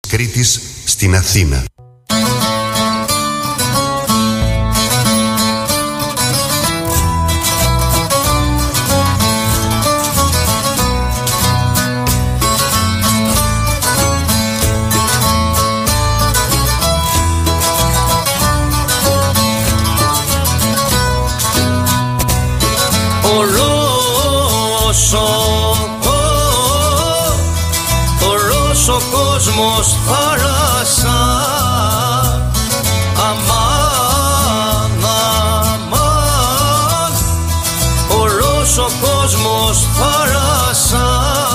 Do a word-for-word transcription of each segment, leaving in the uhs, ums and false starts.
Κρήτης στην Αθήνα. Ο κόσμος θάλασσα, αμάν, αμάν, όλος ο κόσμος θάλασσα.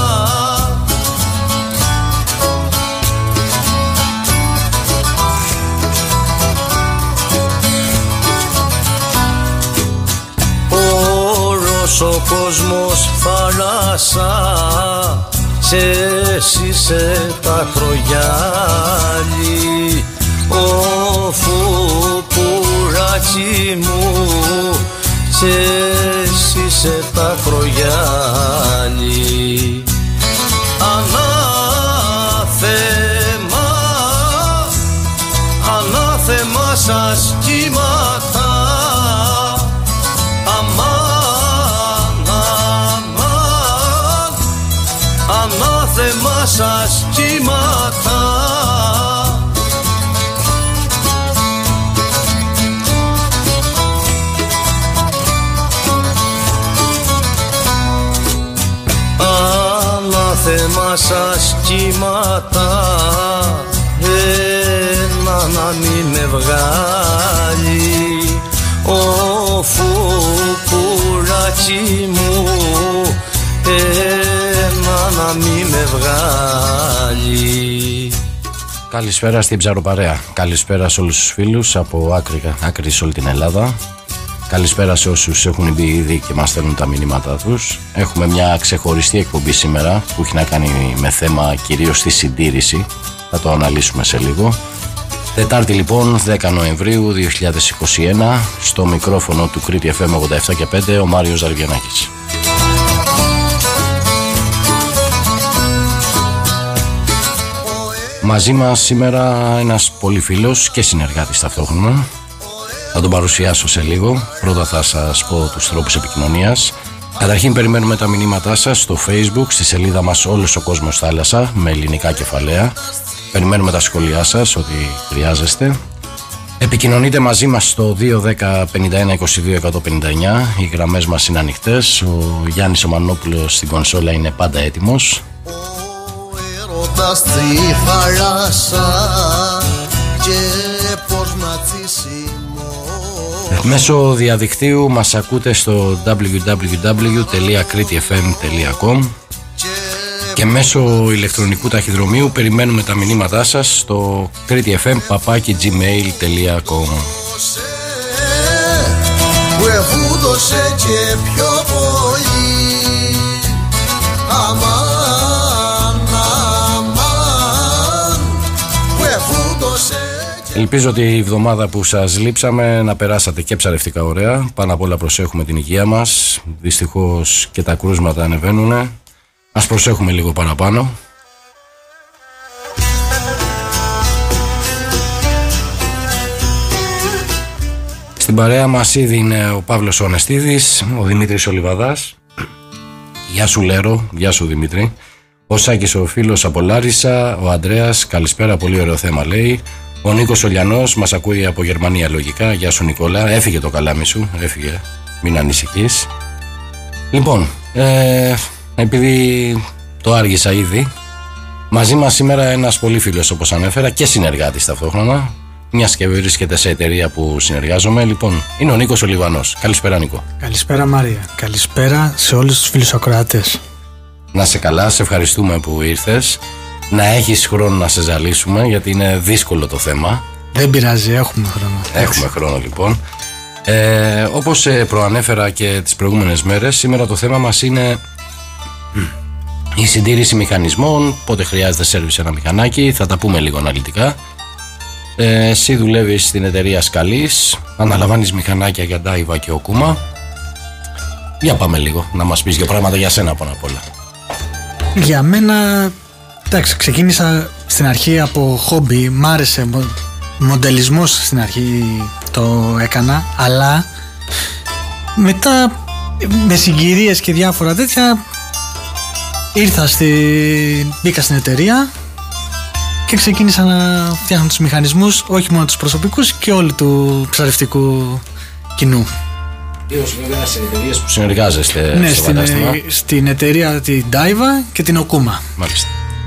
Όλος ο κόσμος θάλασσα, και εσύ είσαι τα κρογιάλι, ο φουπουράκι μου, και εσύ είσαι τα κρογιάλι. Ανάθεμα, ανάθεμα σας κύματα, αμάν, αμάν, ανάθεμα σας κύματα. Ανάθεμα σας κύματα, ένα να μην με βγάλει, ο φουπουράκι μου, ένα να μην με βγάλει. Καλησπέρα στην Ψαροπαρέα. Καλησπέρα σε όλους τους φίλους από άκρη, άκρη σε όλη την Ελλάδα. Καλησπέρα σε όσους έχουν μπει ήδη και μας στέλνουν τα μηνύματά τους. Έχουμε μια ξεχωριστή εκπομπή σήμερα που έχει να κάνει με θέμα κυρίως τη συντήρηση. Θα το αναλύσουμε σε λίγο. Τετάρτη λοιπόν, δέκα Νοεμβρίου δύο χιλιάδες είκοσι ένα, στο μικρόφωνο του Κρήτη εφ εμ ογδόντα επτά και πέντε, ο Μάριος Ζαριβιανάκης. Μαζί μας σήμερα ένας πολύ φίλος και συνεργάτης ταυτόχρονα. Θα τον παρουσιάσω σε λίγο. Πρώτα θα σας πω τους τρόπους επικοινωνίας. Καταρχήν περιμένουμε τα μηνύματά σας στο Facebook, στη σελίδα μας Όλος ο Κόσμος Θάλασσα, με ελληνικά κεφαλαία. Περιμένουμε τα σχόλιά σας, ό,τι χρειάζεστε. Επικοινωνείτε μαζί μας στο δύο δέκα πενήντα ένα είκοσι δύο εκατόν πενήντα εννιά. Οι γραμμές μας είναι ανοιχτές. Ο Γιάννης ο Μανόπουλος στην κονσόλα είναι πάντα έτοιμος. Στη θάλασσα και πώς να τσίσιμο. Μέσω διαδικτύου μας ακούτε στο double-u double-u double-u τελεία κρήτη εφ εμ τελεία κομ και μέσω ηλεκτρονικού ταχυδρομείου περιμένουμε τα μηνύματά σας στο κρήτη εφ εμ παπάκι gmail τελεία κομ. Που εφούτωσε και πιο πολύ, αμάν. Ελπίζω ότι η εβδομάδα που σας λείψαμε να περάσατε και ψαρευτικά ωραία. Πάνω απ' όλα προσέχουμε την υγεία μας. Δυστυχώς και τα κρούσματα ανεβαίνουν. Ας προσέχουμε λίγο παραπάνω. Στην παρέα μας ήδη είναι ο Παύλος ο Ανεστίδης, ο Δημήτρης ο Λιβαδάς. Γεια σου Λέρο, γεια σου Δημήτρη. Ο Σάκης ο φίλος από Λάρισα, ο Ανδρέας, καλησπέρα, πολύ ωραίο θέμα λέει. Ο Νίκος ο Λιανός μας ακούει από Γερμανία λογικά. Γεια σου Νικόλα, έφυγε το καλάμι σου, έφυγε, μην ανησυχείς. Λοιπόν, ε, επειδή το άργησα ήδη, μαζί μας σήμερα ένας πολύ φίλος όπως ανέφερα και συνεργάτης ταυτόχρονα, μιας και βρίσκεται σε εταιρεία που συνεργάζομαι. Λοιπόν, είναι ο Νίκος ο Λιβανός. Καλησπέρα Νίκο. Καλησπέρα Μάρια, καλησπέρα σε όλους τους φίλους ακροατές. Να σε καλά, σε ευχαριστούμε που ήρθες. Να έχεις χρόνο να σε ζαλίσουμε γιατί είναι δύσκολο το θέμα. Δεν πειράζει, έχουμε χρόνο. Έχουμε χρόνο λοιπόν. ε, Όπως προανέφερα και τις προηγούμενες μέρες, σήμερα το θέμα μας είναι η συντήρηση μηχανισμών. Πότε χρειάζεται σέρβις ένα μηχανάκι, θα τα πούμε λίγο αναλυτικά. ε, Εσύ δουλεύεις στην εταιρεία Σκαλής, αναλαμβάνεις μηχανάκια για Ντάιβα και Οκούμα. Για πάμε λίγο να μας πεις δύο πράγματα για σένα πάνω απ' όλα. Για μένα Εντάξει, ξεκίνησα στην αρχή από χόμπι, μ' άρεσε, μο, μοντελισμός στην αρχή το έκανα, αλλά μετά με συγκυρίες και διάφορα τέτοια ήρθα στη, μπήκα στην εταιρεία και ξεκίνησα να φτιάχνω τους μηχανισμούς, όχι μόνο τους προσωπικούς και όλου του ψαρευτικού κοινού. Ιδίως βέβαια σε εταιρείες που συνεργάζεστε. Ναι, στο στην, κατάστημα. στην εταιρεία την Daiwa και την Okuma. Μάλιστα.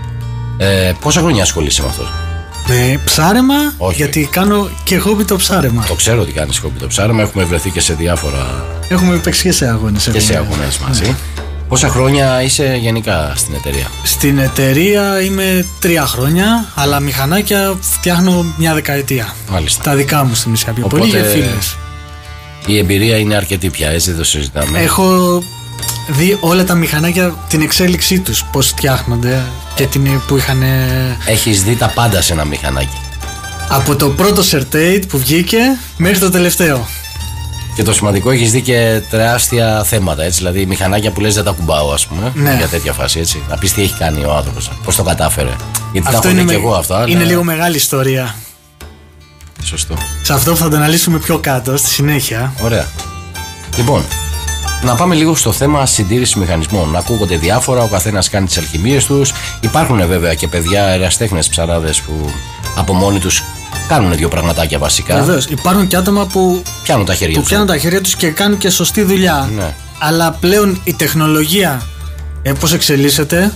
Ε, πόσα χρόνια ασχολείσαι με αυτό? Με ψάρεμα, Όχι. γιατί κάνω και χόμπι το ψάρεμα. Το ξέρω ότι κάνεις χόμπι το ψάρεμα, έχουμε βρεθεί και σε διάφορα. Έχουμε παίξει και σε αγώνες. Και σε έχουμε. αγώνες μαζί. Ναι. Πόσα χρόνια είσαι γενικά στην εταιρεία? Στην εταιρεία είμαι τρία χρόνια, αλλά μηχανάκια φτιάχνω μια δεκαετία. Μάλιστα. Τα δικά μου στην ουσία, πιο Οπότε, πολύ για φίλες. Η εμπειρία είναι αρκετή πια, έτσι δεν το συζητάμε. Έχω δει όλα τα μηχανάκια, την εξέλιξή τους, πώς φτιάχνονται και την που είχαν. Έχεις δει τα πάντα σε ένα μηχανάκι. Από το πρώτο Certate που βγήκε μέχρι το τελευταίο. Και το σημαντικό, έχεις δει και τεράστια θέματα, έτσι. Δηλαδή μηχανάκια που λες δεν τα κουμπάω, ας πούμε. Ναι. Για τέτοια φάση, έτσι. Να πεις τι έχει κάνει ο άνθρωπος, πώς το κατάφερε. Γιατί Αυτό τα έχω είναι, δει και με... εγώ αυτά. είναι αλλά... λίγο μεγάλη ιστορία. Σωστό. Σε αυτό θα το αναλύσουμε πιο κάτω, στη συνέχεια. Ωραία. Λοιπόν, να πάμε λίγο στο θέμα συντήρηση μηχανισμών. Ακούγονται διάφορα, ο καθένας κάνει τις αλχημίες τους. Υπάρχουν βέβαια και παιδιά ερασιτέχνες ψαράδες που από μόνοι τους κάνουν δύο πραγματάκια βασικά. Βεβαίως, υπάρχουν και άτομα που Πιάνουν τα χέρια που τους. πιάνουν τα χέρια τους και κάνουν και σωστή δουλειά. Ναι. Αλλά πλέον η τεχνολογία, ε, πώς εξελίσσεται,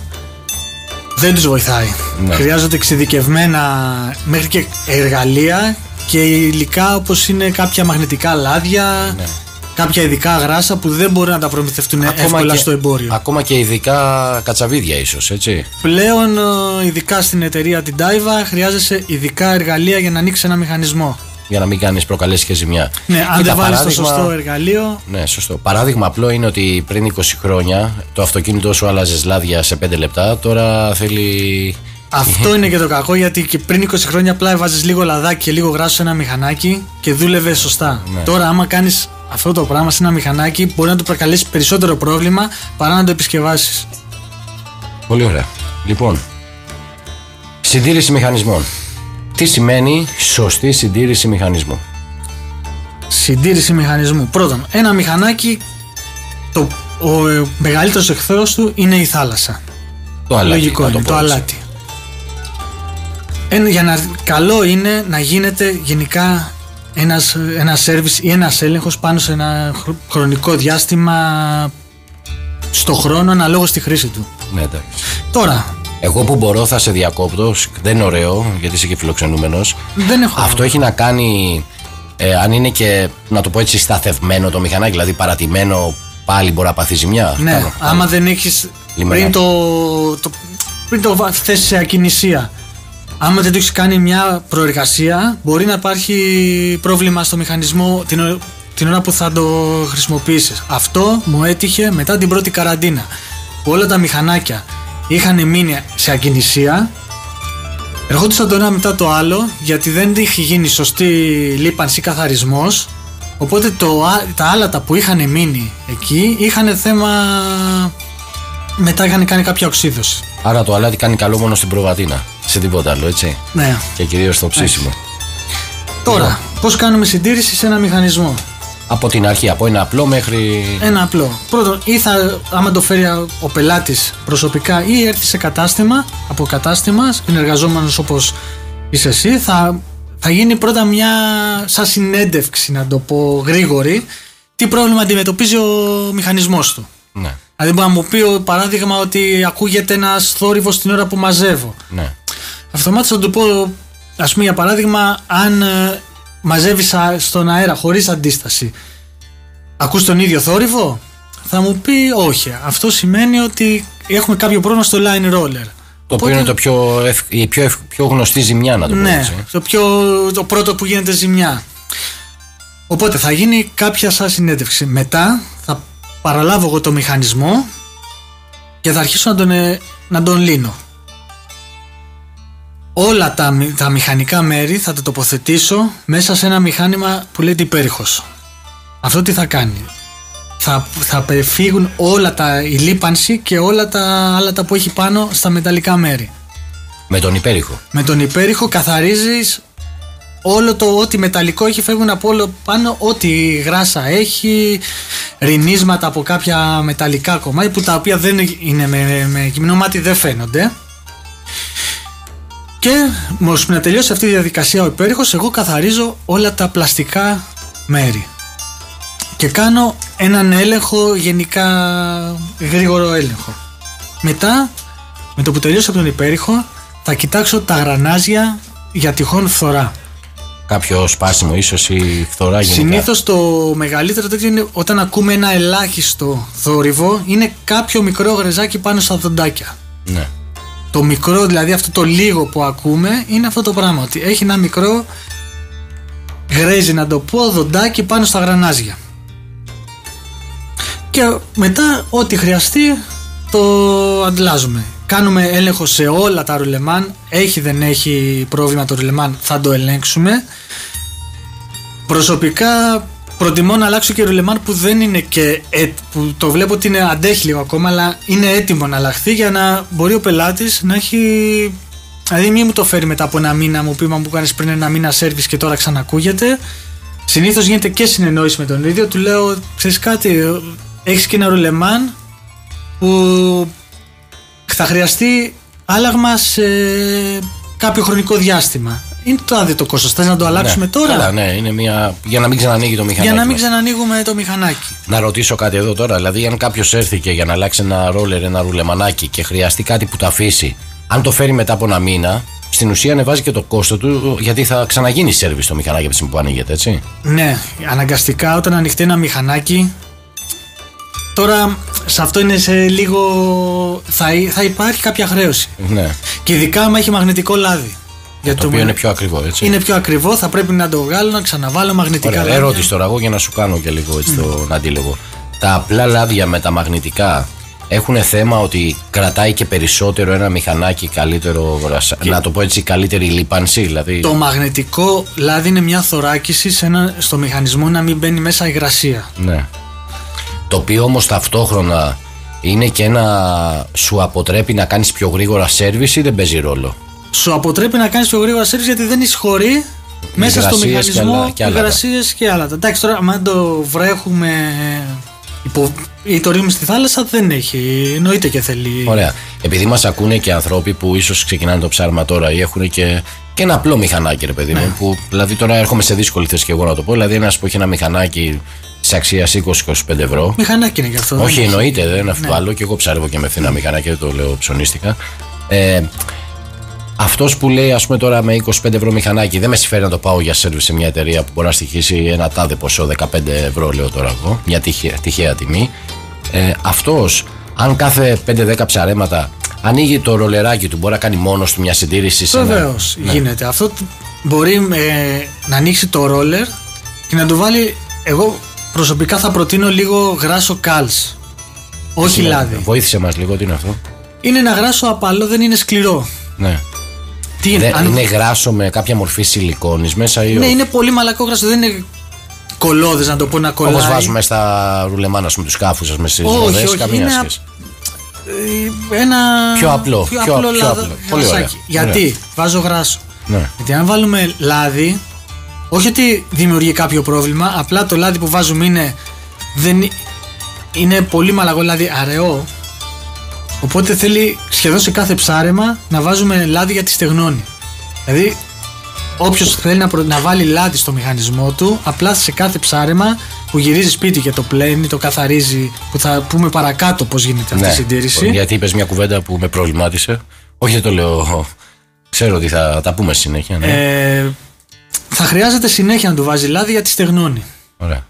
δεν τους βοηθάει. Ναι. Χρειάζονται εξειδικευμένα μέχρι και εργαλεία και υλικά, όπως είναι κάποια μαγνητικά λάδια, Ναι. κάποια ειδικά γράσα που δεν μπορούν να τα προμηθευτούν εύκολα και, στο εμπόριο. Ακόμα και ειδικά κατσαβίδια ίσως, έτσι. Πλέον, ε, ειδικά στην εταιρεία την Daiwa, χρειάζεσαι ειδικά εργαλεία για να ανοίξει ένα μηχανισμό. Για να μην κάνεις προκαλέσει και ζημιά. Ναι, αν Κοίτα, δεν βάλεις το παράδειγμα- σωστό εργαλείο. Ναι, σωστό. Παράδειγμα απλό είναι ότι πριν είκοσι χρόνια το αυτοκίνητό σου άλλαζες λάδια σε πέντε λεπτά. Τώρα θέλει. Αυτό είναι και το κακό, γιατί και πριν είκοσι χρόνια απλά έβαζες λίγο λαδάκι και λίγο γράσο σε ένα μηχανάκι και δούλευε σωστά. Ναι. Τώρα, άμα κάνεις αυτό το πράγμα σε ένα μηχανάκι, μπορεί να του προκαλέσει περισσότερο πρόβλημα παρά να το επισκευάσεις. Πολύ ωραία. Λοιπόν, συντήρηση μηχανισμών. Τι σημαίνει σωστή συντήρηση μηχανισμού? Συντήρηση μηχανισμού. Πρώτον, ένα μηχανάκι, το, ο ε, μεγαλύτερος εχθρός του είναι η θάλασσα. Το αλάτι. Λογικό να είναι, το το πω έτσι. αλάτι. Ένα, για να, καλό είναι να γίνεται γενικά ένας, ένα σέρβις ή ένας έλεγχος πάνω σε ένα χρο- χρονικό διάστημα στο χρόνο αναλόγως στη χρήση του. Ναι, εντάξει. Τώρα, Εγώ που μπορώ θα σε διακόπτω, δεν είναι ωραίο γιατί είσαι και φιλοξενούμενος. δεν έχω. Αυτό έχει να κάνει, ε, αν είναι και, να το πω έτσι, σταθευμένο το μηχανάκι, δηλαδή παρατημένο, πάλι μπορεί να πάθει ζημιά. Ναι, Κάνω, άμα κάνω. δεν έχεις Λιμενάκι. πριν το, το, πριν το βα- θέσεις σε ακινησία, άμα δεν το έχεις κάνει μια προεργασία, μπορεί να υπάρχει πρόβλημα στο μηχανισμό την, ω- την ώρα που θα το χρησιμοποιήσεις. Αυτό μου έτυχε μετά την πρώτη καραντίνα, που όλα τα μηχανάκια είχαν μείνει σε ακινησία, ερχόντουσαν το ένα μετά το άλλο, γιατί δεν είχε γίνει σωστή λίπανση, καθαρισμός. Οπότε το, α- τα άλατα που είχαν μείνει εκεί είχαν θέμα. Μετά είχαν κάνει κάποια οξύδωση. Άρα το αλάτι κάνει καλό μόνο στην προβατίνα, σε τίποτα άλλο, έτσι. Ναι. Και κυρίως στο ψήσιμο. Τώρα, πώς κάνουμε συντήρηση σε ένα μηχανισμό? Από την αρχή, από ένα απλό μέχρι. Ένα απλό. Πρώτον, ή θα, άμα το φέρει ο πελάτης προσωπικά ή έρθει σε κατάστημα, από κατάστημα, είναι εργαζόμενος όπως είσαι εσύ, θα, θα γίνει πρώτα μια σαν συνέντευξη, να το πω γρήγορη, τι πρόβλημα αντιμετωπίζει ο μηχανισμός του. Ναι, Δηλαδή μπορεί να μου πει ο παράδειγμα ότι ακούγεται ένας θόρυβος την ώρα που μαζεύω. ναι. Αυτομάτως θα του πω, ας πούμε για παράδειγμα, αν ε, μαζεύεις α- στον αέρα χωρίς αντίσταση, ακούς τον ίδιο θόρυβο? Θα μου πει όχι. Αυτό σημαίνει ότι έχουμε κάποιο πρόβλημα στο line roller. Το οποίο είναι το πιο, ευ... η πιο, ευ... πιο γνωστή ζημιά, να το πω Ναι, έτσι. το, πιο, το πρώτο που γίνεται ζημιά. Οπότε θα γίνει κάποια σαν συνέντευξη. Μετά θα παραλάβω εγώ το μηχανισμό και θα αρχίσω να τον, ε, να τον λύνω. Όλα τα, μη- τα μηχανικά μέρη θα τα τοποθετήσω μέσα σε ένα μηχάνημα που λέγεται υπέρηχος. Αυτό τι θα κάνει? Θα, θα φύγουν όλα τα, η λίπανση και όλα τα άλατα που έχει πάνω στα μεταλλικά μέρη. Με τον υπέρηχο. Με τον υπέρηχο καθαρίζεις όλο το ό,τι μεταλλικό έχει, φεύγουν από όλο πάνω, ό,τι γράσα έχει, ρινίσματα από κάποια μεταλλικά κομμάτια που τα οποία δεν είναι με, με γυμνό μάτι, δεν φαίνονται. Και ώστε να τελειώσει αυτή η διαδικασία ο υπέρηχος, εγώ καθαρίζω όλα τα πλαστικά μέρη και κάνω έναν έλεγχο, γενικά γρήγορο έλεγχο. Μετά, με το που τελειώσω από τον υπέρηχο, θα κοιτάξω τα γρανάζια για τυχόν φθορά. Κάποιο σπάσιμο ίσως ή φθορά γενικά. Συνήθως το μεγαλύτερο τέτοιο είναι όταν ακούμε ένα ελάχιστο θόρυβο, είναι κάποιο μικρό γρεζάκι πάνω στα δοντάκια. Ναι. Το μικρό, δηλαδή αυτό το λίγο που ακούμε, είναι αυτό το πράγμα, ότι έχει ένα μικρό γρέζι, να το πω, δοντάκι πάνω στα γρανάζια. Και μετά ό,τι χρειαστεί το αντλάζουμε. Κάνουμε έλεγχο σε όλα τα ρουλεμάν. Έχει δεν έχει πρόβλημα το ρουλεμάν, θα το ελέγξουμε. Προσωπικά προτιμώ να αλλάξω και ρουλεμάν που δεν είναι και έ, που το βλέπω ότι είναι, αντέχει λίγο ακόμα, αλλά είναι έτοιμο να αλλάχθει, για να μπορεί ο πελάτης να έχει. Δηλαδή μην μου το φέρει μετά από ένα μήνα, μου πει μα μου κάνεις πριν ένα μήνα σέρβις και τώρα ξανακούγεται. Συνήθως γίνεται και συνεννόηση με τον ίδιο. Του λέω, ξέρεις κάτι, έχεις και ένα ρουλεμάν που θα χρειαστεί άλλαγμα σε κάποιο χρονικό διάστημα. Είναι το άδειο το κόστος. Θες να το αλλάξουμε ναι, τώρα? Καλά, ναι, είναι μια. Για να μην ξανανοίγει το μηχανάκι. Για να μην μας. ξανανοίγουμε το μηχανάκι. Να ρωτήσω κάτι εδώ τώρα. Δηλαδή, αν κάποιος έρθει και για να αλλάξει ένα ρόλερ, ένα ρουλεμανάκι και χρειαστεί κάτι που το αφήσει, αν το φέρει μετά από ένα μήνα, στην ουσία ανεβάζει και το κόστος του, γιατί θα ξαναγίνει σέρβις το μηχανάκι από τη στιγμή που ανοίγεται, έτσι. Ναι, αναγκαστικά όταν ανοιχτεί ένα μηχανάκι. Τώρα σε αυτό είναι σε λίγο. Θα, θα υπάρχει κάποια χρέωση. Ναι. Και ειδικά άμα έχει μαγνητικό λάδι. Για το, το οποίο με... είναι πιο ακριβό, έτσι. Είναι πιο ακριβό, θα πρέπει να το βγάλω, να ξαναβάλω μαγνητικά λάδια. Ερώτηση τώρα εγώ για να σου κάνω και λίγο έτσι mm. τον αντίλογο. Τα απλά λάδια με τα μαγνητικά έχουν θέμα ότι κρατάει και περισσότερο ένα μηχανάκι, καλύτερο, και... να το πω έτσι, καλύτερη λίπανση, δηλαδή. Το μαγνητικό λάδι είναι μια θωράκιση σε ένα, στο μηχανισμό να μην μπαίνει μέσα υγρασία. Ναι. Το οποίο όμως ταυτόχρονα είναι και ένα. Σου αποτρέπει να κάνεις πιο γρήγορα σέρβις ή δεν παίζει ρόλο? Σου αποτρέπει να κάνεις πιο γρήγορα σέρβις γιατί δεν εισχωρεί μέσα στο μηχανισμό υγρασίες και άλλα. Εντάξει, τώρα αν το βρέχουμε υπο... ή το ρίχνουμε στη θάλασσα δεν έχει. Εννοείται και θέλει. Ωραία. Επειδή μας ακούνε και ανθρώποι που ίσως ξεκινάνε το ψάρμα τώρα ή έχουν και, και ένα απλό μηχανάκι, ρε παιδί μου. Ναι. Που δηλαδή τώρα έρχομαι σε δύσκολη θέση και εγώ να το πω. Δηλαδή ένας που έχει ένα μηχανάκι της αξίας είκοσι με είκοσι πέντε ευρώ. Μηχανάκι είναι γι' αυτό. Όχι, εννοείται, δεν είναι αμφιβάλλω, ναι. Και εγώ ψάρευω και με φθηνά μηχανάκι, δεν το λέω ψωνίστικα. Ε, αυτός που λέει, ας πούμε, τώρα με είκοσι πέντε ευρώ μηχανάκι, δεν με συμφέρει να το πάω για σέρβις σε μια εταιρεία που μπορεί να στοιχήσει ένα τάδε ποσό, δεκαπέντε ευρώ, λέω τώρα εγώ, μια τυχαία, τυχαία τιμή. Ε, αυτός, αν κάθε πέντε δέκα ψαρέματα ανοίγει το ρολεράκι του, μπορεί να κάνει μόνος του μια συντήρηση. Βεβαίως, ναι. Γίνεται. Αυτό μπορεί ε, να ανοίξει το ρόλερ και να του βάλει. Εγώ προσωπικά θα προτείνω λίγο γράσο κάλς. Όχι λάδι. Βοήθησε μας λίγο, τι είναι αυτό? Είναι ένα γράσο απαλό, δεν είναι σκληρό. Ναι. Τι είναι, Δε, αν... είναι γράσο με κάποια μορφή σιλικόνης μέσα ή ναι, όχι? Είναι πολύ μαλακό γράσο, δεν είναι κολόδες να το πω να κολλάει. Όπως βάζουμε στα ρουλεμάνα με τους σκάφους σας, με στις ροδές, καμία είναι σχέση. Ένα πιο απλό, πιο πιο, απλό, πιο λάδο, απλό. Πολύ ωραία. Γιατί ωραία. Βάζω γράσο? Ναι. Γιατί αν βάλουμε λάδι, όχι ότι δημιουργεί κάποιο πρόβλημα, απλά το λάδι που βάζουμε είναι, δεν, είναι πολύ μαλακό, δηλαδή αραιό. Οπότε θέλει σχεδόν σε κάθε ψάρεμα να βάζουμε λάδι για τη στεγνώνη. Δηλαδή, όποιος θέλει να, προ... να βάλει λάδι στο μηχανισμό του, απλά σε κάθε ψάρεμα που γυρίζει σπίτι και το πλένει, το καθαρίζει, που θα πούμε παρακάτω πώς γίνεται αυτή, ναι, η συντήρηση. Γιατί είπες μια κουβέντα που με προβλημάτισε. Όχι, δεν το λέω. Ξέρω ότι θα τα πούμε συνέχεια. Ναι. Ε, θα χρειάζεται συνέχεια να του βάζει λάδι για τη στεγνώνη. Ωραία.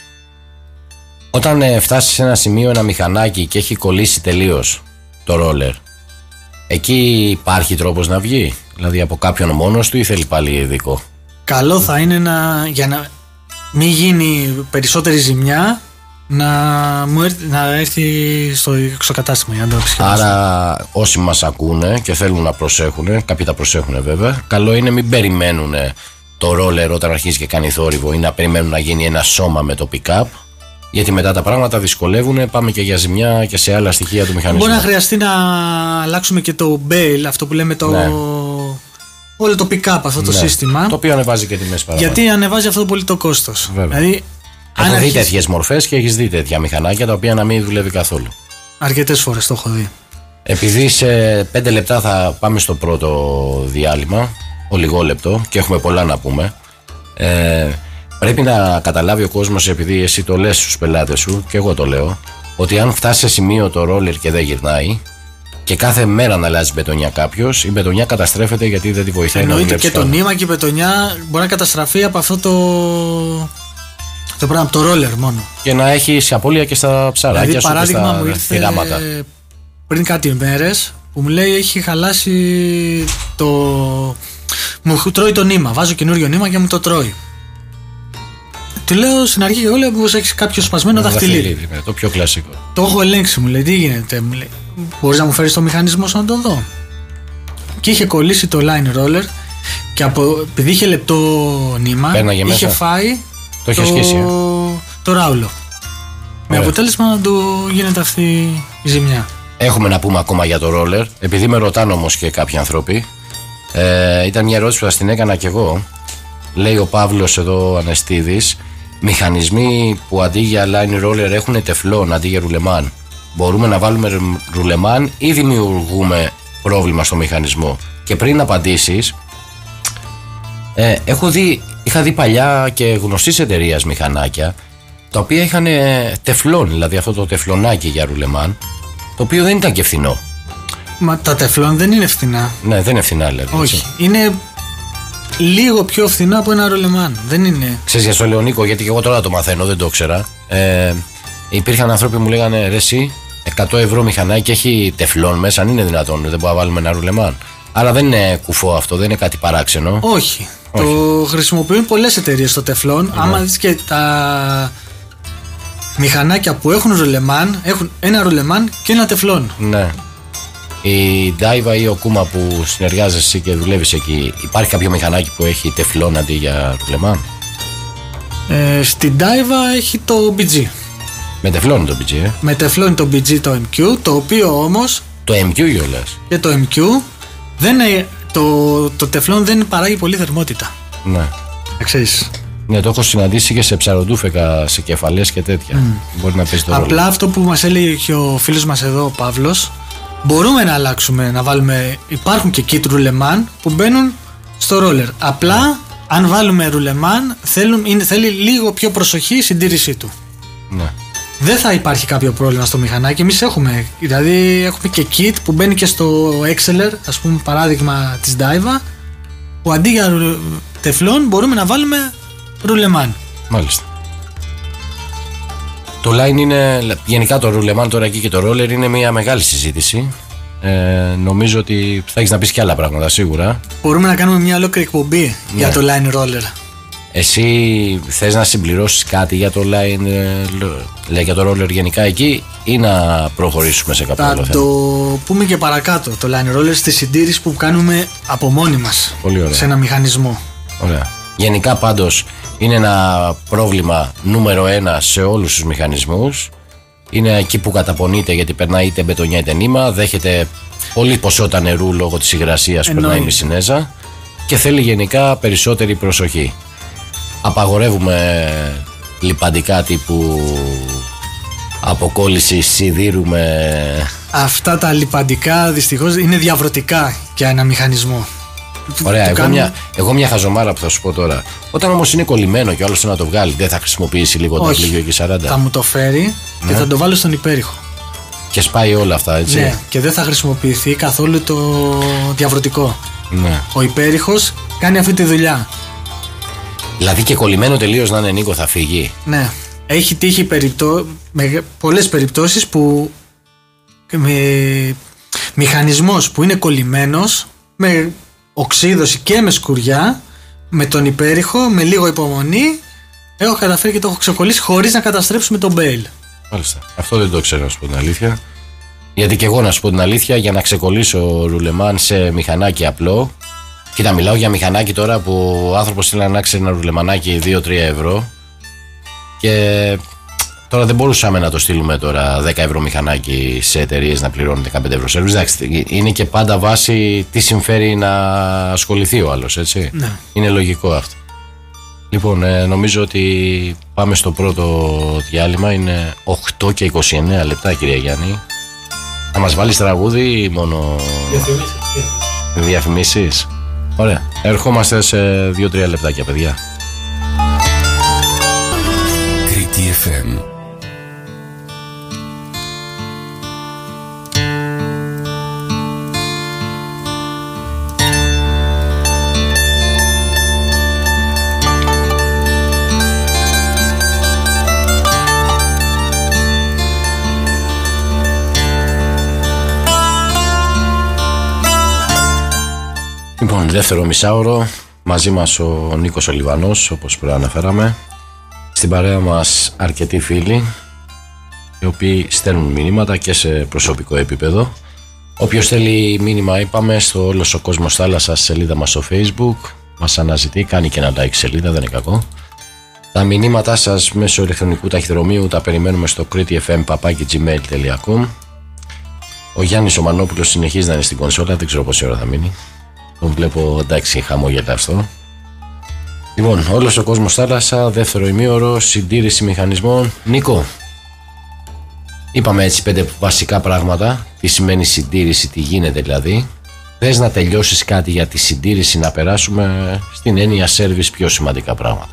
Όταν ε, φτάσει σε ένα σημείο ένα μηχανάκι και έχει κολλήσει τελείως το ρόλερ, εκεί υπάρχει τρόπος να βγει? Δηλαδή από κάποιον μόνος του ή θέλει πάλι ειδικό? Καλό θα είναι να, για να μην γίνει περισσότερη ζημιά, να, μου έρθει, να έρθει στο εξοκατάστημα για να το επισκευάσει. Άρα όσοι μας ακούνε και θέλουν να προσέχουν, κάποιοι τα προσέχουν βέβαια, καλό είναι μην περιμένουν το ρόλερ όταν αρχίζει και κάνει θόρυβο ή να περιμένουν να γίνει ένα σώμα με το pick-up. Γιατί μετά τα πράγματα δυσκολεύουν, πάμε και για ζημιά και σε άλλα στοιχεία του μηχανισμού. Μπορεί να χρειαστεί να αλλάξουμε και το bail, αυτό που λέμε το. Ναι. Όλο το pick-up αυτό το ναι. σύστημα. Το οποίο ανεβάζει και τιμές παραπάνω. Γιατί ανεβάζει αυτό πολύ το κόστος. Δηλαδή, έχω δει αρχίσει... τέτοιες μορφές και έχεις δει τέτοια μηχανάκια τα οποία να μην δουλεύει καθόλου. Αρκετές φορές το έχω δει. Επειδή σε πέντε λεπτά θα πάμε στο πρώτο διάλειμμα, ο λιγόλεπτο, και έχουμε πολλά να πούμε. Ε, πρέπει να καταλάβει ο κόσμος, επειδή εσύ το λες στους πελάτες σου, και εγώ το λέω, ότι αν φτάσει σε σημείο το ρόλερ και δεν γυρνάει, και κάθε μέρα να αλλάζει μπετονιά κάποιος, η μπετονιά καταστρέφεται γιατί δεν τη βοηθάει να δουλέψει. Εννοείται και το νήμα και η μπετονιά μπορεί να καταστραφεί από αυτό το. το πράγμα, το ρόλερ μόνο. Και να έχει απώλεια και στα ψαράκια δηλαδή, σου και στα μου ήρθε θηράματα. Πριν κάτι μέρες που μου λέει έχει χαλάσει το. Μου τρώει το νήμα. Βάζω καινούριο νήμα και μου το τρώει. Του λέω στην αρχή και εγώ λέω πως έχεις κάποιο σπασμένο δαχτυλίδι. Το πιο κλασικό. Το έχω ελέγξει, μου λέει τι γίνεται. Μου λέει, μπορείς να μου φέρεις το μηχανισμό σου να το δω. Και είχε κολλήσει το line roller και από, επειδή είχε λεπτό νήμα, είχε μέσα. φάει το, το, σκίσει, ε. το ράουλο. Με Ωραία. αποτέλεσμα να του γίνεται αυτή η ζημιά. Έχουμε να πούμε ακόμα για το ρόλερ, επειδή με ρωτάνε όμως και κάποιοι άνθρωποι. Ε, ήταν μια ερώτηση που θα την έκανα κι εγώ. Λέει ο Παύλος εδώ Ανεστίδης, μηχανισμοί που αντί για line roller έχουν τεφλόν αντί για ρουλεμάν, μπορούμε να βάλουμε ρουλεμάν ή δημιουργούμε πρόβλημα στο μηχανισμό? Και πριν απαντήσεις, ε, έχω δει, είχα δει παλιά και γνωστής εταιρείας μηχανάκια τα οποία είχαν τεφλόν, δηλαδή αυτό το τεφλονάκι για ρουλεμάν, το οποίο δεν ήταν και φθηνό. Μα τα τεφλόν δεν είναι φθηνά. Ναι, δεν είναι φθηνά, δηλαδή. Όχι, έτσι. Είναι λίγο πιο φθηνά από ένα ρολεμάν. Δεν είναι. Ξέρεις για στο Λεωνίκο, γιατί και εγώ τώρα το μαθαίνω, δεν το ήξερα. Ε, υπήρχαν άνθρωποι που μου λέγανε ρε εσύ, εκατό ευρώ μηχανάκι έχει τεφλόν μέσα, αν είναι δυνατόν, δεν μπορούμε να βάλουμε ένα ρουλεμάν. Άρα δεν είναι κουφό αυτό, δεν είναι κάτι παράξενο. Όχι. Όχι. Το χρησιμοποιούν πολλές εταιρείες το τεφλόν. Ναι. Άμα δεις και τα μηχανάκια που έχουν ρουλεμάν, έχουν ένα ρουλεμάν και ένα τεφλόν. Ναι. Η Daiwa ή ο Kuma που συνεργάζεσαι και δουλεύεις εκεί, υπάρχει κάποιο μηχανάκι που έχει τεφλόν αντί για ρουλεμάν? Ε, στην Daiwa έχει το μπι τζι. Με τεφλόν το μπι τζι, ε? Με τεφλόν το μπι τζι το εμ κιου, το οποίο όμως. Το εμ κιου γιόλας. Και το εμ κιου δεν είναι, το, το τεφλόν δεν παράγει πολύ θερμότητα. Ναι. Ξέρεις. Ναι, το έχω συναντήσει και σε ψαροντούφεκα, σε κεφαλές και τέτοια. Mm. Μπορεί να παίζει το ρόλο. Απλά αυτό που μας έλεγε και ο φίλος μας εδώ, ο Παύλος, μπορούμε να αλλάξουμε, να βάλουμε. Υπάρχουν και kit ρουλεμάν που μπαίνουν στο ρόλερ. Απλά, mm. αν βάλουμε ρουλεμάν, θέλουν, είναι, θέλει λίγο πιο προσοχή η συντήρησή του. Ναι. Δεν θα υπάρχει κάποιο πρόβλημα στο μηχανάκι. Εμείς έχουμε. Δηλαδή, έχουμε και kit που μπαίνει και στο Exceler, ας πούμε, παράδειγμα της Daiwa, που αντί για τεφλόν μπορούμε να βάλουμε ρουλεμάν. Μάλιστα. Το line είναι, γενικά το ρουλεμάν τώρα εκεί και το roller είναι μια μεγάλη συζήτηση. Ε, νομίζω ότι θα έχεις να πεις και άλλα πράγματα σίγουρα. Μπορούμε να κάνουμε μια ολόκληρη εκπομπή ναι. για το line roller. Εσύ θες να συμπληρώσεις κάτι για το line, λέει, για το roller γενικά εκεί, ή να προχωρήσουμε σε κάποιο θα άλλο θέμα? Θα το πούμε και παρακάτω. Το line roller στη συντήρηση που κάνουμε από μόνοι μας. Πολύ ωραία. Σε ένα μηχανισμό. Ωραία. Γενικά πάντως είναι ένα πρόβλημα νούμερο ένα σε όλους τους μηχανισμούς. Είναι εκεί που καταπονείται γιατί περνάει είτε μπετονιά είτε νήμα, δέχεται πολύ ποσότητα νερού λόγω της υγρασίας που περνάει η μισινέζα και θέλει γενικά περισσότερη προσοχή. Απαγορεύουμε λιπαντικά τύπου αποκόλληση σιδήρου με... Αυτά τα λιπαντικά δυστυχώς είναι διαβρωτικά για ένα μηχανισμό. Ωραία, εγώ, κάνουμε... μια, εγώ μια χαζομάρα που θα σου πω τώρα. Όταν όμως είναι κολλημένο και ο άλλος θέλει να το βγάλει, δεν θα χρησιμοποιήσει λίγο το πλήγιο και σαράντα? Θα μου το φέρει ναι. και θα το βάλω στον υπέρηχο. Και σπάει όλα αυτά, έτσι. Ναι, και δεν θα χρησιμοποιηθεί καθόλου το διαβρωτικό. Ναι. Ο υπέρηχος κάνει αυτή τη δουλειά. Δηλαδή και κολλημένο τελείως να είναι, Νίκο, θα φύγει? Ναι. Έχει τύχει περιπτώ... με πολλές περιπτώσεις που με... μηχανισμός που είναι κολλημένος με οξύδωση και με σκουριά, με τον υπέρηχο, με λίγο υπομονή, έχω καταφέρει και το έχω ξεκολλήσει χωρίς να καταστρέψουμε τον μπέιλ. Μάλιστα. Αυτό δεν το ξέρω, να σου πω την αλήθεια. Γιατί και εγώ, να σου πω την αλήθεια, για να ξεκολλήσω ρουλεμάν σε μηχανάκι απλό. Κοίτα, μιλάω για μηχανάκι τώρα που ο άνθρωπος θέλει να αλλάξει ένα ρουλεμανάκι δύο τρία ευρώ. Και Τώρα δεν μπορούσαμε να το στείλουμε τώρα δέκα ευρώ μηχανάκι σε εταιρείες να πληρώνουν δεκαπέντε ευρώ σερβις. Εντάξει, είναι και πάντα βάση τι συμφέρει να ασχοληθεί ο άλλος, έτσι. Ναι. Είναι λογικό αυτό. Λοιπόν, ε, νομίζω ότι πάμε στο πρώτο διάλειμμα. Είναι οκτώ και είκοσι εννέα λεπτά, κυρία Γιάννη. Θα μας βάλεις τραγούδι ή μόνο Διαφημίσεις. διαφημίσεις? Ωραία. Ερχόμαστε σε δύο τρία λεπτάκια, παιδιά. Κρήτη εφ εμ. Λοιπόν, δεύτερο μισάωρο, μαζί μας ο Νίκος ο Λιβανός, όπως προαναφέραμε. Στην παρέα μας αρκετοί φίλοι, οι οποίοι στέλνουν μηνύματα και σε προσωπικό επίπεδο. Όποιος θέλει μήνυμα, είπαμε, στο Όλος ο Κόσμος Θάλασσας σελίδα μας στο Facebook, μας αναζητεί, κάνει και ένα like σελίδα, δεν είναι κακό. Τα μηνύματά σας μέσω ηλεκτρονικού ταχυδρομείου τα περιμένουμε στο κρήτιεφm παπάκι τζιμέιλ τελεία κομ. Ο Γιάννης ο Μανόπουλος συνεχίζει να είναι στην κονσόλα, δεν ξέρω πόση ώρα θα μείνει. Τον βλέπω, εντάξει, χαμόγελα αυτό. Λοιπόν, Όλος ο Κόσμος Θάλασσα, δεύτερο ημίωρο, συντήρηση μηχανισμών. Νίκο, είπαμε έτσι πέντε βασικά πράγματα. Τι σημαίνει συντήρηση, τι γίνεται δηλαδή. Θες να τελειώσεις κάτι για τη συντήρηση, να περάσουμε στην έννοια service, πιο σημαντικά πράγματα?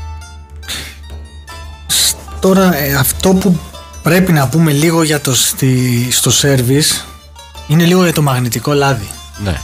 Τώρα ε, αυτό που πρέπει να πούμε λίγο για το, στη, στο service είναι λίγο για το μαγνητικό λάδι. Ναι.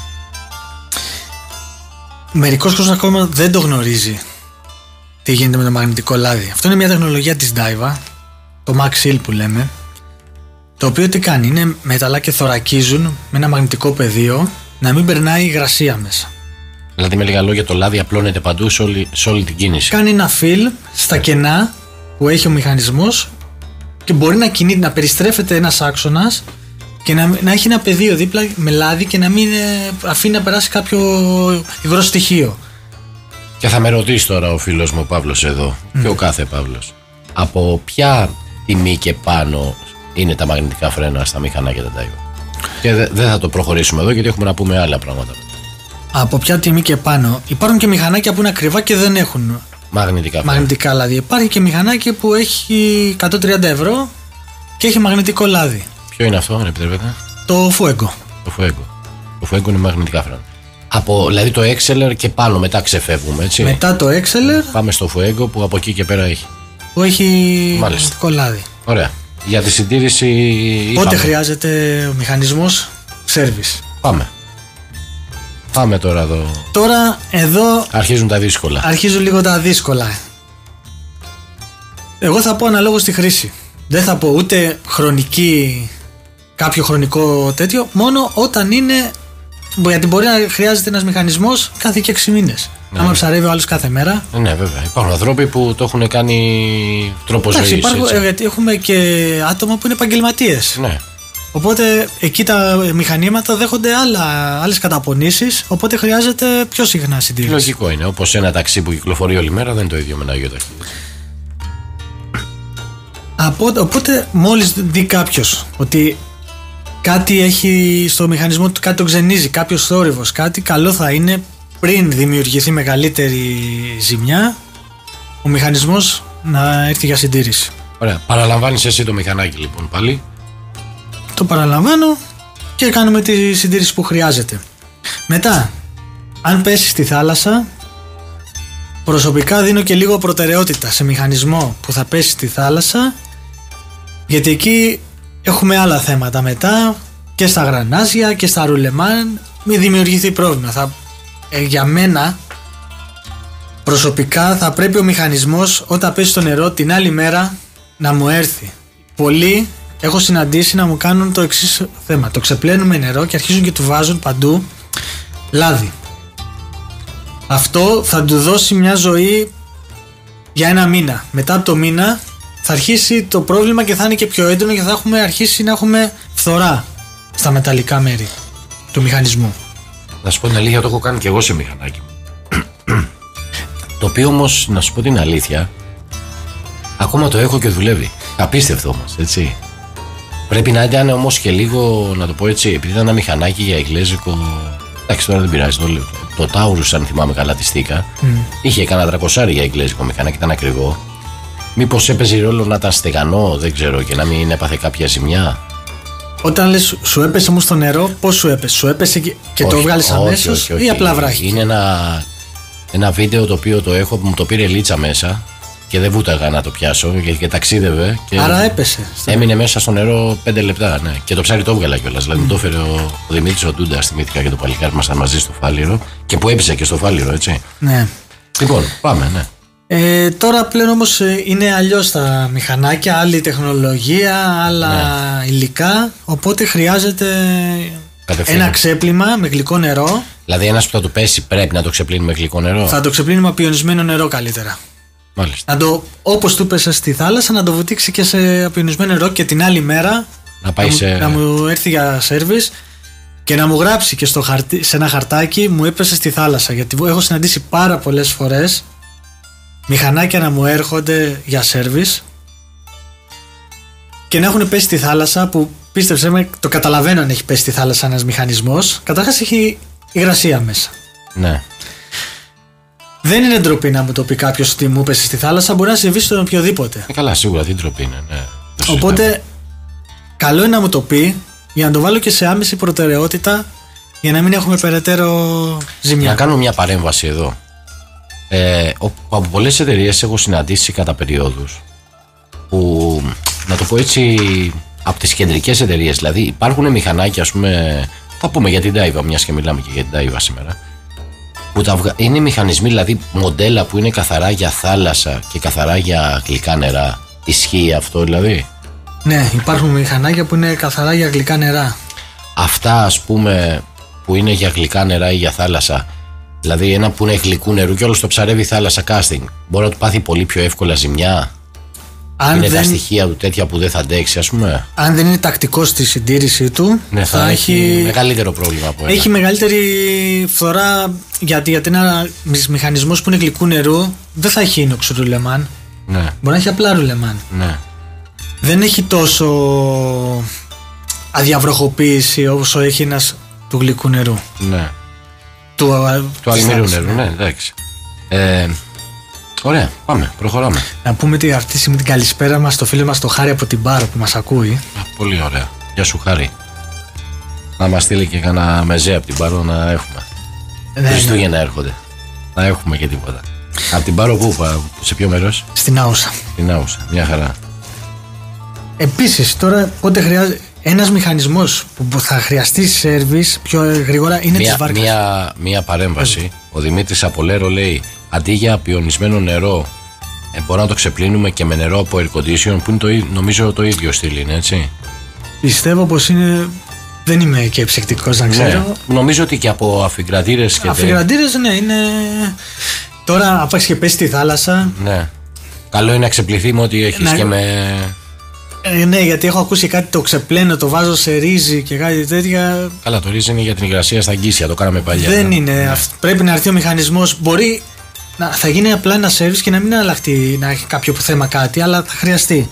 Μερικός κόσμος ακόμα δεν το γνωρίζει τι γίνεται με το μαγνητικό λάδι. Αυτό είναι μια τεχνολογία της Daiwa, το Max Seal που λέμε, το οποίο τι κάνει, είναι μεταλλά και θωρακίζουν με ένα μαγνητικό πεδίο να μην περνάει υγρασία μέσα. Δηλαδή με λίγα λόγια το λάδι απλώνεται παντού σε όλη, σε όλη την κίνηση. Κάνει ένα fill στα κενά που έχει ο μηχανισμός και μπορεί να κινείται, να περιστρέφεται ένας άξονας και να, να έχει ένα πεδίο δίπλα με λάδι και να μην ε, αφήνει να περάσει κάποιο υγρό στοιχείο. Και θα με ρωτήσει τώρα ο φίλος μου ο Παύλος εδώ, mm. και ο κάθε Παύλος, από ποια τιμή και πάνω είναι τα μαγνητικά φρένα στα μηχανάκια τα Daiwa? Και δεν δε θα το προχωρήσουμε εδώ γιατί έχουμε να πούμε άλλα πράγματα. Από ποια τιμή και πάνω? Υπάρχουν και μηχανάκια που είναι ακριβά και δεν έχουν μαγνητικά, μαγνητικά λάδι. Υπάρχει και μηχανάκι που έχει εκατόν τριάντα ευρώ και έχει μαγνητικό λάδι. Ποιο είναι αυτό, αν επιτρέπετε? Το Fuego. Το Fuego. Το Fuego είναι μαγνητικά φρένα. Από, δηλαδή το Exceler και πάνω μετά ξεφεύγουμε, έτσι. Μετά το Exceler πάμε στο Fuego που από εκεί και πέρα έχει. Που έχει μαγνητικό λάδι. Ωραία. Για τη συντήρηση. Πότε είπαμε. χρειάζεται ο μηχανισμός service? Πάμε. Πάμε τώρα εδώ. Τώρα εδώ αρχίζουν τα δύσκολα. Αρχίζουν λίγο τα δύσκολα. Εγώ θα πω αναλόγως στη χρήση. Δεν θα πω ούτε χρονική, κάποιο χρονικό τέτοιο, μόνο όταν είναι. Γιατί μπορεί να χρειάζεται ένας μηχανισμός κάθε και έξι μήνες. Ναι. Άμα ψαρεύει ο άλλος κάθε μέρα. Ναι, βέβαια. Υπάρχουν άνθρωποι που το έχουν κάνει τρόπο ζωής. Υπάρχουν, γιατί έχουμε και άτομα που είναι επαγγελματίες. Ναι. Οπότε εκεί τα μηχανήματα δέχονται άλλα, άλλες καταπονήσεις. Οπότε χρειάζεται πιο συχνά συντήρηση. Λογικό είναι. Όπως ένα ταξί που κυκλοφορεί όλη μέρα δεν είναι το ίδιο με ένα ίδιο ταξί. Οπότε μόλις δει κάποιος ότι κάτι έχει στο μηχανισμό του, κάτι το ξενίζει, κάποιος θόρυβος, κάτι, καλό θα είναι πριν δημιουργηθεί μεγαλύτερη ζημιά ο μηχανισμός να έρθει για συντήρηση. Ωραία. Παραλαμβάνεις εσύ το μηχανάκι λοιπόν πάλι? Το παραλαμβάνω και κάνουμε τη συντήρηση που χρειάζεται. Μετά, αν πέσει στη θάλασσα, προσωπικά δίνω και λίγο προτεραιότητα σε μηχανισμό που θα πέσει στη θάλασσα, γιατί εκεί έχουμε άλλα θέματα μετά και στα γρανάζια και στα ρουλεμάν, μην δημιουργηθεί πρόβλημα. Θα, ε, για μένα προσωπικά θα πρέπει ο μηχανισμός όταν πέσει στο νερό την άλλη μέρα να μου έρθει. Πολλοί έχω συναντήσει να μου κάνουν το εξής θέμα: το ξεπλένουν με νερό και αρχίζουν και του βάζουν παντού λάδι. Αυτό θα του δώσει μια ζωή για ένα μήνα. Μετά από το μήνα θα αρχίσει το πρόβλημα και θα είναι και πιο έντονο και θα έχουμε αρχίσει να έχουμε φθορά στα μεταλλικά μέρη του μηχανισμού. Να σου πω την αλήθεια, το έχω κάνει και εγώ σε μηχανάκι μου. Το οποίο όμως, να σου πω την αλήθεια, ακόμα το έχω και δουλεύει. Απίστευτο όμως, έτσι. Πρέπει να ήταν όμως και λίγο, να το πω έτσι, επειδή ήταν ένα μηχανάκι για εγγλέζικο. Εντάξει, τώρα δεν πειράζει. Το, το Taurus, αν θυμάμαι καλά τη στίκα, mm. είχε κανένα τρακοσάρι για εγγλέζικο μηχανάκι, ήταν ακριβό. Μήπως έπαιζε ρόλο να ήταν στεγανό, δεν ξέρω, και να μην έπαθε κάποια ζημιά. Όταν λες σου έπεσε όμως στο νερό, πώς σου έπεσε? Σου έπεσε και, και όχι, το βγάλεις αμέσως ή απλά βράχηκε? Είναι ένα, ένα βίντεο το οποίο το έχω, που μου το πήρε Λίτσα μέσα και δεν βούταγα να το πιάσω και, και ταξίδευε. Και άρα έπεσε. Έμεινε μέσα στο νερό πέντε λεπτά, ναι. Και το ψάρι το έβγαλα κιόλας. Δηλαδή mm. μου το έφερε ο, ο Δημήτρης ο Ντούντας, θυμήθηκα, και το παλικάρι μας ήταν μαζί στο Φάληρο και που έπεσε και στο Φάληρο, έτσι. Ναι. Λοιπόν, πάμε, ναι. Ε, τώρα πλέον όμως είναι αλλιώς τα μηχανάκια, άλλη τεχνολογία, άλλα ναι. υλικά, οπότε χρειάζεται κατευθείαν ένα ξέπλυμα με γλυκό νερό. Δηλαδή ένας που θα του πέσει πρέπει να το ξεπλύνει με γλυκό νερό? Θα το ξεπλύνει με απειωνισμένο νερό καλύτερα. Μάλιστα. Να το, όπως του πέσε στη θάλασσα, να το βουτήξει και σε απειωνισμένο νερό και την άλλη μέρα να, πάει να, σε... να μου έρθει για σέρβις και να μου γράψει και στο χαρτί, σε ένα χαρτάκι μου έπεσε στη θάλασσα, γιατί έχω συναντήσει πάρα πολλές φορές μηχανάκια να μου έρχονται για σέρβις και να έχουν πέσει στη θάλασσα, που πίστεψε με, το καταλαβαίνω αν έχει πέσει στη θάλασσα ένας μηχανισμός. Καταρχάς έχει υγρασία μέσα. Ναι. Δεν είναι ντροπή να μου το πει κάποιος ότι μου πέσει στη θάλασσα, μπορεί να συμβεί στον οποιοδήποτε. Ε, καλά, σίγουρα δεν ντροπή είναι. Ναι. Οπότε καλό είναι να μου το πει για να το βάλω και σε άμεση προτεραιότητα, για να μην έχουμε περαιτέρω ζημιά. Να κάνω μια παρέμβαση εδώ. Ε, από πολλές εταιρείες έχω συναντήσει κατά περιόδους που, να το πω έτσι, από τις κεντρικές εταιρείες, δηλαδή υπάρχουν μηχανάκια, ας πούμε, θα πούμε για την Daiwa, μιας και μιλάμε και για την Daiwa σήμερα, που τα βγα... είναι μηχανισμοί, δηλαδή μοντέλα που είναι καθαρά για θάλασσα και καθαρά για γλυκά νερά. Ισχύει αυτό δηλαδή? Ναι, υπάρχουν μηχανάκια που είναι καθαρά για γλυκά νερά. Αυτά, ας πούμε, που είναι για γλυκά νερά ή για θάλασσα, δηλαδή ένα που είναι γλυκού νερού και όλο το ψαρεύει θάλασσα casting, μπορεί να του πάθει πολύ πιο εύκολα ζημιά? Αν είναι δεν... τα στοιχεία του τέτοια που δεν θα αντέξει, ας πούμε? Αν δεν είναι τακτικό στη συντήρησή του, ναι, θα, θα έχει... έχει μεγαλύτερο πρόβλημα από ένα. Έχει μεγαλύτερη φθορά, γιατί, γιατί ένα μηχανισμός που είναι γλυκού νερού δεν θα έχει ίνοξ ρουλεμάν. Ναι. Μπορεί να έχει απλά ρουλεμάν. Ναι. Δεν έχει τόσο αδιαβροχοποίηση όσο έχει ένας του γλυκού νερού. Ναι. Του, του αλμυρού νερού, ναι, εντάξει. Ε, ωραία, πάμε, προχωράμε. Να πούμε τη αυτή με την καλησπέρα μας στο φίλο μας το Χάρη από την Πάρο που μας ακούει. Α, πολύ ωραία. Γεια σου, Χάρη. Να μας στείλει και κανένα μεζέ από την Πάρο να έχουμε. Ναι, Χριστούγεννα ναι. έρχονται. Να έχουμε και τίποτα. Από την Πάρο πού, σε ποιο μέρος? Στην Άουσα. Στην Άουσα, μια χαρά. Επίσης, τώρα πότε χρειάζεται ένας μηχανισμός που θα χρειαστεί σέρβις πιο γρήγορα είναι της βάρκας. Μια, μια παρέμβαση. Mm. Ο Δημήτρης Απολέρο λέει, αντί για απειωνισμένο νερό, ε, μπορούμε να το ξεπλύνουμε και με νερό από air condition, που είναι το, νομίζω το ίδιο στυλ είναι, έτσι? Πιστεύω πως είναι. Δεν είμαι και ψεκτικός να ξέρω. Ναι, νομίζω ότι και από αφιγκρατήρες και αφιγκρατήρες, ναι, είναι. Τώρα, απ' και πέσει στη θάλασσα. Ναι. Καλό είναι να ξεπληθεί με ό,τι έχεις να... και με. Ε, ναι, γιατί έχω ακούσει κάτι, το ξεπλένω, το βάζω σε ρύζι και κάτι τέτοια. Καλά, το ρύζι είναι για την υγρασία στα αγκίσια, το κάναμε παλιά. Δεν ναι. είναι. Ναι. Πρέπει να έρθει ο μηχανισμός. Μπορεί να θα γίνει απλά ένα σέρβις και να μην αλλάχτεί, να έχει κάποιο θέμα κάτι, αλλά θα χρειαστεί.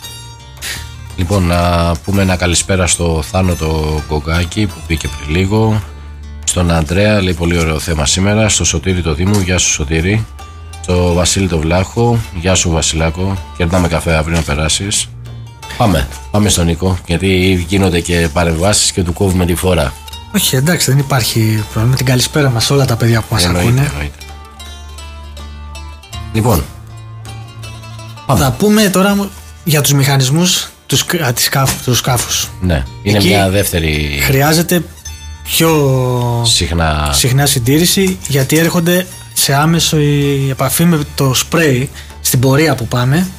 Λοιπόν, να πούμε ένα καλησπέρα στο Θάνο το Κογκάκι που πήγε πριν λίγο. Στον Αντρέα, λέει πολύ ωραίο θέμα σήμερα. Στο Σωτήρη το Δήμου, γεια σου Σωτήρη. Στο Βασίλη το Βλάχο, γεια σου Βασιλάκο. Κερνάμε καφέ αύριο να περάσεις. Πάμε, πάμε στον Νίκο, γιατί γίνονται και παρεμβάσεις και του κόβουμε τη φορά. Όχι, εντάξει, δεν υπάρχει πρόβλημα. Την καλησπέρα μας όλα τα παιδιά που μας εννοείται, ακούνε. Εννοείται. Λοιπόν, πάμε. Θα πούμε τώρα για τους μηχανισμούς του τους σκάφους. Ναι, είναι εκεί μια δεύτερη. Χρειάζεται πιο συχνά. συχνά συντήρηση, γιατί έρχονται σε άμεσο η επαφή με το σπρέι στην πορεία που πάμε.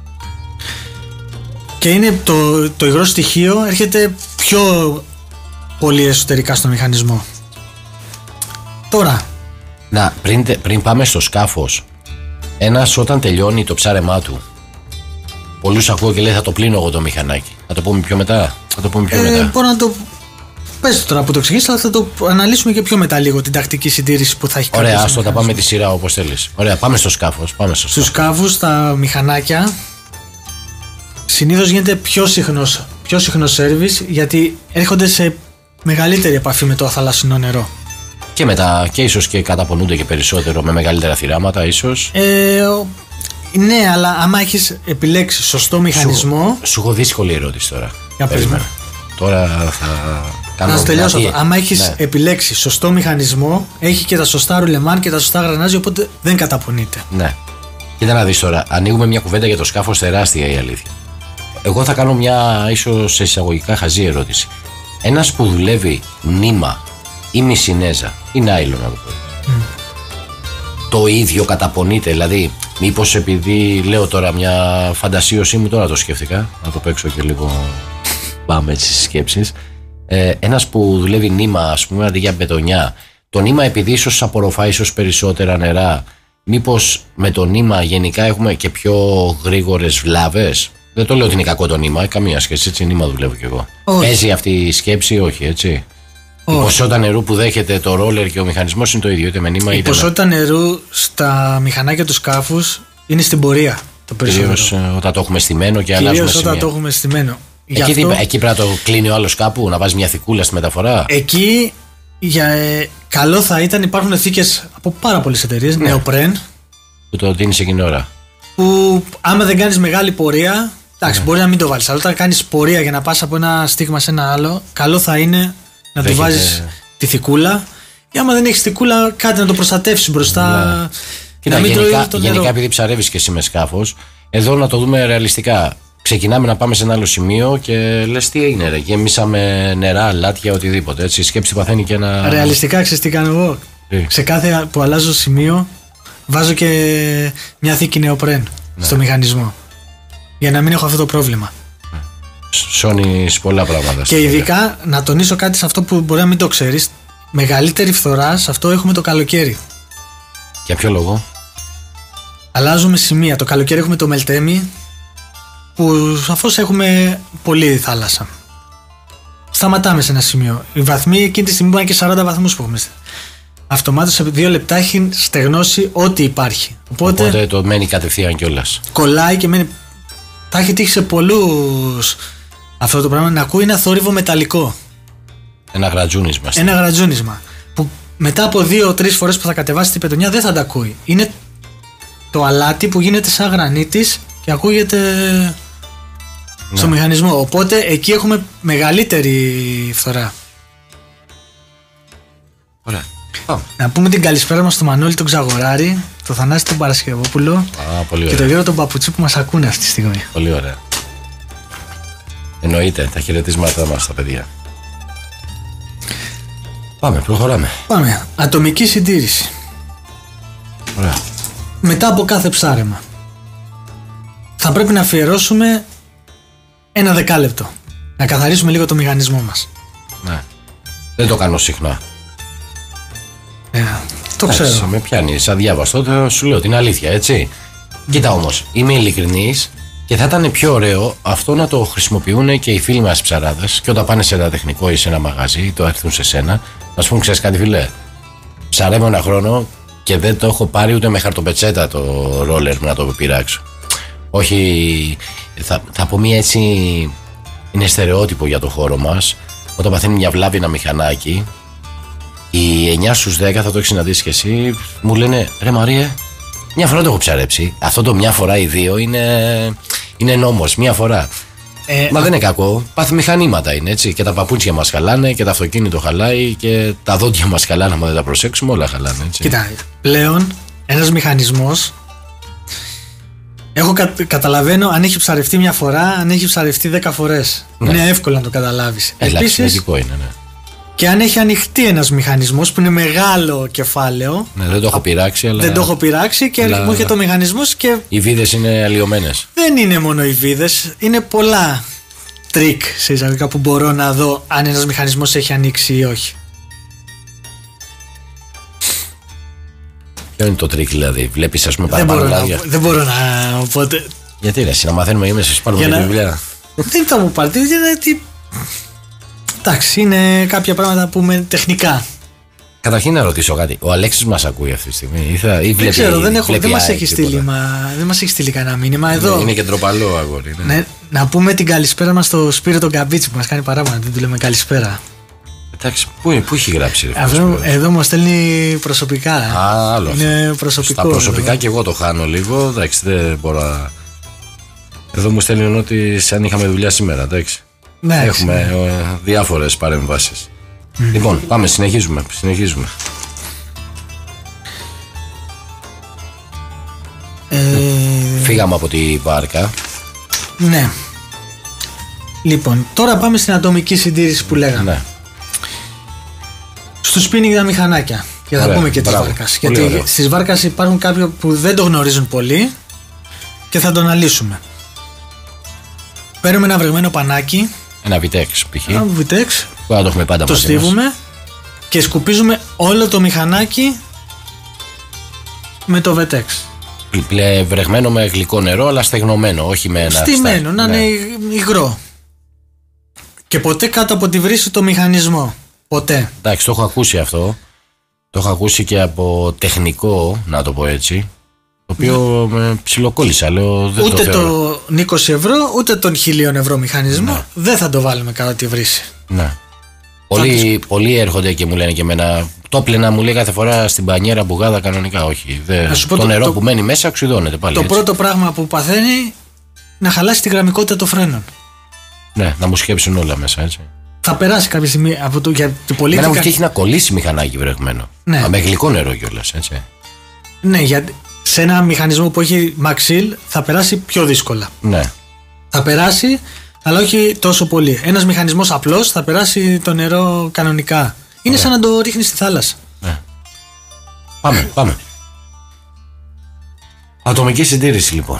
Και είναι το, το υγρό στοιχείο έρχεται πιο πολύ εσωτερικά στο μηχανισμό. Τώρα να, πριν, πριν πάμε στο σκάφος, ένας όταν τελειώνει το ψάρεμά του, πολλούς ακούω και λέει θα το πλύνω εγώ το μηχανάκι. Θα το πούμε πιο μετά. Θα το πούμε πιο ε, μετά. Μπορώ να το πες τώρα που το εξηγείς, αλλά θα το αναλύσουμε και πιο μετά λίγο την τακτική συντήρηση που θα έχει. Ωραία, άστο, θα πάμε τη σειρά όπως θέλεις. Ωραία, πάμε στο σκάφος. Πάμε στο Στους σκάφους τα μηχανάκια συνήθως γίνεται πιο συχνός, πιο συχνό σέρβις, γιατί έρχονται σε μεγαλύτερη επαφή με το θαλασσινό νερό. Και μετά, και ίσως και καταπονούνται και περισσότερο με μεγαλύτερα θυράματα, ίσως. Ε, ναι, αλλά άμα έχεις επιλέξει σωστό μηχανισμό. Σου, σου έχω δύσκολη ερώτηση τώρα. Για πες μου. Τώρα θα κάνω. Να σου τελειώσω αυτό. Άμα έχεις ναι. επιλέξει σωστό μηχανισμό, έχει και τα σωστά ρουλεμάν και τα σωστά γρανάζια, οπότε δεν καταπονείται. Ναι. Κοίτα να δεις τώρα, ανοίγουμε μια κουβέντα για το σκάφος, τεράστια η αλήθεια. Εγώ θα κάνω μια ίσως εισαγωγικά χαζή ερώτηση. Ένας που δουλεύει νήμα ή μισινέζα ή νάιλον, να το πω. Mm. Το ίδιο καταπονείται, δηλαδή, μήπως επειδή λέω τώρα μια φαντασίωσή μου, τώρα το σκέφτηκα, να το παίξω και λίγο. Πάμε έτσι στις σκέψεις. Ε, ένας που δουλεύει νήμα, ας πούμε, αντί για μπετονιά, το νήμα επειδή ίσως απορροφά ίσως περισσότερα νερά, μήπως με το νήμα γενικά έχουμε και πιο γρήγορες βλάβες? Δεν το λέω ότι είναι κακό το νήμα, καμία σχέση, έτσι νήμα δουλεύω κι εγώ. Όχι. Παίζει αυτή η σκέψη, όχι, έτσι. Όχι. Η ποσότητα νερού που δέχεται το ρόλερ και ο μηχανισμός είναι το ίδιο, είτε με νήμα είτε. Η ποσότητα με... νερού στα μηχανάκια του σκάφους είναι στην πορεία. Κυρίως όταν το έχουμε στημένο και αλλάζουμε σημεία. Κυρίως όταν το έχουμε στημένο. Εκεί, αυτό... εκεί πρέπει να το κλείνει ο άλλος κάπου, να βάζει μια θικούλα στη μεταφορά. Εκεί για, ε, καλό θα ήταν, υπάρχουν θήκες από πάρα πολλές εταιρείες, ναι. Νεοπρέν. Που το δίνεις εκείνη ώρα. Που άμα δεν κάνεις μεγάλη πορεία, εντάξει, ναι. μπορεί να μην το βάλεις. Αλλά όταν κάνεις πορεία για να πας από ένα στίγμα σε ένα άλλο, καλό θα είναι να του βάζεις τη θικούλα. Ή άμα δεν έχεις θικούλα, κάτι να το προστατεύσεις μπροστά. Ναι. Κοίτα, γενικά, γενικά επειδή ψαρεύεις και εσύ με σκάφος, εδώ να το δούμε ρεαλιστικά. Ξεκινάμε να πάμε σε ένα άλλο σημείο και λες τι έγινε, ρε. Γεμίσαμε νερά, λάτια, οτιδήποτε. Έτσι. Η σκέψη παθαίνει και ένα. Ρεαλιστικά, ξέρεις τι κάνω εγώ. Τι? Σε κάθε που αλλάζω σημείο, βάζω και μια θήκη νεοπρέν, ναι. στο μηχανισμό. Για να μην έχω αυτό το πρόβλημα. Σώνεις πολλά πράγματα. Και ειδικά να τονίσω κάτι σε αυτό που μπορεί να μην το ξέρεις. Μεγαλύτερη φθορά σε αυτό έχουμε το καλοκαίρι. Για ποιο λόγο? Αλλάζουμε σημεία. Το καλοκαίρι έχουμε το Μελτέμι, που σαφώς έχουμε πολύ θάλασσα. Σταματάμε σε ένα σημείο. Οι βαθμοί εκείνη τη στιγμή πάνε και σαράντα βαθμούς που έχουμε. Αυτομάτως σε δύο λεπτά έχει στεγνώσει ό,τι υπάρχει. Οπότε, Οπότε το μένει κατευθείαν κιόλας. Κολλάει και μένει. Θα έχει τύχει σε πολλούς αυτό το πράγμα να ακούει ένα θόρυβο μεταλλικό. Ένα γρατζούνισμα. Ένα γρατζούνισμα. Που μετά από δύο-τρεις φορές που θα κατεβάσει την πετονιά δεν θα τα ακούει. Είναι το αλάτι που γίνεται σαν γρανίτης και ακούγεται. Ναι. Στο μηχανισμό. Οπότε εκεί έχουμε μεγαλύτερη φθορά. Ωραία. Να πούμε την καλησπέρα μας στο Μανώλη τον Ξαγοράρη, το Θανάση τον Παρασκευόπουλο. Α, πολύ ωραία. Και τον Γιώργο τον Παπουτσί που μας ακούνε αυτή τη στιγμή. Πολύ ωραία. Εννοείται, τα χαιρετίσματά μας στα παιδιά. Πάμε, προχωράμε. Πάμε. Ατομική συντήρηση. Ωραία. Μετά από κάθε ψάρεμα θα πρέπει να αφιερώσουμε ένα δεκάλεπτο να καθαρίσουμε λίγο το μηχανισμό μας. Ναι. Δεν το κάνω συχνά. Ε, το ξέρω. Άξι, με πιάνεις αδιάβαστο, το σου λέω την αλήθεια, έτσι. Mm. Κοίτα όμως, είμαι ειλικρινής και θα ήταν πιο ωραίο αυτό να το χρησιμοποιούν και οι φίλοι μας ψαράδες και όταν πάνε σε ένα τεχνικό ή σε ένα μαγαζί, το έρθουν σε σένα, να σου πούν, ξέρεις κάτι φίλε, ψαρεύω ένα χρόνο και δεν το έχω πάρει ούτε με χαρτοπετσέτα το ρόλερ μου να το πειράξω. Όχι, θα, θα πω μία έτσι, είναι στερεότυπο για το χώρο μας. Όταν παθαίνει μια βλάβη ένα μηχανάκι, οι εννιά στους δέκα, θα το έχεις συναντήσει και εσύ, μου λένε ρε Μαρία, μια φορά το έχω ψαρέψει. Αυτό το μια φορά ή δύο είναι, είναι νόμος, μια φορά. Ε, Μα α... δεν είναι κακό. Πάθη μηχανήματα είναι, έτσι. Και τα παπούτσια μας χαλάνε και το αυτοκίνητο χαλάει και τα δόντια μας χαλάνε. Αν δεν τα προσέξουμε, όλα χαλάνε, έτσι. Κοίτα, πλέον ένας μηχανισμός. Εγώ κα, καταλαβαίνω αν έχει ψαρευτεί μια φορά, αν έχει ψαρευτεί δέκα φορές. Ναι. Είναι εύκολο να το καταλάβεις. Επίσης, είναι, ναι. Και αν έχει ανοιχτεί ένας μηχανισμός που είναι μεγάλο κεφάλαιο. Ναι, δεν το έχω πειράξει, αλλά. Δεν το έχω πειράξει και αλλά... μου έρχεται ο μηχανισμός και. Οι βίδες είναι αλλοιωμένες. Δεν είναι μόνο οι βίδες, είναι πολλά τρίκ σε εισαγωγικά που μπορώ να δω αν ένας μηχανισμός έχει ανοίξει ή όχι. Ποιο είναι το τρίκ δηλαδή, βλέπεις ας πούμε παραπάνω λάδια. Δεν μπορώ να. Οπότε... Γιατί ρε, να μαθαίνουμε μέσα στις πάρουμε τη βιβλία. Δεν θα μου πάρετε, γιατί. Εντάξει, είναι κάποια πράγματα που είναι τεχνικά. Καταρχήν να ρωτήσω κάτι. Ο Αλέξης μας ακούει αυτή τη στιγμή ή, θα, ή βλέπει, δεν ξέρω, δεν, έχω, βλέπει δεν μας έχει στείλει, μα, δεν μας έχει στείλει κανένα μήνυμα εδώ. Είναι, είναι και ντροπαλό αγόρι. Ναι. Ναι, Να πούμε την καλησπέρα μας στο Σπύρο τον Καμπίτσι που μας κάνει παράπονα. Δεν του λέμε καλησπέρα. Εντάξει, πού, πού έχει γράψει, ρε, Αυτό, εδώ μας στέλνει προσωπικά. Α, άλλο. Είναι προσωπικό. Στα προσωπικά εδώ. και εγώ το χάνω λίγο. Εντάξει, δεν μπορώ να. Εδώ μου στέλνει ότι σαν είχαμε δουλειά σήμερα. Εντάξει. Ναι, Έχουμε ναι. ε, διάφορες παρεμβάσεις. Mm. Λοιπόν, πάμε, συνεχίζουμε. συνεχίζουμε. Ε, Φύγαμε από τη βάρκα. Ναι. Λοιπόν, τώρα πάμε στην ατομική συντήρηση που λέγαμε. Ναι. Στο spinning τα μηχανάκια. Και θα Ωραία, πούμε και τη μπράβο. βάρκας. Πολύ Γιατί ωραίο. στις βάρκας υπάρχουν κάποιοι που δεν το γνωρίζουν πολύ και θα το αναλύσουμε. Παίρνουμε ένα βρεγμένο πανάκι, Ένα βιτέξ π.χ. ένα βιτέξ, Που να το έχουμε πάντα το μαζί στίβουμε και σκουπίζουμε όλο το μηχανάκι με το βετέξ. μας. Πλε, βρεγμένο με γλυκό νερό, αλλά στεγνωμένο, όχι με ένα. Στημένο, να ναι. είναι υγρό. Και ποτέ κάτω από τη βρύση το μηχανισμό. Ποτέ. Εντάξει, το έχω ακούσει αυτό. Το έχω ακούσει και από τεχνικό, να το πω έτσι. Το οποίο με ψιλοκόλλησα. Λέω, δεν Ούτε το θεωρώ. τον είκοσι ευρώ, ούτε τον χίλιον ευρώ μηχανισμό Ναι. δεν θα το βάλουμε κάτω τη βρύση. Ναι. Πολλοί, πολλοί έρχονται και μου λένε και εμένα. Το πλένα μου λέει κάθε φορά στην πανιέρα μπουγάδα κανονικά. Όχι. Δεν, Να σου πω το, το- νερό το- που μένει μέσα οξυδώνεται πάλι. Το έτσι. πρώτο πράγμα που παθαίνει να χαλάσει τη γραμμικότητα των φρένων. Ναι, να μου σκέψουν όλα μέσα, έτσι. Θα περάσει κάποια στιγμή από το. Γιατί πολύ Εμένα μου γλυκά- έχει να κολλήσει μηχανάκι βρεγμένο. Ναι. Α, με γλυκό νερό κιόλας, έτσι. Ναι, γιατί σε ένα μηχανισμό που έχει μαξίλ θα περάσει πιο δύσκολα. Ναι. Θα περάσει, αλλά όχι τόσο πολύ. Ένας μηχανισμός απλός θα περάσει το νερό κανονικά. Είναι σαν να το ρίχνει στη θάλασσα. ναι. Πάμε, πάμε. Ατομική συντήρηση λοιπόν.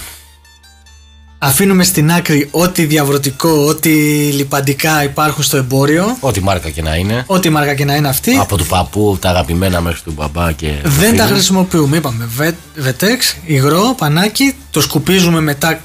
Αφήνουμε στην άκρη ό,τι διαβρωτικό, ό,τι λιπαντικά υπάρχουν στο εμπόριο, Ό,τι μάρκα και να είναι. ό,τι μάρκα και να είναι αυτή. Από του παππού, τα αγαπημένα μέχρι του μπαμπά και. του Δεν τα φίλου. χρησιμοποιούμε. Είπαμε βε, βετέξ, υγρό, πανάκι, το σκουπίζουμε μετά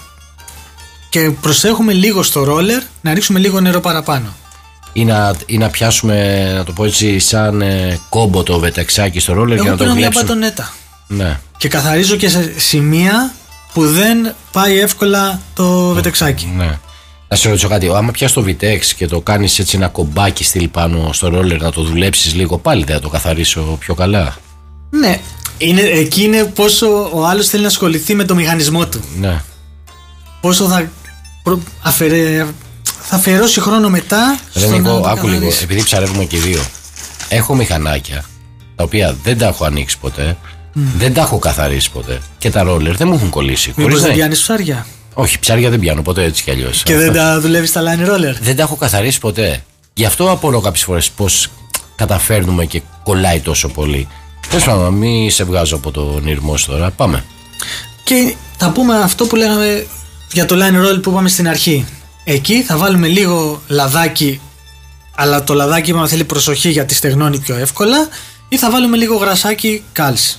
και προσέχουμε λίγο στο ρόλερ να ρίξουμε λίγο νερό παραπάνω. Ή να, ή να πιάσουμε, να το πω έτσι, σαν ε, κόμπο το βετεξάκι στο ρόλερ και Εγώ να το παίρνω μια γλέψουμε. μπατονέτα Ναι. και καθαρίζω και σε σημεία που δεν πάει εύκολα το βετεξάκι. Ναι. Να σε ρωτήσω κάτι, άμα πιάσει το βιτέξ και το κάνει έτσι ένα κομπάκι στυλ πάνω στο ρόλερ να το δουλέψει λίγο, πάλι δεν θα το καθαρίσω πιο καλά. Ναι, είναι, εκεί είναι πόσο ο άλλος θέλει να ασχοληθεί με το μηχανισμό του. Ναι. Πόσο θα, προ, αφαιρε, θα αφιερώσει χρόνο μετά Δεν στο έχω, να το άκου λίγο, καθαρίσει. επειδή ψαρεύουμε και οι δύο. Έχω μηχανάκια τα οποία δεν τα έχω ανοίξει ποτέ, δεν τα έχω καθαρίσει ποτέ. Και τα ρόλερ δεν μου έχουν κολλήσει. Μήπως Χωρίς δεν να- πιάνεις ψάρια Όχι, ψάρια δεν πιάνω ποτέ έτσι κι αλλιώ. και δεν τα δουλεύεις στα line roller. Δεν τα έχω καθαρίσει ποτέ. Γι' αυτό απορώ κάποιες φορές πώς καταφέρνουμε και κολλάει τόσο πολύ. Τέλος πάντων, μην σε βγάζω από τον ήρμό σου τώρα. Πάμε. Και θα πούμε αυτό που λέγαμε για το line roll που είπαμε στην αρχή. Εκεί θα βάλουμε λίγο λαδάκι, αλλά το λαδάκι είπαμε θέλει προσοχή γιατί στεγνώνει πιο εύκολα, ή θα βάλουμε λίγο γρασάκι κάλς.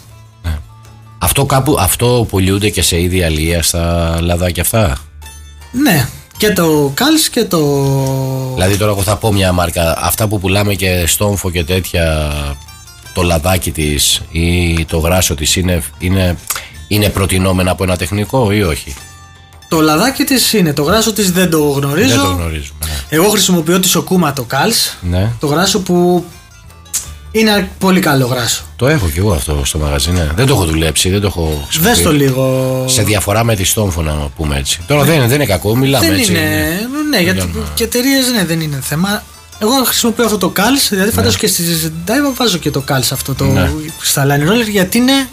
Αυτό κάπου, αυτό πουλιούνται και σε είδη αλληλεία στα λαδάκια αυτά. Ναι, και το κάλς και το... Δηλαδή τώρα εγώ θα πω μια μάρκα. Αυτά που πουλάμε και στόμφο και τέτοια, το λαδάκι της ή το γράσο της είναι, είναι, είναι προτινόμενα από ένα τεχνικό ή όχι. Το λαδάκι της είναι, το γράσο της δεν το γνωρίζω. Δεν το γνωρίζουμε. Ναι. Εγώ χρησιμοποιώ τη σοκούμα το κάλς, Ναι. το γράσο που είναι πολύ καλό γράσο. Το έχω κι εγώ αυτό στο μαγαζί. Ναι. Δεν το έχω δουλέψει, δεν το έχω χρησιμοποιήσει. Δες το λίγο. Σε διαφορά με τη στόμφο, να πούμε έτσι. Τώρα δεν είναι, δεν είναι κακό, μιλάμε Δεν έτσι. είναι. Ναι, γιατί Μιλάμε. και εταιρείε ναι, δεν είναι θέμα. Εγώ χρησιμοποιώ αυτό το κάλς, δηλαδή φαντάζομαι και στη Daiwa βάζω και το κάλς αυτό το, Ναι. στα line roller γιατί είναι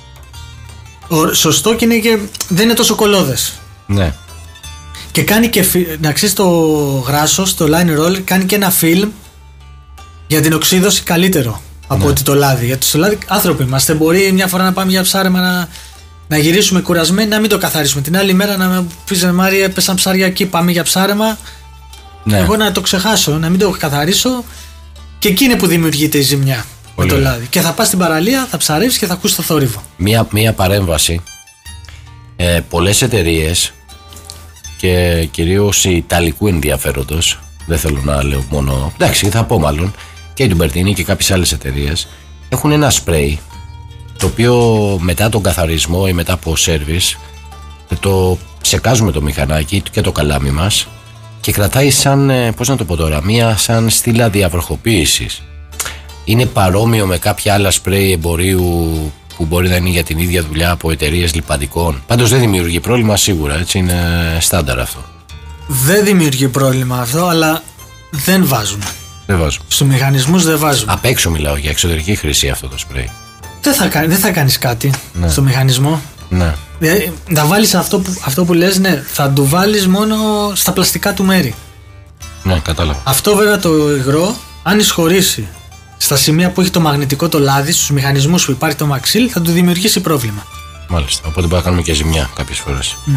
ο- σωστό και, είναι και δεν είναι τόσο κολλώδες. Ναι. Και κάνει και φι- να ξέρεις το γράσο στο line roller κάνει και ένα φιλμ για την οξύδωση καλύτερο από Ναι. ότι το λάδι. Γιατί στο λάδι άνθρωποι είμαστε. Μπορεί μια φορά να πάμε για ψάρεμα να, να γυρίσουμε κουρασμένοι να μην το καθαρίσουμε. Την άλλη μέρα να με πει Μάρια, έπεσαν ψάρια εκεί, πάμε για ψάρεμα. Ναι. Εγώ να το ξεχάσω, να μην το καθαρίσω και εκεί είναι που δημιουργείται η ζημιά Πολύ με το ωραία. λάδι. Και θα πας στην παραλία, θα ψαρεύεις και θα ακούσει το θόρυβο. Μία, μία παρέμβαση. Ε, πολλές εταιρείες και κυρίως οι ιταλικού ενδιαφέροντος, δεν θέλω να λέω μόνο, εντάξει θα πω μάλλον, και η Ντουμπερτίνη και κάποιες άλλες εταιρείες έχουν ένα σπρέι το οποίο μετά τον καθαρισμό ή μετά από σέρβις το τσεκάζουμε το μηχανάκι και το καλάμι μας και κρατάει σαν, πώς να το πω τώρα, μία σαν στήλα διαβροχοποίησης. Είναι παρόμοιο με κάποια άλλα σπρέι εμπορίου που μπορεί να είναι για την ίδια δουλειά από εταιρείες λιπαντικών. Πάντως δεν δημιουργεί πρόβλημα σίγουρα, έτσι είναι στάνταρ αυτό. Δεν δημιουργεί πρόβλημα αυτό, αλλά δεν βάζουν. Δεν βάζουν. Στους μηχανισμούς δεν βάζουν. Απ' έξω μιλάω, για εξωτερική χρήση αυτό το σπρέι. Δεν θα, δεν θα κάνεις κάτι, ναι, στο μηχανισμό. Ναι. Δηλαδή, θα βάλεις αυτό που, αυτό που λες, ναι, θα του βάλεις μόνο στα πλαστικά του μέρη. Ναι, κατάλαβα. Αυτό βέβαια το υγρό, αν εισχωρήσει στα σημεία που έχει το μαγνητικό το λάδι, στους μηχανισμούς που υπάρχει το μαξίλ, θα του δημιουργήσει πρόβλημα. Μάλιστα. Οπότε μπορεί να κάνουμε και ζημιά κάποιες φορές. Mm.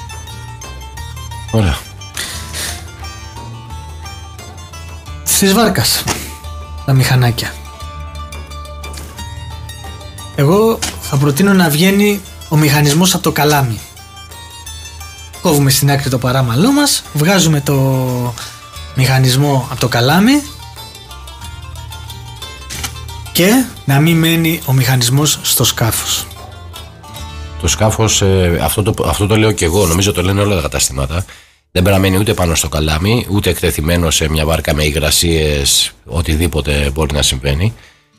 Ωραία. Στις βάρκας τα μηχανάκια. Εγώ θα προτείνω να βγαίνει ο μηχανισμός από το καλάμι. Κόβουμε στην άκρη το παράμαλό μας, βγάζουμε το μηχανισμό από το καλάμι και να μην μένει ο μηχανισμός στο σκάφος. Το σκάφος, ε, αυτό, το, αυτό το λέω και εγώ, νομίζω το λένε όλα τα καταστήματα. Δεν πρέπει να μένει ούτε πάνω στο καλάμι, ούτε εκτεθειμένο σε μια βάρκα με υγρασίες, οτιδήποτε μπορεί να συμβαίνει.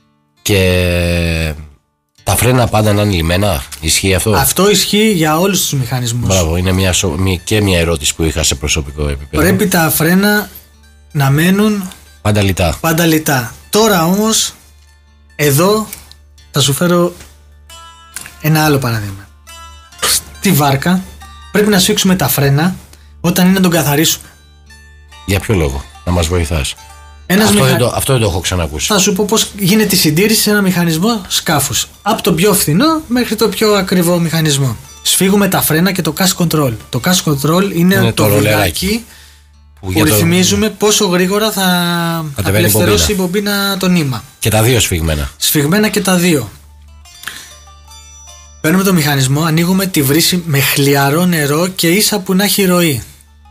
Και τα φρένα πάντα να είναι λιμένα, ισχύει αυτό? Αυτό ισχύει για όλους τους μηχανισμούς. Μπράβο, είναι μια, και μια ερώτηση που είχα σε προσωπικό επίπεδο. Πρέπει τα φρένα να μένουν πάντα λιτά. Πάντα λιτά. Τώρα όμως, εδώ θα σου φέρω ένα άλλο παράδειγμα. Στη βάρκα πρέπει να σφίξουμε τα φρένα όταν είναι να τον καθαρίσουμε. Για ποιο λόγο? Να μας βοηθάς. Ένας αυτό, μηχα... δεν το, αυτό δεν το έχω ξανακούσει. Θα σου πω πώς γίνεται η συντήρηση σε ένα μηχανισμό σκάφους. Από το πιο φθηνό μέχρι το πιο ακριβό μηχανισμό. Σφίγγουμε τα φρένα και το cash control. Το cash control είναι, είναι το, το ρολεράκι που, που ρυθμίζουμε το... πόσο γρήγορα θα απελευθερώσει η μπομπίνα το νήμα. Και τα δύο σφιγμένα. Σφιγμένα και τα δύο. Παίρνουμε το μηχανισμό, ανοίγουμε τη βρύση με χλιαρό νερό και ίσα που να έχει ροή.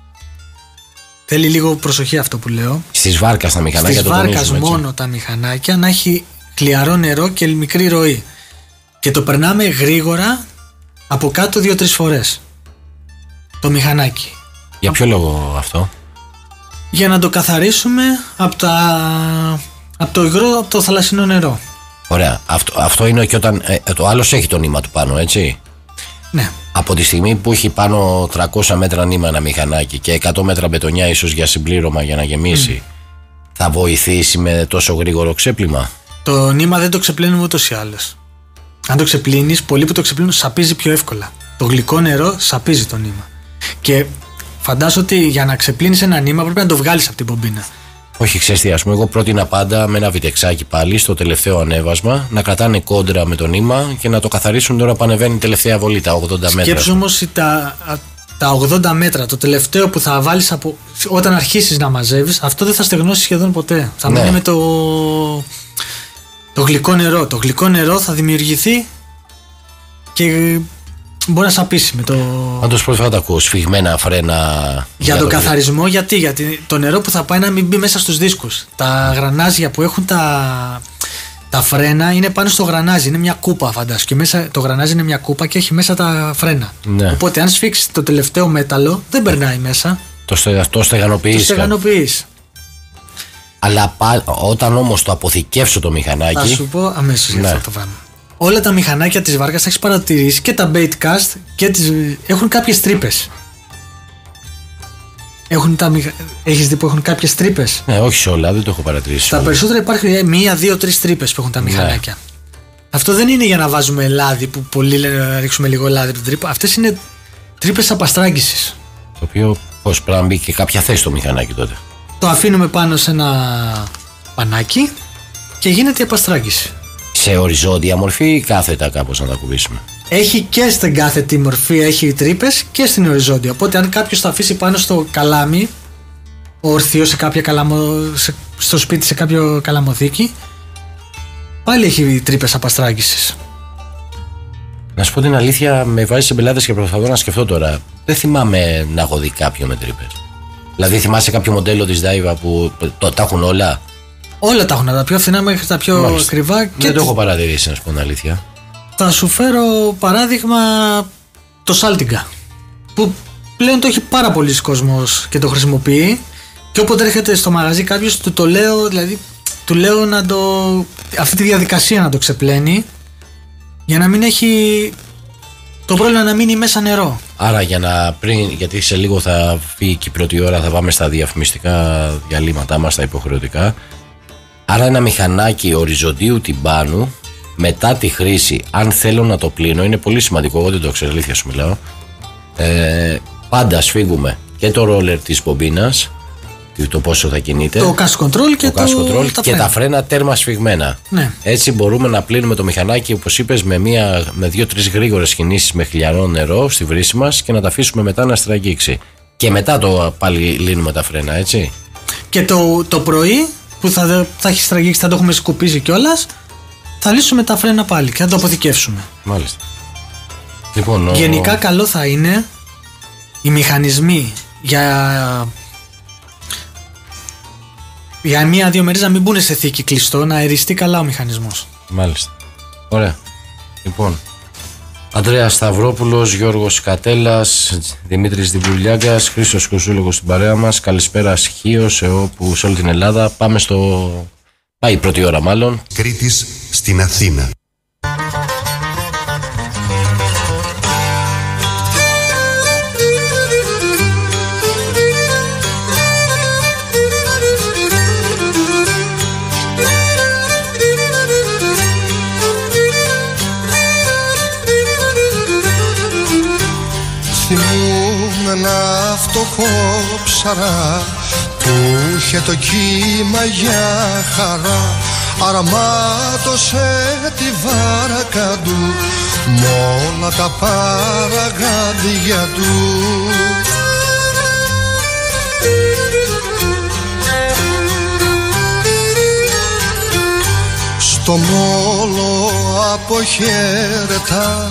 Θέλει λίγο προσοχή αυτό που λέω. Στις βάρκας τα μηχανάκια. Στις βάρκας μόνο τα μηχανάκια να έχει χλιαρό νερό και μικρή ροή. Και το περνάμε γρήγορα από κάτω δύο-τρεις φορές. Το μηχανάκι. Για ποιο λόγο αυτό? Για να το καθαρίσουμε από, τα... από το υγρό, από το θαλασσινό νερό. Ωραία. Αυτό, αυτό είναι και όταν ε, το άλλος έχει το νήμα του πάνω, έτσι. Ναι. Από τη στιγμή που έχει πάνω τριακόσια μέτρα νήμα ένα μηχανάκι και εκατό μέτρα μπετονιά ίσως για συμπλήρωμα για να γεμίσει, mm. θα βοηθήσει με τόσο γρήγορο ξέπλυμα? Το νήμα δεν το ξεπλύνουμε ούτως ή άλλως. Αν το ξεπλύνεις, πολλοί που το ξεπλύνουν σαπίζει πιο εύκολα. Το γλυκό νερό σαπίζει το νήμα. Και φαντάσου ότι για να ξεπλύνεις ένα νήμα πρέπει να το βγάλεις από την πομπίνα. Όχι, ξέρεις τι, ας πούμε, εγώ πρότεινα πάντα με ένα βιτεξάκι πάλι στο τελευταίο ανέβασμα να κρατάνε κόντρα με το νήμα και να το καθαρίσουν τώρα που ανεβαίνει η τελευταία βολή, τα ογδόντα μέτρα. Σκέψου όμως τα, τα ογδόντα μέτρα, το τελευταίο που θα βάλεις από, όταν αρχίσεις να μαζεύεις, αυτό δεν θα στεγνώσει σχεδόν ποτέ. Θα ναι. μείνει με το, το γλυκό νερό. Το γλυκό νερό θα δημιουργηθεί και μπορεί να σαπίσει με το. Πάντως πρώτη φορά τα ακούω, σφιγμένα φρένα. Για, για τον το καθαρισμό, γλυκό. Γιατί, γιατί το νερό που θα πάει να μην μπει μέσα στους δίσκους. Τα γρανάζια που έχουν τα, τα φρένα είναι πάνω στο γρανάζι. Είναι μια κούπα, φαντάσου. Και μέσα το γρανάζι είναι μια κούπα και έχει μέσα τα φρένα. Ναι. Οπότε, αν σφίξει το τελευταίο μέταλλο, δεν περνάει μέσα. Το, στε, το στεγανοποιείς. Το στεγανοποιείς. Αλλά πά, όταν όμως το αποθηκεύσω το μηχανάκι. Θα σου πω αμέσως για ναι. αυτό το πράγμα. Όλα τα μηχανάκια της βάρκας, έχεις παρατηρήσει, και τα baitcast και τις, έχουν κάποιες τρύπες. Έχουν τα μηχα... Έχεις δει που έχουν κάποιες τρύπες? Ναι, όχι σε όλα, δεν το έχω παρατηρήσει. Τα περισσότερα υπάρχουν μία, δύο, τρεις τρύπες που έχουν τα μηχανάκια. Ναι. Αυτό δεν είναι για να βάζουμε λάδι που πολλοί λένε να ρίξουμε λίγο λάδι από την τρύπα. Αυτές είναι τρύπες απαστράγγισης. Το οποίο πώς πρέπει να μπει και κάποια θέση στο μηχανάκι τότε. Το αφήνουμε πάνω σε ένα πανάκι και γίνεται η απαστράγγιση. Σε οριζόντια μορφή ή κάθετα κάπως να τα κουμπίσουμε? Έχει και στην κάθετη μορφή, έχει τρύπες και στην οριζόντια. Οπότε αν κάποιος το αφήσει πάνω στο καλάμι, ορθίο σε κάποια καλαμο... σε... στο σπίτι σε κάποιο καλαμοθήκη, πάλι έχει τρύπες απαστράγγισης. Να σου πω την αλήθεια, με βάζει σε μπελάδες και προσπαθώ να σκεφτώ τώρα. Δεν θυμάμαι να έχω δει κάποιο με τρύπες. Δηλαδή θυμάσαι κάποιο μοντέλο της Daiwa που το, τα έχουν όλα? Όλα τα έχουν, τα πιο φθηνά μέχρι τα πιο Μάλιστα. ακριβά. Και δεν το έχω παρατηρήσει, να σου πω την αλήθεια. Θα σου φέρω παράδειγμα το Saltiga, που πλέον το έχει πάρα πολλοί κόσμος και το χρησιμοποιεί. Και όποτε έρχεται στο μαγαζί κάποιος, του το λέω, δηλαδή, του λέω να το, αυτή τη διαδικασία να το ξεπλένει, για να μην έχει το πρόβλημα να μείνει μέσα νερό. Άρα για να πριν, γιατί σε λίγο θα φύγει και η πρώτη ώρα, θα πάμε στα διαφημιστικά διαλύματά μας, τα υποχρεωτικά. Άρα ένα μηχανάκι οριζοντίου τυμπάνου μετά τη χρήση, αν θέλω να το πλύνω, είναι πολύ σημαντικό, εγώ δεν το ξέρω, αλήθεια σου μιλάω. Ε, πάντα σφίγγουμε και το ρόλερ της μπομπίνας, το πόσο θα κινείται, το cash control και, το cash το, control τα και φρένα. τα φρένα τέρμα σφιγμένα. Ναι. Έτσι μπορούμε να πλύνουμε το μηχανάκι, όπως είπες, με, μία, με δύο-τρεις γρήγορες κινήσεις με χλιαρό νερό στη βρύση μας και να τα αφήσουμε μετά να στραγγίξει. Και μετά το πάλι λύνουμε τα φρένα, έτσι. Και το, το πρωί που θα, θα έχει στραγγίξει, θα το έχουμε σκουπίσει κιόλας, θα λύσουμε τα φρένα πάλι και θα το αποθηκεύσουμε. Μάλιστα. Λοιπόν, ο... Γενικά καλό θα είναι οι μηχανισμοί για, για μία-δύο μέρες να μην μπουν σε θήκη κλειστό, να αεριστεί καλά ο μηχανισμός. Μάλιστα. Ωραία. Λοιπόν, Ανδρέας Σταυρόπουλος, Γιώργος Κατέλας, Δημήτρης Διμπουλιάγκας, Χρήστος Κουσούλογος στην παρέα μας. Καλησπέρα Χίο, σε όπου σε όλη την Ελλάδα. Πάμε στο... Πάει η πρώτη ώρα μάλλον. Κρήτης στην Αθήνα. Θυμούμαι ένα φτωχό ψαρά που είχε το κύμα για χαρά. Αρμάτωσε τη βάρακα του μ' όλα τα παραγάντια του. Στο μόλο αποχαιρετά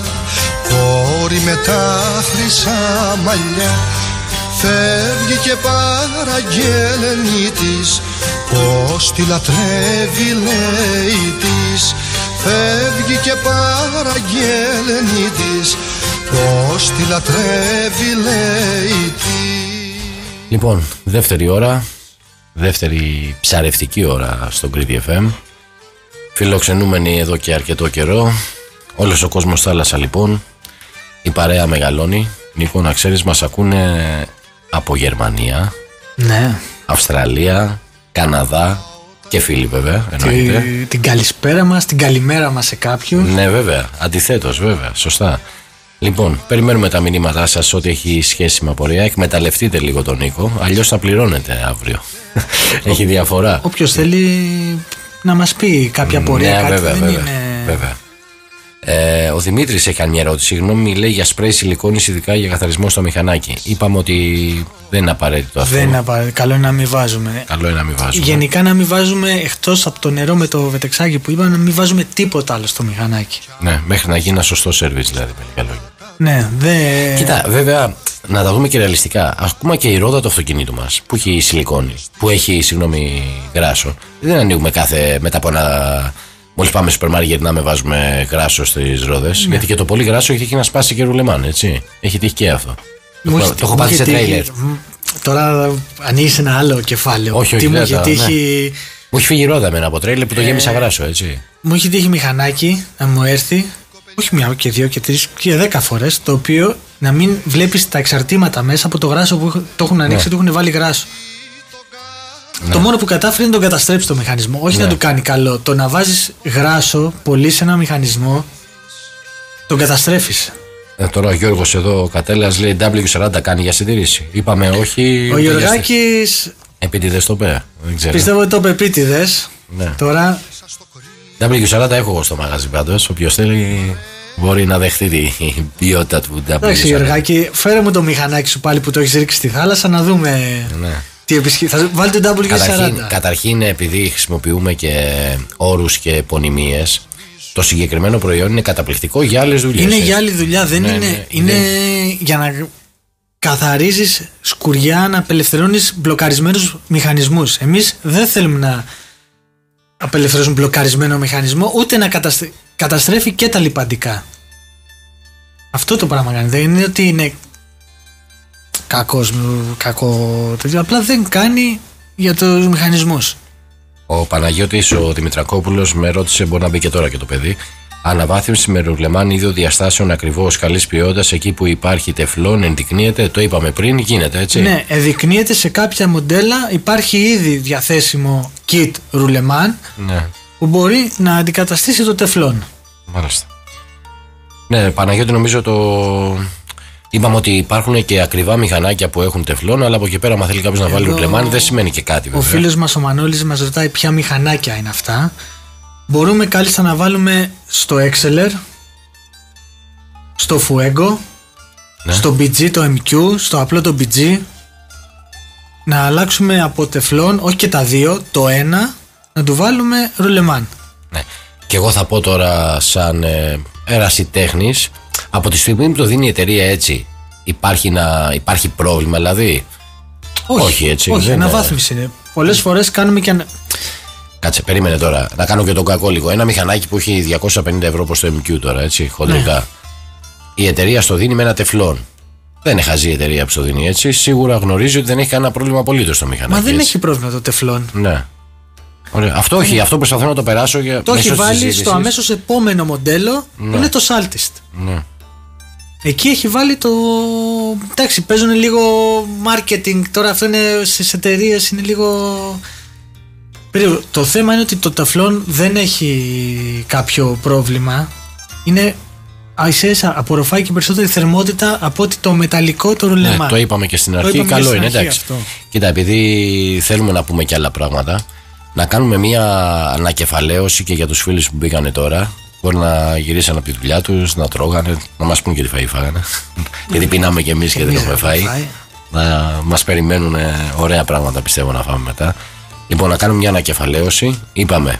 κόρη με τα χρυσά μαλλιά, φεύγει και παραγγέλνει της πως τη λατρεύει, λέει της. Φεύγει και παραγγέλνει της πως τη λατρεύει, λέει της. Λοιπόν, δεύτερη ώρα, δεύτερη ψαρευτική ώρα στο Κρήτη εφ εμ. Φιλοξενούμενοι εδώ και αρκετό καιρό. Όλος ο κόσμος θάλασσα λοιπόν. Η παρέα μεγαλώνει. Νίκο, να ξέρεις, μας ακούνε από Γερμανία, Ναι. Αυστραλία, Καναδά και φίλοι βέβαια, εννοείται. Τη, την καλησπέρα μας, την καλημέρα μας σε κάποιον. Ναι, βέβαια. Αντιθέτως, βέβαια. Σωστά. Λοιπόν, περιμένουμε τα μηνύματά σας ό,τι έχει σχέση με απορία. Εκμεταλλευτείτε λίγο τον Νίκο, αλλιώς θα πληρώνετε αύριο. Έχει διαφορά. Όποιος θέλει να μας πει κάποια πορεία, Ναι, κάτι βέβαια, δεν βέβαια, είναι... βέβαια. Ε, ο Δημήτρης έχει κάνει μια ερώτηση. Συγγνώμη, λέει για σπρέι σιλικόνης, ειδικά για καθαρισμό στο μηχανάκι. Είπαμε ότι δεν είναι απαραίτητο αυτό. Δεν είναι απαραίτητο. Καλό είναι να μην βάζουμε. Καλό είναι να μην βάζουμε. Γενικά να μην βάζουμε, εκτός από το νερό με το βετεξάκι που είπαμε, να μην βάζουμε τίποτα άλλο στο μηχανάκι. Ναι, μέχρι να γίνει ένα σωστό σερβις δηλαδή. Με λίγα λόγια. Ναι, δεν. Κοίτα, βέβαια, να τα δούμε και ρεαλιστικά. Ακόμα και η ρόδα του αυτοκινήτου μας που έχει σιλικόνη, που έχει, συγγνώμη, γράσο, δεν ανοίγουμε κάθε μετά από ένα. Μόλις πάμε στο σούπερ μάρκετ να με βάζουμε γράσο στις ρόδες. Ναι. Γιατί και το πολύ γράσο έχει τύχει να σπάσει και ρουλεμάν, έτσι. Έχει τύχει και αυτό. Μου το έχει, το έχω πάθει σε τρέιλερ. Τώρα ανοίγεις ένα άλλο κεφάλαιο. Όχι, όχι, Τι μου δεν έχει τα- τύχει. Μου έχει φύγει η ρόδα εμένα από τρέιλερ που το γέμισα γράσο, έτσι. Μου έχει τύχει μηχανάκι να μου έρθει, όχι μια και δύο και τρεις και δέκα φορές, το οποίο να μην βλέπεις τα εξαρτήματα μέσα από το γράσο που το έχουν ανοίξει, Ναι. του έχουν βάλει γράσο. Ναι. Το μόνο που κατάφερε είναι να τον καταστρέψει το μηχανισμό. Όχι Ναι. να του κάνει καλό. Το να βάζεις γράσο πολύ σε ένα μηχανισμό, τον καταστρέφεις. Ε, τώρα ο Γιώργος εδώ, ο Κατέλας, λέει ντάμπλιου σαράντα κάνει για συντήρηση. Είπαμε όχι. Ο Γιωργάκης Επίτηδες το είπε. Δεν ξέρω. πιστεύω ότι το είπε επίτηδες. Ναι. Τώρα ντάμπλιου σαράντα έχω εγώ στο μαγαζί πάντως. Όποιος θέλει μπορεί να δεχτεί την ποιότητα του ντάμπλιου σαράντα. εντάξει, Γιωργάκη, φέρε μου το μηχανάκι σου πάλι που το έχεις ρίξει στη θάλασσα να δούμε Ναι. τι επισχύ... Θα βάλει το ντάμπλιου σαράντα. Καταρχήν, καταρχήν, επειδή χρησιμοποιούμε και όρους και επωνυμίες, το συγκεκριμένο προϊόν είναι καταπληκτικό για άλλες δουλειές. Είναι έτσι. για άλλη δουλειά, δεν Ναι, είναι. ναι, είναι δεν- για να καθαρίζεις σκουριά, να απελευθερώνεις μπλοκαρισμένους μηχανισμούς. Εμείς δεν θέλουμε να απελευθερώσουμε μπλοκαρισμένο μηχανισμό, ούτε να καταστρέ... καταστρέφει και τα λιπαντικά. Αυτό το πράγμα κάνει. Δεν είναι ότι είναι κακός, κακό τέτοιο. Απλά δεν κάνει για τους μηχανισμούς. Ο Παναγιώτης ο Δημητρακόπουλος με ρώτησε, μπορεί να μπει και τώρα και το παιδί. Αναβάθμιση με ρουλεμάν ίδιο διαστάσεων ακριβώς καλής ποιότητας εκεί που υπάρχει τεφλόν, ενδεικνύεται, το είπαμε πριν, γίνεται έτσι. Ναι, ενδεικνύεται σε κάποια μοντέλα, υπάρχει ήδη διαθέσιμο kit ρουλεμάν Ναι. που μπορεί να αντικαταστήσει το τεφλόν. Μάλιστα. Ναι, Παναγιώτη, νομίζω το. Είπαμε ότι υπάρχουν και ακριβά μηχανάκια που έχουν τεφλόν, αλλά από εκεί πέρα, αν θέλει κάποιος να βάλει ρουλεμάν, δεν σημαίνει και κάτι βέβαια. Ο φίλος μας ο Μανώλης μας ρωτάει ποια μηχανάκια είναι αυτά. Μπορούμε κάλλιστα να βάλουμε στο Exceler, στο Fuego, Ναι. στο μπι τζι το εμ κιου, στο απλό το μπι τζι. Να αλλάξουμε από τεφλόν, όχι και τα δύο, το ένα, να του βάλουμε ρουλεμάν. Ναι. Και εγώ θα πω τώρα, σαν ε, ερασιτέχνης, από τη στιγμή που το δίνει η εταιρεία έτσι, υπάρχει, να, υπάρχει πρόβλημα δηλαδή. Όχι, όχι έτσι. όχι, δεν αναβάθμιση είναι. Πολλές φορές κάνουμε και ανα... Κάτσε, περίμενε τώρα. Να κάνω και τον κακό λίγο. Ένα μηχανάκι που έχει διακόσια πενήντα ευρώ προς το εμ κιου τώρα, έτσι, χοντρικά. Ναι. Η εταιρεία στο δίνει με ένα τεφλόν. Δεν είναι χαζή η εταιρεία που στο δίνει έτσι. Σίγουρα γνωρίζει ότι δεν έχει κανένα πρόβλημα απολύτως το μηχανάκι. Μα δεν έτσι. έχει πρόβλημα το τεφλόν. Ναι. Ωραία. Αυτό όχι, αυτό προσπαθώ να το περάσω για. Το έχει βάλει στο αμέσως επόμενο μοντέλο, ναι. που είναι το Saltist. Ναι. Εκεί έχει βάλει το. Εντάξει, παίζουν λίγο marketing. Τώρα αυτό είναι στις εταιρείες, είναι λίγο. Περίπου. Το θέμα είναι ότι το τεφλόν δεν έχει κάποιο πρόβλημα. Είναι. Αϊσές απορροφάει και περισσότερη θερμότητα από ότι το μεταλλικό το ρουλεμάν. Ναι, το είπαμε και στην αρχή. Καλό είναι, εντάξει. Αυτό. Κοίτα, επειδή θέλουμε να πούμε και άλλα πράγματα, να κάνουμε μια ανακεφαλαίωση και για τους φίλους που μπήκανε τώρα. Μπορεί να γυρίσαν από τη δουλειά τους, να τρώγανε, να μας πούν και τι φαΐ φάγανε. Γιατί πεινάμε κι εμείς και δεν έχουμε φάει. Να μας περιμένουν ωραία πράγματα, πιστεύω, να φάμε μετά. Λοιπόν, να κάνουμε μια ανακεφαλαίωση. Είπαμε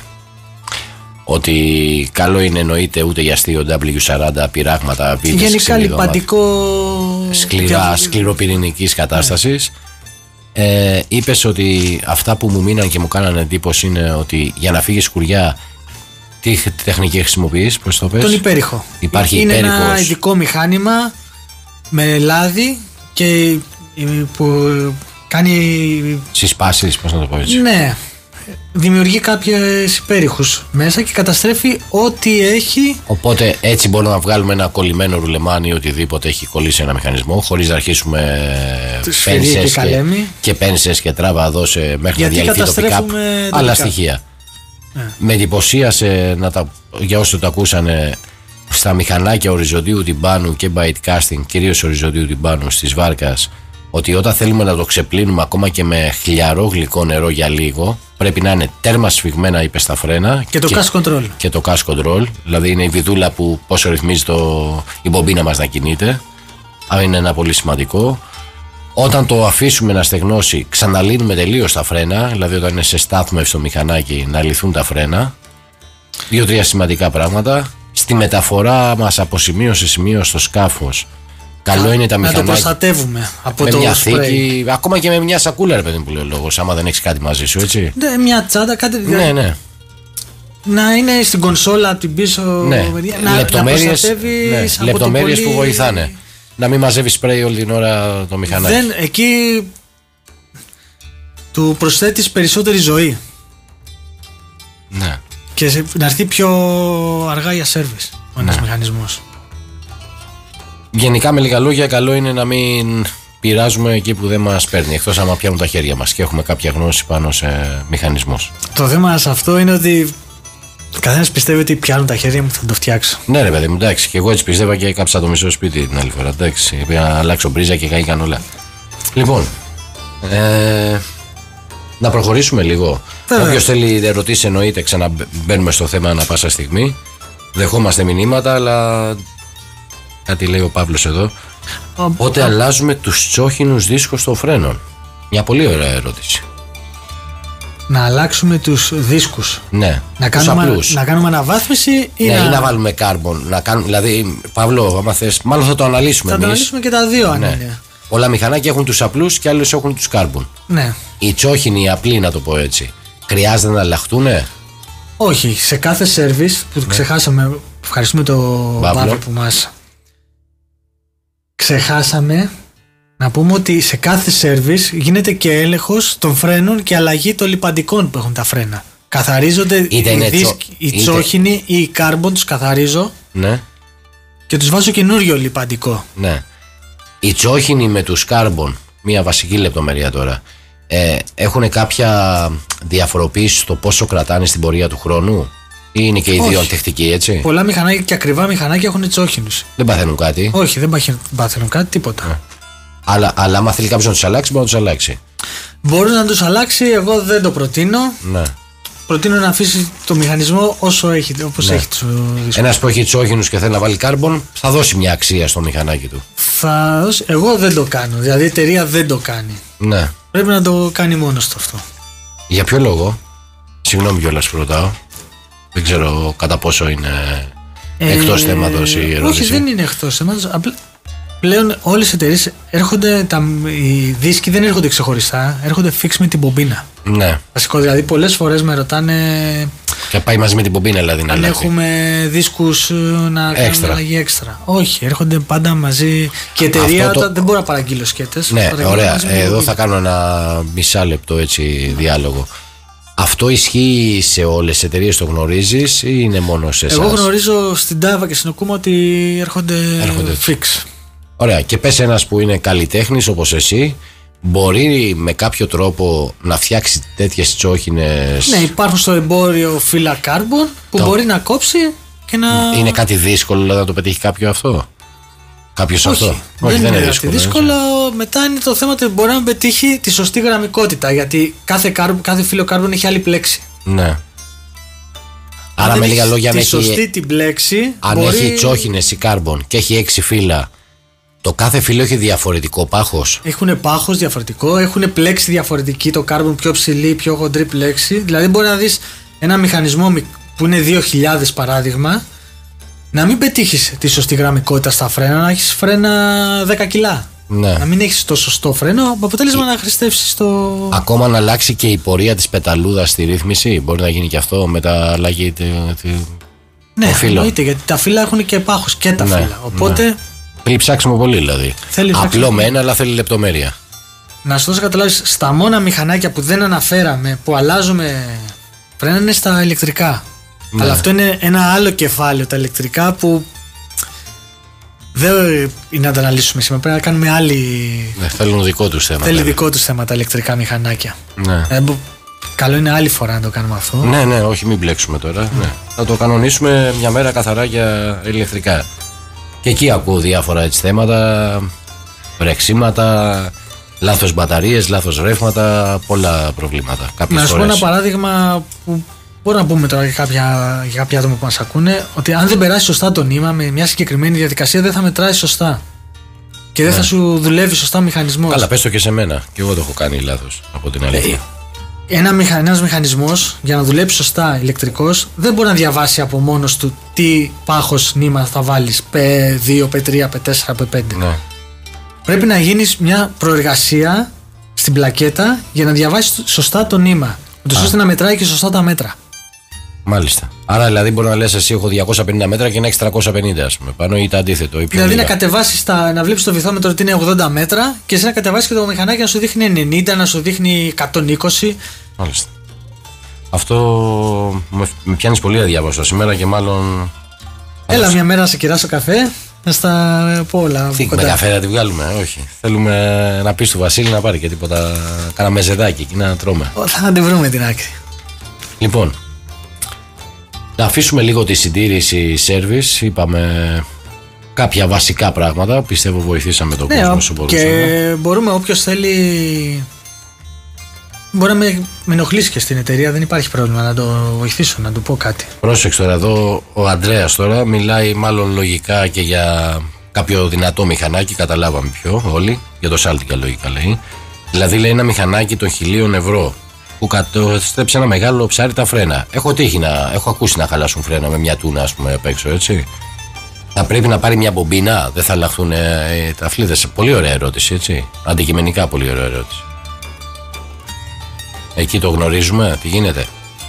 ότι καλό είναι, εννοείται, ούτε για αστείο ντάμπλιου σαράντα πειράγματα, βίδες, γενικά λιπαντικό. Σκληρά, σκληροπυρηνικής κατάστασης. Ε, είπες ότι αυτά που μου μείναν και μου κάνανε εντύπωση είναι ότι για να φύγει σκουριά, τι τεχνική χρησιμοποιείς, πώς το πες? Τον υπέρηχο. Υπάρχει είναι υπέρηχος. ένα ειδικό μηχάνημα με λάδι και που κάνει. Συσπάσεις, πώς να το πω έτσι. Ναι. Δημιουργεί κάποιες υπέρηχους μέσα και καταστρέφει ό,τι έχει. Οπότε έτσι μπορούμε να βγάλουμε ένα κολλημένο ρουλεμάν ή οτιδήποτε έχει κολλήσει ένα μηχανισμό, χωρίς να αρχίσουμε πένσες και, και, και πένσες και τράβα δώσε μέχρι να διαλυθεί το pick-up. Άλλα στοιχεία. Ναι. Με εντυπωσίασε, να τα, για όσοι το ακούσανε, στα μηχανάκια οριζοντίου τυμπάνου και bite casting, κυρίως οριζοντίου τυμπάνου στις βάρκας, ότι όταν θέλουμε να το ξεπλύνουμε ακόμα και με χλιαρό γλυκό νερό για λίγο, πρέπει να είναι τέρμα σφιγμένα, είπε, στα φρένα. Και το cash control. Και το cash control, δηλαδή είναι η βιδούλα που πόσο ρυθμίζει το, η μπομπίνα μας να κινείται. Αυτό είναι ένα πολύ σημαντικό. Όταν το αφήσουμε να στεγνώσει, ξαναλύνουμε τελείως τα φρένα, δηλαδή όταν είναι σε στάθμευση στο μηχανάκι, να λυθούν τα φρένα. Δύο-τρία σημαντικά πράγματα. Στη μεταφορά μας από σημείο σε σημείο στο σκάφος, καλό είναι τα μηχανάκια. Να το προστατεύουμε από με το μια σπρέι. θήκη, ακόμα και με μια σακούλα, ρε παιδί που λέει ο λόγος, άμα δεν έχεις κάτι μαζί σου, έτσι. Ναι, μια τσάντα, κάτι. Ναι, ναι. Να είναι στην κονσόλα από την πίσω. Ναι. Να, λεπτομέρειες, να ναι. λεπτομέρειες πολύ... που βοηθάνε. Να μην μαζεύει σπρέι όλη την ώρα το μηχανάκι. Δεν, εκεί του προσθέτεις περισσότερη ζωή. Ναι. Και να έρθει πιο αργά για σέρβις ο ένας ναι. μηχανισμός. Γενικά, με λίγα λόγια, καλό είναι να μην πειράζουμε εκεί που δεν μας παίρνει, εκτός άμα πιάνουν τα χέρια μας και έχουμε κάποια γνώση πάνω σε μηχανισμούς. Το θέμα σε αυτό είναι ότι καθένας πιστεύει ότι πιάνουν τα χέρια μου, θα το φτιάξω. Ναι, ρε παιδί μου, εντάξει, και εγώ έτσι πιστεύα και κάψα το μισό σπίτι την άλλη φορά. Εντάξει, πήγα να αλλάξω μπρίζα και καήκαν όλα. Λοιπόν, ε, να προχωρήσουμε λίγο. Όποιος θέλει ερωτήσεις, εννοείται, ξαναμπαίνουμε στο θέμα ανά πάσα στιγμή. Δεχόμαστε μηνύματα, αλλά κάτι λέει ο Παύλος εδώ. Ο, Πότε ο, αλλάζουμε τους τσόχινους δίσκους των φρένων? Μια πολύ ωραία ερώτηση. Να αλλάξουμε τους δίσκους. Ναι, να τους κάνουμε, απλούς. Να κάνουμε αναβάθμιση ή, ναι, να... ή να βάλουμε carbon. Να κάνουμε, δηλαδή, Παύλο, άμα θες, μάλλον θα το αναλύσουμε. Θα εμείς. το αναλύσουμε και τα δύο, αν ναι. είναι. Πολλά μηχανάκια έχουν τους απλούς και άλλες έχουν τους carbon. Ναι. Οι τσόχινοι, οι απλοί, να το πω έτσι, χρειάζεται να αλλάχτουνε? Όχι, σε κάθε service που ναι. ξεχάσαμε. Ευχαριστούμε τον Παύλο που μας ξεχάσαμε Να πούμε ότι σε κάθε σέρβις γίνεται και έλεγχος των φρένων και αλλαγή των λιπαντικών που έχουν τα φρένα. Καθαρίζονται οι, δίσκ, τσο... οι τσόχινοι ή οι κάρμπον, τους καθαρίζω. Ναι. Και τους βάζω καινούριο λιπαντικό. Ναι. Οι τσόχινοι με τους κάρμπον, μια βασική λεπτομέρεια τώρα, ε, έχουν κάποια διαφοροποίηση στο πόσο κρατάνε στην πορεία του χρόνου, ή είναι και οι δύο αντιχτικοί, έτσι? Πολλά μηχανάκια και ακριβά μηχανάκια έχουν τσόχινους. Δεν παθαίνουν κάτι? Όχι, δεν παθαίνουν κάτι, τίποτα. Ναι. Αλλά, αλλά άμα θέλει κάποιος να τους αλλάξει, μπορεί να τους αλλάξει. Μπορεί να τους αλλάξει, εγώ δεν το προτείνω. Ναι. Προτείνω να αφήσει το μηχανισμό όσο έχει, όπως ναι. έχει τους δίσκους. Ένας που έχει τσόχινους και θέλει να βάλει κάρμπον, θα δώσει μια αξία στο μηχανάκι του. Θα δώσει, εγώ δεν το κάνω, δηλαδή η εταιρεία δεν το κάνει. Ναι. Πρέπει να το κάνει μόνος του αυτό. Για ποιο λόγο? Συγγνώμη κιόλας που ρωτάω. Δεν ξέρω κατά πόσο είναι ε, εκτός θέματος η ερώτηση. Όχι, δεν είναι εκτός θέματος. Απλά πλέον όλες οι εταιρείες έρχονται, τα, οι δίσκοι δεν έρχονται ξεχωριστά, έρχονται fix με την πομπίνα. Ναι. Βασικό, δηλαδή πολλές φορές με ρωτάνε. Και πάει μαζί με την πομπίνα, δηλαδή. Αν να έχουμε δίσκους να κάνουμε αλλαγή έξτρα. Όχι, έρχονται πάντα μαζί. Και η εταιρεία το... δεν μπορεί να παραγγείλω σκέτες. Ναι, ωραία. Εδώ θα κάνω ένα μισάλεπτο έτσι διάλογο. Αυτό ισχύει σε όλες τις εταιρείες, το γνωρίζεις ή είναι μόνο σε εσάς? Εγώ γνωρίζω στην Τάβα και στην Οκούμα ότι έρχονται, έρχονται fix. Ωραία, και πες ένας που είναι καλλιτέχνης όπως εσύ, μπορεί με κάποιο τρόπο να φτιάξει τέτοιες τσόχινες? Ναι, υπάρχουν στο εμπόριο φύλλα κάρμπον που το... μπορεί να κόψει και να... Είναι κάτι δύσκολο δηλαδή, να το πετύχει κάποιο αυτό? Κάποιος Όχι, αυτό? Δεν Όχι, δεν είναι, είναι δύσκολο. δύσκολο μετά είναι το θέμα ότι μπορεί να πετύχει τη σωστή γραμμικότητα. Γιατί κάθε, κάρ, κάθε φύλλο κάρμπον έχει άλλη πλέξη. Ναι. Άρα αν με λίγα λόγια, αν έχει, σωστή την πλέξη. Αν μπορεί... έχει τσόχινες ή κάρμπον και έχει έξι φύλλα, το κάθε φύλλο έχει διαφορετικό πάχος? Έχουν πάχος διαφορετικό, έχουν πλέξη διαφορετική. Το κάρμπον πιο ψηλή, πιο χοντρή πλέξη. Δηλαδή μπορεί να δεις ένα μηχανισμό που είναι δύο χιλιάδες παράδειγμα, να μην πετύχεις τη σωστή γραμμικότητα στα φρένα, να έχεις φρένα δέκα κιλά. Ναι. Να μην έχεις το σωστό φρένο, με αποτέλεσμα να χρηστεύσεις το. Ακόμα να αλλάξει και η πορεία της πεταλούδας στη ρύθμιση, μπορεί να γίνει και αυτό με τα αλλαγή τη, τη... Ναι, εννοείται, γιατί τα φύλλα έχουν και πάχος και τα ναι, φύλλα. Οπότε. Ναι. Θέλει ψάξιμο πολύ δηλαδή. Θέλει Απλό με ένα, αλλά θέλει λεπτομέρεια. Να σου δώσω καταλάβεις, στα μόνα μηχανάκια που δεν αναφέραμε, που αλλάζουμε φρένα, είναι στα ηλεκτρικά. Ναι. Αλλά αυτό είναι ένα άλλο κεφάλαιο, τα ηλεκτρικά, που δεν είναι να τα αναλύσουμε σήμερα. Πρέπει να κάνουμε άλλη. Ναι, θέλουν δικό τους θέμα. Θέλει δικό τους θέμα τα ηλεκτρικά μηχανάκια. Ναι. Ε, καλό είναι άλλη φορά να το κάνουμε αυτό. Ναι, ναι, όχι, μην μπλέξουμε τώρα. Mm. Ναι. Θα το κανονίσουμε μια μέρα καθαρά για ηλεκτρικά. Και εκεί ακούω διάφορα έτσι θέματα, βρεξίματα, λάθος μπαταρίες, λάθος ρεύματα, πολλά προβλήματα. Να σου πω ένα παράδειγμα που μπορούμε να πούμε τώρα για κάποια, για κάποια άτομα που μας ακούνε, ότι αν δεν περάσει σωστά το νήμα με μια συγκεκριμένη διαδικασία, δεν θα μετράει σωστά. Και δεν ναι. θα σου δουλεύει σωστά ο μηχανισμός. Καλά, πες το και σε μένα. Και εγώ το έχω κάνει λάθος από την αλήθεια. Ένα μηχα... Ένας μηχανισμός για να δουλέψει σωστά ηλεκτρικός δεν μπορεί να διαβάσει από μόνος του τι πάχος νήμα θα βάλεις, πι δύο, πι τρία, πι τέσσερα, πι πέντε. Ναι. Πρέπει να γίνεις μια προεργασία στην πλακέτα για να διαβάσεις σωστά το νήμα, ώστε να μετράει και σωστά τα μέτρα. Μάλιστα. Άρα δηλαδή μπορεί να λες εσύ έχω διακόσια πενήντα μέτρα και να έχεις τριακόσια πενήντα, ας πούμε, πάνω ή το αντίθετο. Ή δηλαδή λίγα. Να κατεβάσεις τα, να βλέπεις το βυθόμετρο ότι είναι ογδόντα μέτρα και εσύ να κατεβάσεις και το μηχανάκι να σου δείχνει ενενήντα, να σου δείχνει εκατόν είκοσι. Μάλιστα. Αυτό με πιάνεις πολύ αδιάβαστο σήμερα και μάλλον. Έλα μια μέρα να σε κεράσω καφέ, να στα πω όλα. Τι, με καφέ να τη βγάλουμε, όχι. Θέλουμε να πεις του Βασίλη να πάρει και τίποτα. Κάνα μεζεδάκι εκεί να τρώμε. Θα τη βρούμε την άκρη. Λοιπόν. Να αφήσουμε λίγο τη συντήρηση service, είπαμε κάποια βασικά πράγματα, πιστεύω βοηθήσαμε τον ναι, κόσμο όσο μπορούσαμε. Και μπορούμε όποιος θέλει, μπορεί να με, με ενοχλήσει και στην εταιρεία, δεν υπάρχει πρόβλημα να το βοηθήσω, να του πω κάτι. Πρόσεξε τώρα εδώ, ο Ανδρέας τώρα μιλάει μάλλον λογικά και για κάποιο δυνατό μηχανάκι, καταλάβαμε ποιο όλοι, για το Σάλτικα λογικά λέει. Δηλαδή λέει ένα μηχανάκι των χιλίων ευρώ, που καταστρέψει ένα μεγάλο ψάρι τα φρένα. Έχω τύχει να, έχω ακούσει να χαλάσουν φρένα με μια τούνα, ας πούμε, απ' έξω, έτσι. Θα πρέπει να πάρει μια μπομπίνα, δεν θα αλλάχθουν ε, τα φλίδες. Πολύ ωραία ερώτηση, έτσι. Αντικειμενικά πολύ ωραία ερώτηση. Εκεί το γνωρίζουμε, τι γίνεται.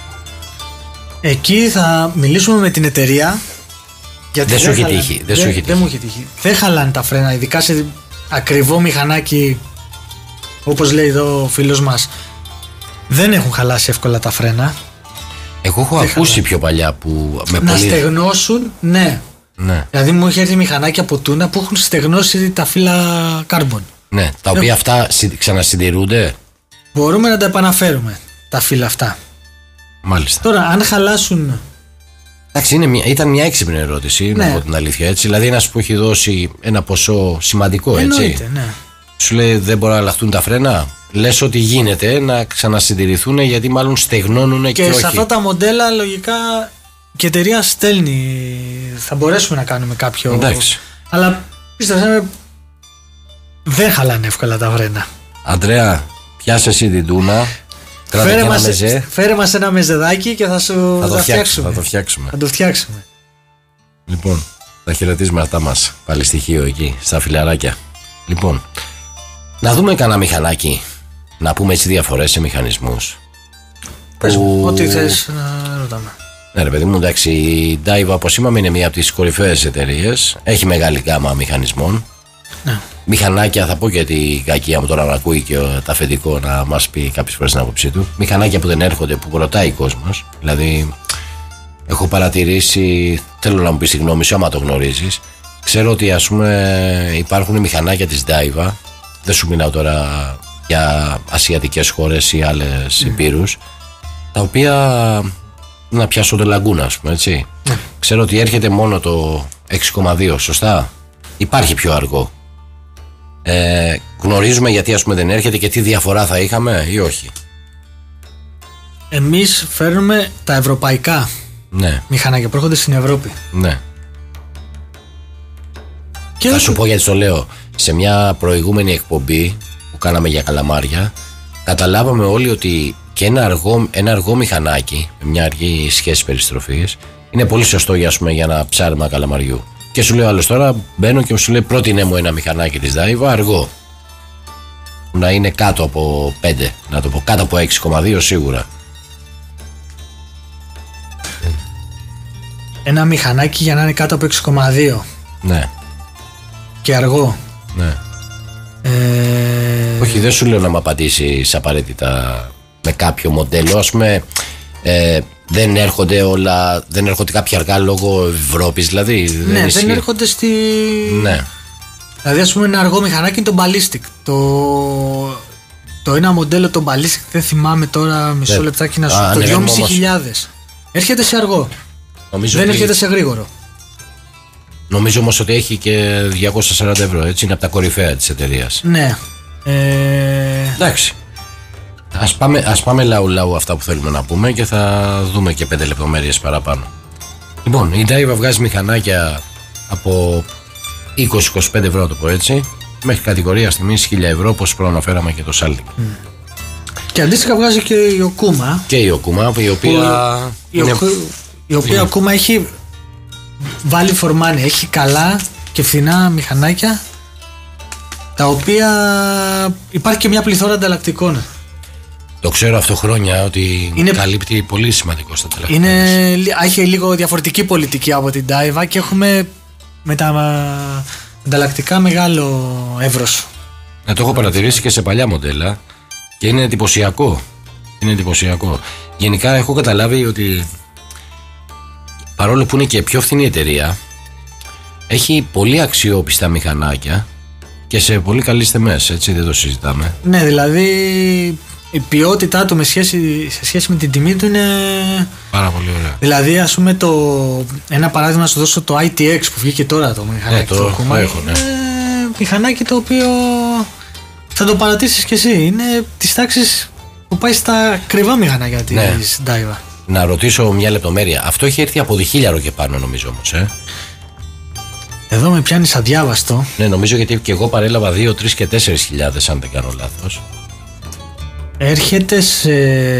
Εκεί θα μιλήσουμε με την εταιρεία. Γιατί δεν, δεν σου έχει τύχει. Δεν, δεν, σου έχει δεν μου έχει τύχει. Δεν χαλάνε τα φρένα, ειδικά σε ακριβό μηχανάκι, όπως λέει εδώ ο φίλος μας, δεν έχουν χαλάσει εύκολα τα φρένα. Εγώ έχω δεν ακούσει χαλά. πιο παλιά που με Να πολύ... στεγνώσουν, ναι. Ναι. Δηλαδή μου έχει έρθει μηχανάκια από τούνα που έχουν στεγνώσει τα φύλλα κάρμπον. Ναι, τα οποία αυτά συ- ξανασυντηρούνται. Μπορούμε να τα επαναφέρουμε τα φύλλα αυτά. Μάλιστα. Τώρα, αν χαλάσουν. Εντάξει, είναι μια, ήταν μια έξυπνη ερώτηση, Ναι. να πω την αλήθεια. Έτσι. Δηλαδή, ένας που έχει δώσει ένα ποσό σημαντικό, έτσι. Εννοείται, ναι. Σου λέει δεν μπορεί να αλλάχτούν τα φρένα. Λες ότι γίνεται να ξανασυντηρηθούν γιατί μάλλον στεγνώνουν και, Και, και σε όχι. αυτά τα μοντέλα λογικά και η εταιρεία στέλνει. Θα μπορέσουμε να κάνουμε κάποιο. Εντάξει. Αλλά πίστεψέ με, δεν χαλάνε εύκολα τα βρένα. Αντρέα, πιάσε εσύ την τούνα. Κράτα και Φέρε ένα μας, μεζέ. φέρε μας ένα μεζεδάκι και θα σου Θα το τα φτιάξουμε. Θα το φτιάξουμε. Θα το φτιάξουμε. Λοιπόν, τα χαιρετίσματά μας πάλι στοιχείο εκεί, στα φιλαράκια. Λοιπόν, να δούμε κανένα μηχανάκι. Να πούμε έτσι διαφορές σε μηχανισμούς. Πες μου, Που- ό,τι θες να ρωτάμε. Ναι, ρε παιδί μου, εντάξει, η Daiwa, όπως είπαμε, είναι μία από τις κορυφαίες εταιρείες. Έχει μεγάλη γάμα μηχανισμών. Ναι. Μηχανάκια, θα πω και την κακία μου τώρα να ακούει και ο- τα αφεντικό να μας πει κάποιες φορές την άποψή του. Μηχανάκια που δεν έρχονται, που ρωτάει ο κόσμος. Δηλαδή, έχω παρατηρήσει, θέλω να μου πεις τη γνώμη σου, άμα το γνωρίζεις. Ξέρω ότι ας πούμε υπάρχουν μηχανάκια της Daiwa. Δεν σου μιλάω τώρα για ασιατικές χώρες ή άλλες mm. υπήρους. Τα οποία, να πιάσω το Λαγκούνα, ας πούμε, έτσι. Ναι. Ξέρω ότι έρχεται μόνο το έξι κόμμα δύο, σωστά. Υπάρχει πιο αργό. Ε, γνωρίζουμε γιατί ας πούμε δεν έρχεται και τι διαφορά θα είχαμε ή όχι. Εμείς φέρνουμε τα ευρωπαϊκά Ναι, μηχανάκια που έρχονται στην Ευρώπη. ναι. Και Θα σου πω γιατί το λέω. Σε μια προηγούμενη εκπομπή που κάναμε για καλαμάρια, καταλάβαμε όλοι ότι και ένα αργό, ένα αργό μηχανάκι, με μια αργή σχέση περιστροφής, είναι πολύ σωστό για, ας πούμε, για ένα ψάρεμα καλαμαριού. Και σου λέει ο άλλος τώρα, μπαίνω και σου λέει πρότεινε μου ένα μηχανάκι της Daiwa αργό. Να είναι κάτω από πέντε, να το πω κάτω από έξι κόμμα δύο σίγουρα. ένα μηχανάκι για να είναι κάτω από έξι κόμμα δύο Ναι, και αργό. ναι. Ε, Όχι, δεν σου λέω να μου απαντήσεις απαραίτητα με κάποιο μοντέλο. Ας πούμε, ε, δεν έρχονται όλα, δεν έρχονται κάποια αργά λόγω Ευρώπης, δηλαδή. ναι, δεν, ισχύει. έρχονται στη. Ναι, Δηλαδή, ας πούμε, ένα αργό μηχανάκι είναι το Ballistic. Το, το ένα μοντέλο, το Ballistic, δεν θυμάμαι τώρα, μισό Ναι. λεπτάκι να σου Α, το ανεβαίνουμε δυόμισι χιλιάδες. Έρχεται σε αργό. νομίζω, Δεν ότι, έρχεται σε γρήγορο. νομίζω όμως ότι έχει και διακόσια σαράντα ευρώ, έτσι, είναι από τα κορυφαία της εταιρείας. Ναι. Ε, Εντάξει. Ας πάμε, ας πάμε λαού λαού αυτά που θέλουμε να πούμε και θα δούμε και πέντε λεπτομέρειες παραπάνω. Λοιπόν, η Daiwa βγάζει μηχανάκια από είκοσι με είκοσι πέντε ευρώ, να το πω έτσι, μέχρι κατηγορία τιμής χίλια ευρώ, όπως προαναφέραμε και το Salting. και αντίστοιχα βγάζει και η Okuma. Και η Okuma, η οποία. Η, είναι- Oku- η οποία είναι- Okuma έχει value for money. Έχει καλά και φθηνά μηχανάκια, τα οποία υπάρχει και μια πληθώρα ανταλλακτικών. Το ξέρω αυτό χρόνια ότι Είναι- καλύπτει πολύ σημαντικό στα τελευταία. Είναι, λι- έχει λίγο διαφορετική πολιτική από την Daiwa και έχουμε με τα ανταλλακτικά μεγάλο εύρος. Να το έχω παρατηρήσει και σε παλιά μοντέλα και είναι εντυπωσιακό. Είναι εντυπωσιακό. Γενικά έχω καταλάβει ότι παρόλο που είναι και πιο φθηνή εταιρεία, έχει πολύ αξιόπιστα μηχανάκια και σε πολύ καλές τιμές, έτσι, δεν το συζητάμε. Ναι, δηλαδή η ποιότητά του με σχέση, σε σχέση με την τιμή του είναι. Πάρα πολύ ωραία. Δηλαδή, ας πούμε, το, ένα παράδειγμα να σου δώσω, το άι τι εξ που βγήκε τώρα το μηχανάκι. Ναι, το- του Okuma, το έχω, ναι. είναι μηχανάκι το οποίο θα το παρατήσεις κι εσύ. Είναι της τάξης που πάει στα ακριβά μηχανάκια της Ναι. Daiwa. Να ρωτήσω μια λεπτομέρεια. Αυτό έχει έρθει από διχίλιαρο και πάνω, νομίζω όμως, ε. Εδώ με πιάνεις αδιάβαστο. Ναι, νομίζω γιατί και εγώ παρέλαβα δύο, τρεις και τέσσερις χιλιάδες, αν δεν κάνω λάθος. Έρχεται σε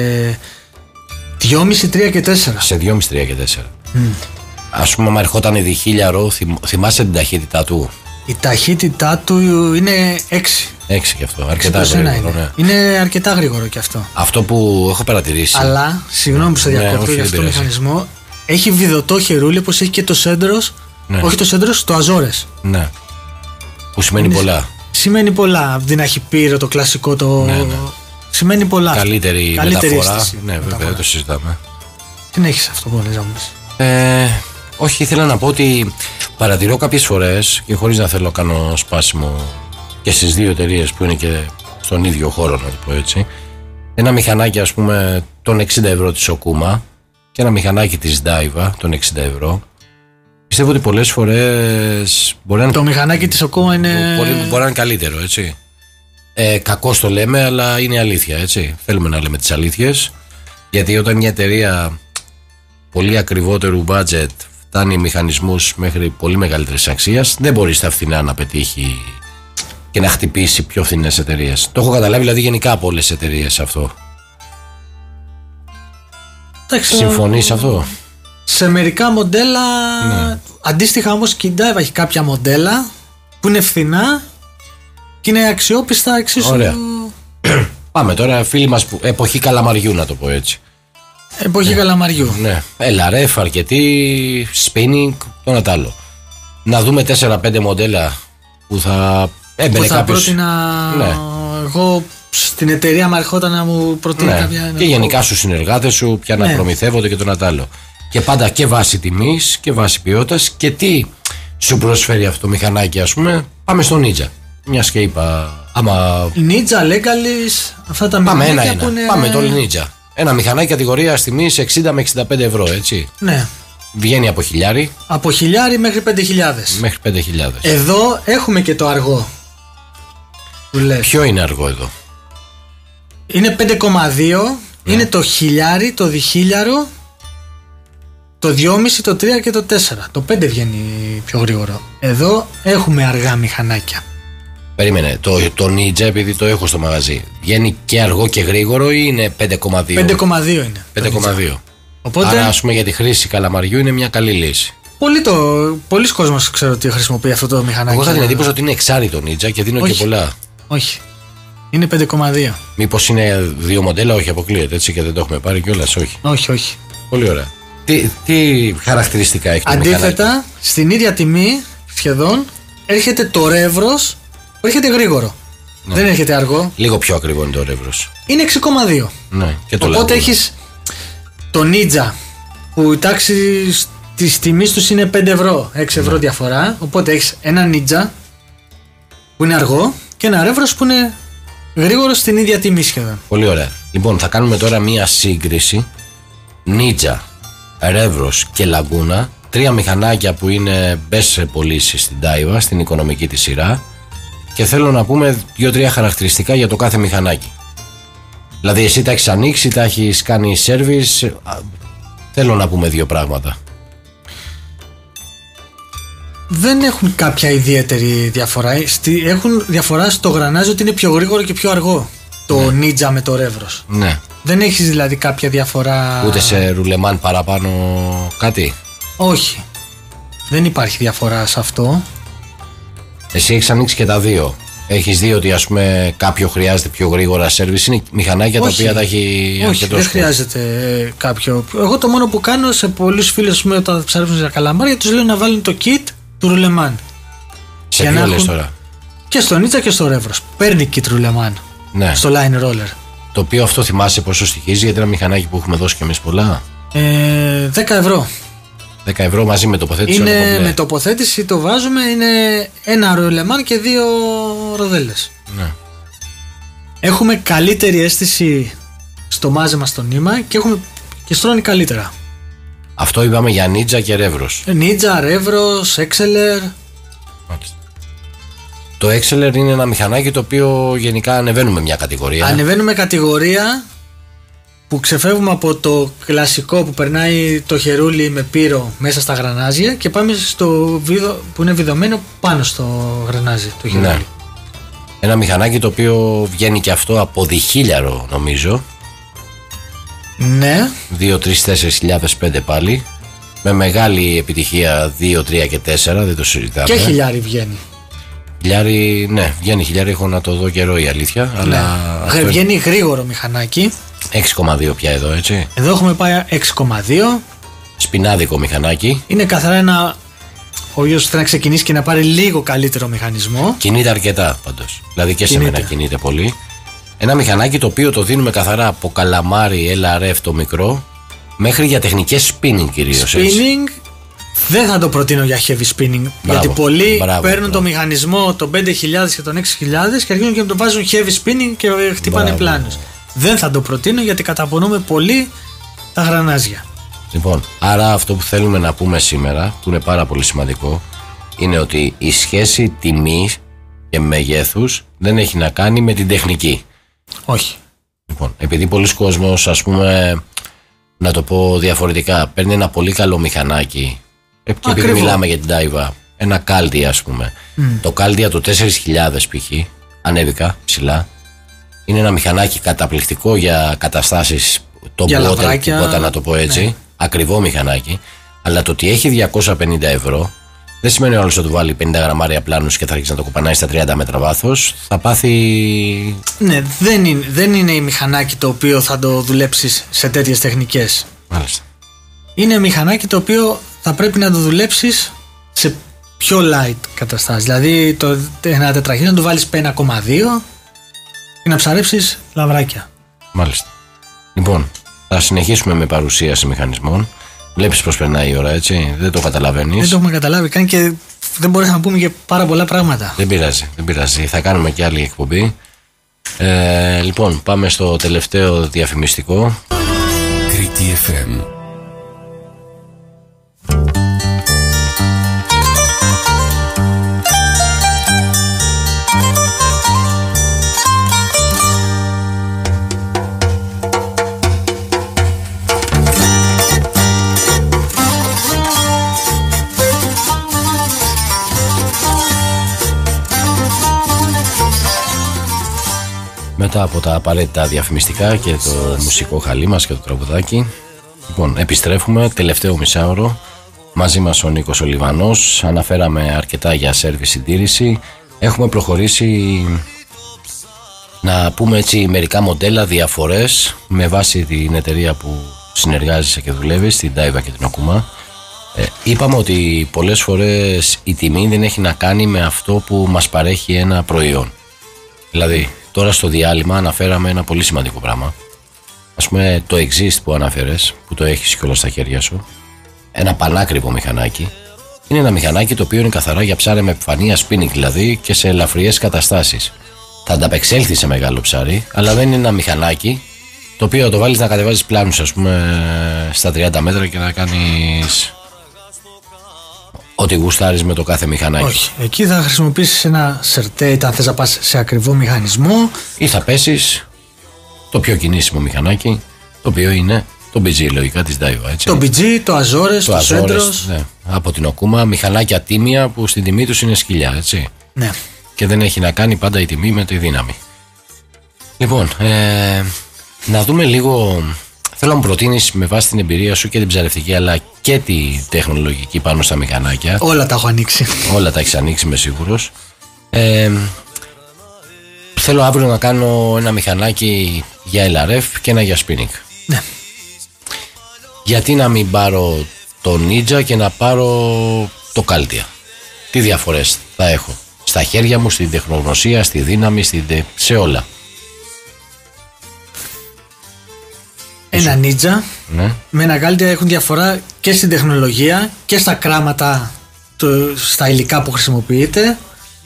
δυόμισι, τρία και τέσσερα. Σε δυόμισι, τρία και τέσσερα. Ας πούμε, άμα ερχόταν διχίλιαρο, θυμ- θυμάσαι την ταχύτητά του. Η ταχύτητά του είναι έξι. έξι και αυτό. έξι Αρκετά προς ένα γρήγορο, είναι. ναι. Είναι αρκετά γρήγορο κι αυτό. Αυτό που έχω παρατηρήσει. Αλλά, συγγνώμη που σε Ναι, διακόπτω όχι, για δεν αυτό το πειράζει. μηχανισμό, έχει βιδωτό χερούλι όπως έχει και το Σέντρος. Ναι. Όχι το Σέντρος, το Αζόρες. Ναι. Που σημαίνει πολλά. σημαίνει πολλά. Από την αχιπύρο, το κλασικό, το. Ναι, ναι. Σημαίνει πολλά. Καλύτερη, Καλύτερη μεταφορά. αίσθηση, Ναι, βέβαια, μεταφορά. το συζητάμε. Συνέχισε αυτό που λες να μου πεις. Ε, όχι, ήθελα να πω ότι παρατηρώ κάποιες φορές και χωρίς να θέλω να κάνω σπάσιμο και στις δύο εταιρείες που είναι και στον ίδιο χώρο, να το πω έτσι. Ένα μηχανάκι, ας πούμε, των εξήντα ευρώ της Okuma και ένα μηχανάκι της Daiwa των εξήντα ευρώ. Πιστεύω ότι πολλές φορές μπορεί να Το μηχανάκι της Okuma είναι. Μπορεί, μπορεί να είναι καλύτερο, έτσι. Ε, κακώς το λέμε, αλλά είναι αλήθεια, έτσι. Θέλουμε να λέμε τις αλήθειες. Γιατί όταν μια εταιρεία πολύ ακριβότερου budget φτάνει μηχανισμούς μέχρι πολύ μεγαλύτερης αξίας, δεν μπορεί στα φθηνά να πετύχει και να χτυπήσει πιο φθηνές εταιρείες. Το έχω καταλάβει δηλαδή γενικά από όλες τις εταιρείες αυτό. Εντάξει, Συμφωνείς αυτό? σε μερικά μοντέλα. Ναι. Αντίστοιχα όμως και η Daiwa έχει κάποια μοντέλα που είναι φθηνά και είναι αξιόπιστα εξίσου. Ωραία. Πάμε τώρα, φίλοι μας, που, εποχή καλαμαριού, να το πω έτσι. Εποχή καλαμαριού. Ναι, έλα ρεφ, αρκετή, spinning, το ένα τ' άλλο. Να δούμε τέσσερα πέντε μοντέλα που θα έμπαινε Που θα κάποιος. πρότεινα Ναι. εγώ στην εταιρεία μου ερχόταν να μου προτείνει Ναι. κάποια. Και γενικά στους συνεργάτες σου πια να Ναι. προμηθεύονται και το ένα τ' άλλο. Και πάντα και βάση τιμής και βάση ποιότητας. Και τι σου προσφέρει αυτό το μηχανάκι, ας πούμε? Πάμε στο Ninja. Μιας και είπα, άμα. Ninja, Legalis, αυτά τα Πάμε μηχανάκια ένα-ένα. που είναι. Πάμε το Ninja. Ένα μηχανάκι κατηγορίας τιμής εξήντα με εξήντα πέντε ευρώ, έτσι. Ναι. Βγαίνει από χιλιάρι Από χιλιάρι μέχρι πέντε χιλιάδες. μέχρι πέντε χιλιάδες. Εδώ έχουμε και το αργό. Που λες. Ποιο είναι αργό εδώ? Είναι πέντε κόμμα δύο. Ναι. Είναι το χιλιάρι, το διχίλιαρο, το δυόμισι, το τρία και το τέσσερα. Το πέντε βγαίνει πιο γρήγορο. Εδώ έχουμε αργά μηχανάκια. Περίμενε, το, το Ninja, επειδή το έχω στο μαγαζί, βγαίνει και αργό και γρήγορο ή είναι πέντε κόμμα δύο? πέντε κόμμα δύο είναι. πέντε κόμμα δύο. Οπότε Άρα, ας πούμε, για τη χρήση καλαμαριού είναι μια καλή λύση. πολλοί, το, πολλοί κόσμος ξέρω ότι χρησιμοποιεί αυτό το μηχανάκι. Εγώ είχα την εντύπωση ότι είναι εξάρι το Ninja και δίνω Όχι. και πολλά. Όχι. Είναι πέντε κόμμα δύο. Μήπως είναι δύο μοντέλα? Όχι, αποκλείεται έτσι και δεν το έχουμε πάρει κιόλας. Όχι. Όχι, όχι. Πολύ ωραία. Τι, τι χαρακτηριστικά έχει το μηχανάκι? Αντίθετα, στην ίδια τιμή σχεδόν έρχεται το ρεύρος που έρχεται γρήγορο. Ναι. Δεν έρχεται αργό. Λίγο πιο ακριβό είναι το ρεύρος. Είναι έξι κόμμα δύο. Ναι, και το Οπότε Laguna. έχεις το Ninja που η τάξη της τιμής τους είναι πέντε ευρώ, έξι ευρώ Ναι. διαφορά. Οπότε έχεις ένα Ninja που είναι αργό και ένα ρεύρος που είναι γρήγορο στην ίδια τιμή σχεδόν. Πολύ ωραία. Λοιπόν, θα κάνουμε τώρα μία σύγκριση Ninja, Ρεύρος και Laguna. Τρία μηχανάκια που είναι best σε πωλήσεις στην Daiwa, στην οικονομική της σειρά. Και θέλω να πούμε δύο-τρία χαρακτηριστικά για το κάθε μηχανάκι. Δηλαδή, εσύ τα έχεις ανοίξει, τα έχεις κάνει service. Α, Θέλω να πούμε δύο πράγματα. Δεν έχουν κάποια ιδιαίτερη διαφορά. Στη- Έχουν διαφορά στο γρανάζι ότι είναι πιο γρήγορο και πιο αργό. Το Ninja με το ρεύρος. Ναι. Δεν έχεις δηλαδή κάποια διαφορά. Ούτε σε ρουλεμάν παραπάνω κάτι. Όχι. Δεν υπάρχει διαφορά σε αυτό. Εσύ έχεις ανοίξει και τα δύο. Έχεις δει ότι, ας πούμε, κάποιο χρειάζεται πιο γρήγορα service. Είναι μηχανάκια τα Όχι. οποία τα έχει Όχι, αρκετό δεν σκοπό. χρειάζεται ε, κάποιο. Εγώ το μόνο που κάνω σε πολλούς φίλους μου όταν ψάχνουν για καλαμάρια τους λέω να βάλουν το kit του ρουλεμάν. Σε για ποιο να λες έχουν- τώρα? Και στο Ninja και στο ρεύρος. Παίρνει kit ρουλεμάν. Ναι. Στο line roller. Το οποίο αυτό θυμάσαι πόσο στοιχίζει? Γιατί ένα μηχανάκι που έχουμε δώσει κι εμείς πολλά. Ε, δέκα ευρώ. δέκα ευρώ μαζί με τοποθέτηση. όλα Είναι κομπλέ. με τοποθέτηση το βάζουμε. Είναι ένα ρουλεμάν και δύο ροδέλες. Ναι. Έχουμε καλύτερη αίσθηση στο μάζεμα στο νήμα και, έχουμε, και στρώνει καλύτερα. Αυτό είπαμε για Ninja και Ρεύρος. Ninja, Revros, Exceler. Το Exceler είναι ένα μηχανάκι το οποίο γενικά ανεβαίνουμε μια κατηγορία. Ανεβαίνουμε κατηγορία που ξεφεύγουμε από το κλασικό που περνάει το χερούλι με πύρο μέσα στα γρανάζια και πάμε στο βίδο που είναι βιδωμένο πάνω στο γρανάζι το χερούλι. Ναι. Ένα μηχανάκι το οποίο βγαίνει και αυτό από διχίλιαρο νομίζω. Ναι. δύο, τρία, τέσσερα χιλιάδες πέντε πάλι. Με μεγάλη επιτυχία δύο, τρία και τέσσερα, δεν το συζητάμε. Και χιλιάρι βγαίνει. Χιλιάρι, ναι, βγαίνει χιλιάρι, έχω να το δω καιρό η αλήθεια. Αλλά Ναι. αυτό είναι Βγαίνει γρήγορο μηχανάκι. έξι κόμμα δύο πια εδώ, έτσι. Εδώ έχουμε πάει έξι κόμμα δύο. Σπινάδικο μηχανάκι. Είναι καθαρά ένα όποιος θέλει να ξεκινήσει και να πάρει λίγο καλύτερο μηχανισμό. Κινείται αρκετά πάντως. Δηλαδή και Κινείται. σε μένα κινείται πολύ. Ένα μηχανάκι το οποίο το δίνουμε καθαρά από καλαμάρι ελ αρ εφ το μικρό μέχρι για τεχνικές spinning κυρίως. Spinning δεν θα το προτείνω για heavy spinning. Μπράβο, γιατί πολλοί μπράβο, παίρνουν μπράβο. το μηχανισμό των πέντε χιλιάδες και των έξι χιλιάδες και αρχίζουν και το βάζουν heavy spinning και χτυπάνε Μπράβο. πλάνους. Δεν θα το προτείνω γιατί καταπονούμε πολύ τα γρανάζια. Λοιπόν, άρα αυτό που θέλουμε να πούμε σήμερα, που είναι πάρα πολύ σημαντικό, είναι ότι η σχέση τιμής και μεγέθους δεν έχει να κάνει με την τεχνική. Όχι. Λοιπόν, επειδή πολλοί κόσμος, ας πούμε, να το πω διαφορετικά, παίρνει ένα πολύ καλό μηχανάκι ε, και επειδή Ακριβώς. μιλάμε για την Daiwa, ένα Caldia ας πούμε, το Caldia το τέσσερις χιλιάδες π.χ. ανέβηκα ψηλά, είναι ένα μηχανάκι καταπληκτικό για καταστάσεις top Για water, λαβράκια, τίποτα να το πω έτσι, ναι. ακριβό μηχανάκι, αλλά το ότι έχει διακόσια πενήντα ευρώ δεν σημαίνει ο άλλος θα του βάλει πενήντα γραμμάρια πλάνους και θα αρχίσει να το κουπανάει στα τριάντα μέτρα βάθος, θα πάθει. Ναι, δεν είναι, δεν είναι η μηχανάκι το οποίο θα το δουλέψεις σε τέτοιες τεχνικές. Μάλιστα. Είναι μηχανάκι το οποίο θα πρέπει να το δουλέψεις σε πιο light καταστάσεις. Δηλαδή το, ένα τετραχίλιο να το βάλεις ένα κόμμα δύο και να ψαρέψεις λαβράκια. Μάλιστα. Λοιπόν, θα συνεχίσουμε με παρουσίαση μηχανισμών. Βλέπεις πως περνάει η ώρα, έτσι. Δεν το καταλαβαίνεις. Δεν το έχουμε καταλάβει καν και δεν μπορούμε να πούμε και πάρα πολλά πράγματα. Δεν πειράζει, δεν πειράζει. Θα κάνουμε και άλλη εκπομπή. Ε, λοιπόν, πάμε στο τελευταίο διαφημιστικό. Κρήτη εφ εμ. Μετά από τα απαραίτητα διαφημιστικά και το μουσικό χαλί μας και το τραγουδάκι, λοιπόν, επιστρέφουμε τελευταίο μισάωρο. Μαζί μας ο Νίκος ο Λιβανός. Αναφέραμε αρκετά για σέρβις συντήρηση. Έχουμε προχωρήσει να πούμε έτσι μερικά μοντέλα, διαφορές με βάση την εταιρεία που συνεργάζεσαι και δουλεύεις, την Daiwa και την Okuma. Ε, είπαμε ότι πολλές φορές η τιμή δεν έχει να κάνει με αυτό που μας παρέχει ένα προϊόν. Δηλαδή, τώρα στο διάλειμμα αναφέραμε ένα πολύ σημαντικό πράγμα. Ας πούμε το Exist που αναφέρες, που το έχεις κιόλας στα χέρια σου, ένα πανάκριβο μηχανάκι, είναι ένα μηχανάκι το οποίο είναι καθαρά για ψάρια με επιφανεία spinning δηλαδή και σε ελαφριές καταστάσεις. Θα ανταπεξέλθει σε μεγάλο ψάρι, αλλά δεν είναι ένα μηχανάκι το οποίο θα το βάλεις να κατεβάζεις πλάνους, ας πούμε, στα τριάντα μέτρα και να κάνεις ό,τι γουστάρεις με το κάθε μηχανάκι. Όχι. Εκεί θα χρησιμοποιήσεις ένα σερτέιτ αν θες να πας σε ακριβό μηχανισμό. Ή θα πέσεις το πιο κινήσιμο μηχανάκι, το οποίο είναι το μπι τζι λογικά της Daiwa, έτσι. Το μπι τζι, το Azores, το, το Azores, Centros. ναι, από την Okuma, μηχανάκια τίμια που στην τιμή τους είναι σκυλιά, έτσι. Ναι. Και δεν έχει να κάνει πάντα η τιμή με τη δύναμη. Λοιπόν, ε, να δούμε λίγο. Θέλω να μου προτείνεις με βάση την εμπειρία σου και την ψαρευτική αλλά και τη τεχνολογική πάνω στα μηχανάκια. Όλα τα έχω ανοίξει. Όλα τα έχεις ανοίξει, είμαι σίγουρος. Ε, θέλω αύριο να κάνω ένα μηχανάκι για ελ αρ εφ και ένα για spinning. Ναι. Γιατί να μην πάρω το Ninja και να πάρω το Caldia? Τι διαφορές θα έχω στα χέρια μου, στην τεχνογνωσία, στη δύναμη, στην τε... σε όλα. Ένα Ninja Ναι. με ένα Caldia έχουν διαφορά και στην τεχνολογία και στα κράματα, το, στα υλικά που χρησιμοποιείται.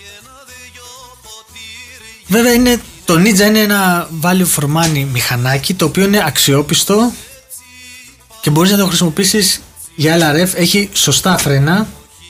Βέβαια είναι, το Ninja είναι ένα value for money μηχανάκι το οποίο είναι αξιόπιστο και μπορείς να το χρησιμοποιήσεις για ελ αρ εφ, έχει σωστά φρένα.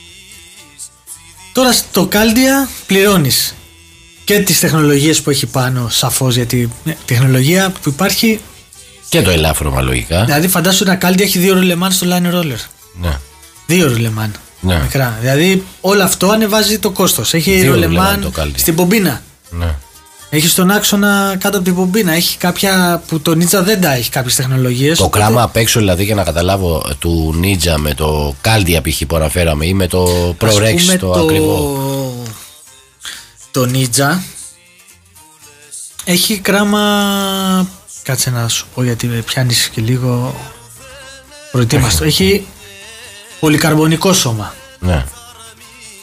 Τώρα στο Caldia πληρώνεις και τις τεχνολογίες που έχει πάνω, σαφώς, γιατί η τεχνολογία που υπάρχει. Και το ελάφρωμα λογικά. Δηλαδή φαντάσου ένα Caldia έχει δύο ρουλεμάν στο line roller. Ναι. Δύο ρουλεμάν. Ναι. Μικρά. Δηλαδή όλο αυτό ανεβάζει το κόστος. Έχει Δύο ρουλεμάν ρουλεμάν το Caldia. στην πομπίνα. Ναι. Έχει στον άξονα κάτω από την πομπίνα. Έχει κάποια που το Ninja δεν τα έχει, κάποιες τεχνολογίες. Το οπότε- κράμα απ' έξω, δηλαδή, για να καταλάβω, του Ninja με το Caldia π.χ. που αναφέραμε ή με το Pro Ας Rex πούμε, το ακριβό. Το Ninja έχει κράμα. Κάτσε να σου πω γιατί με πιάνεις και λίγο προετοίμαστο. Έχει πολυκαρμπονικό σώμα. Ναι.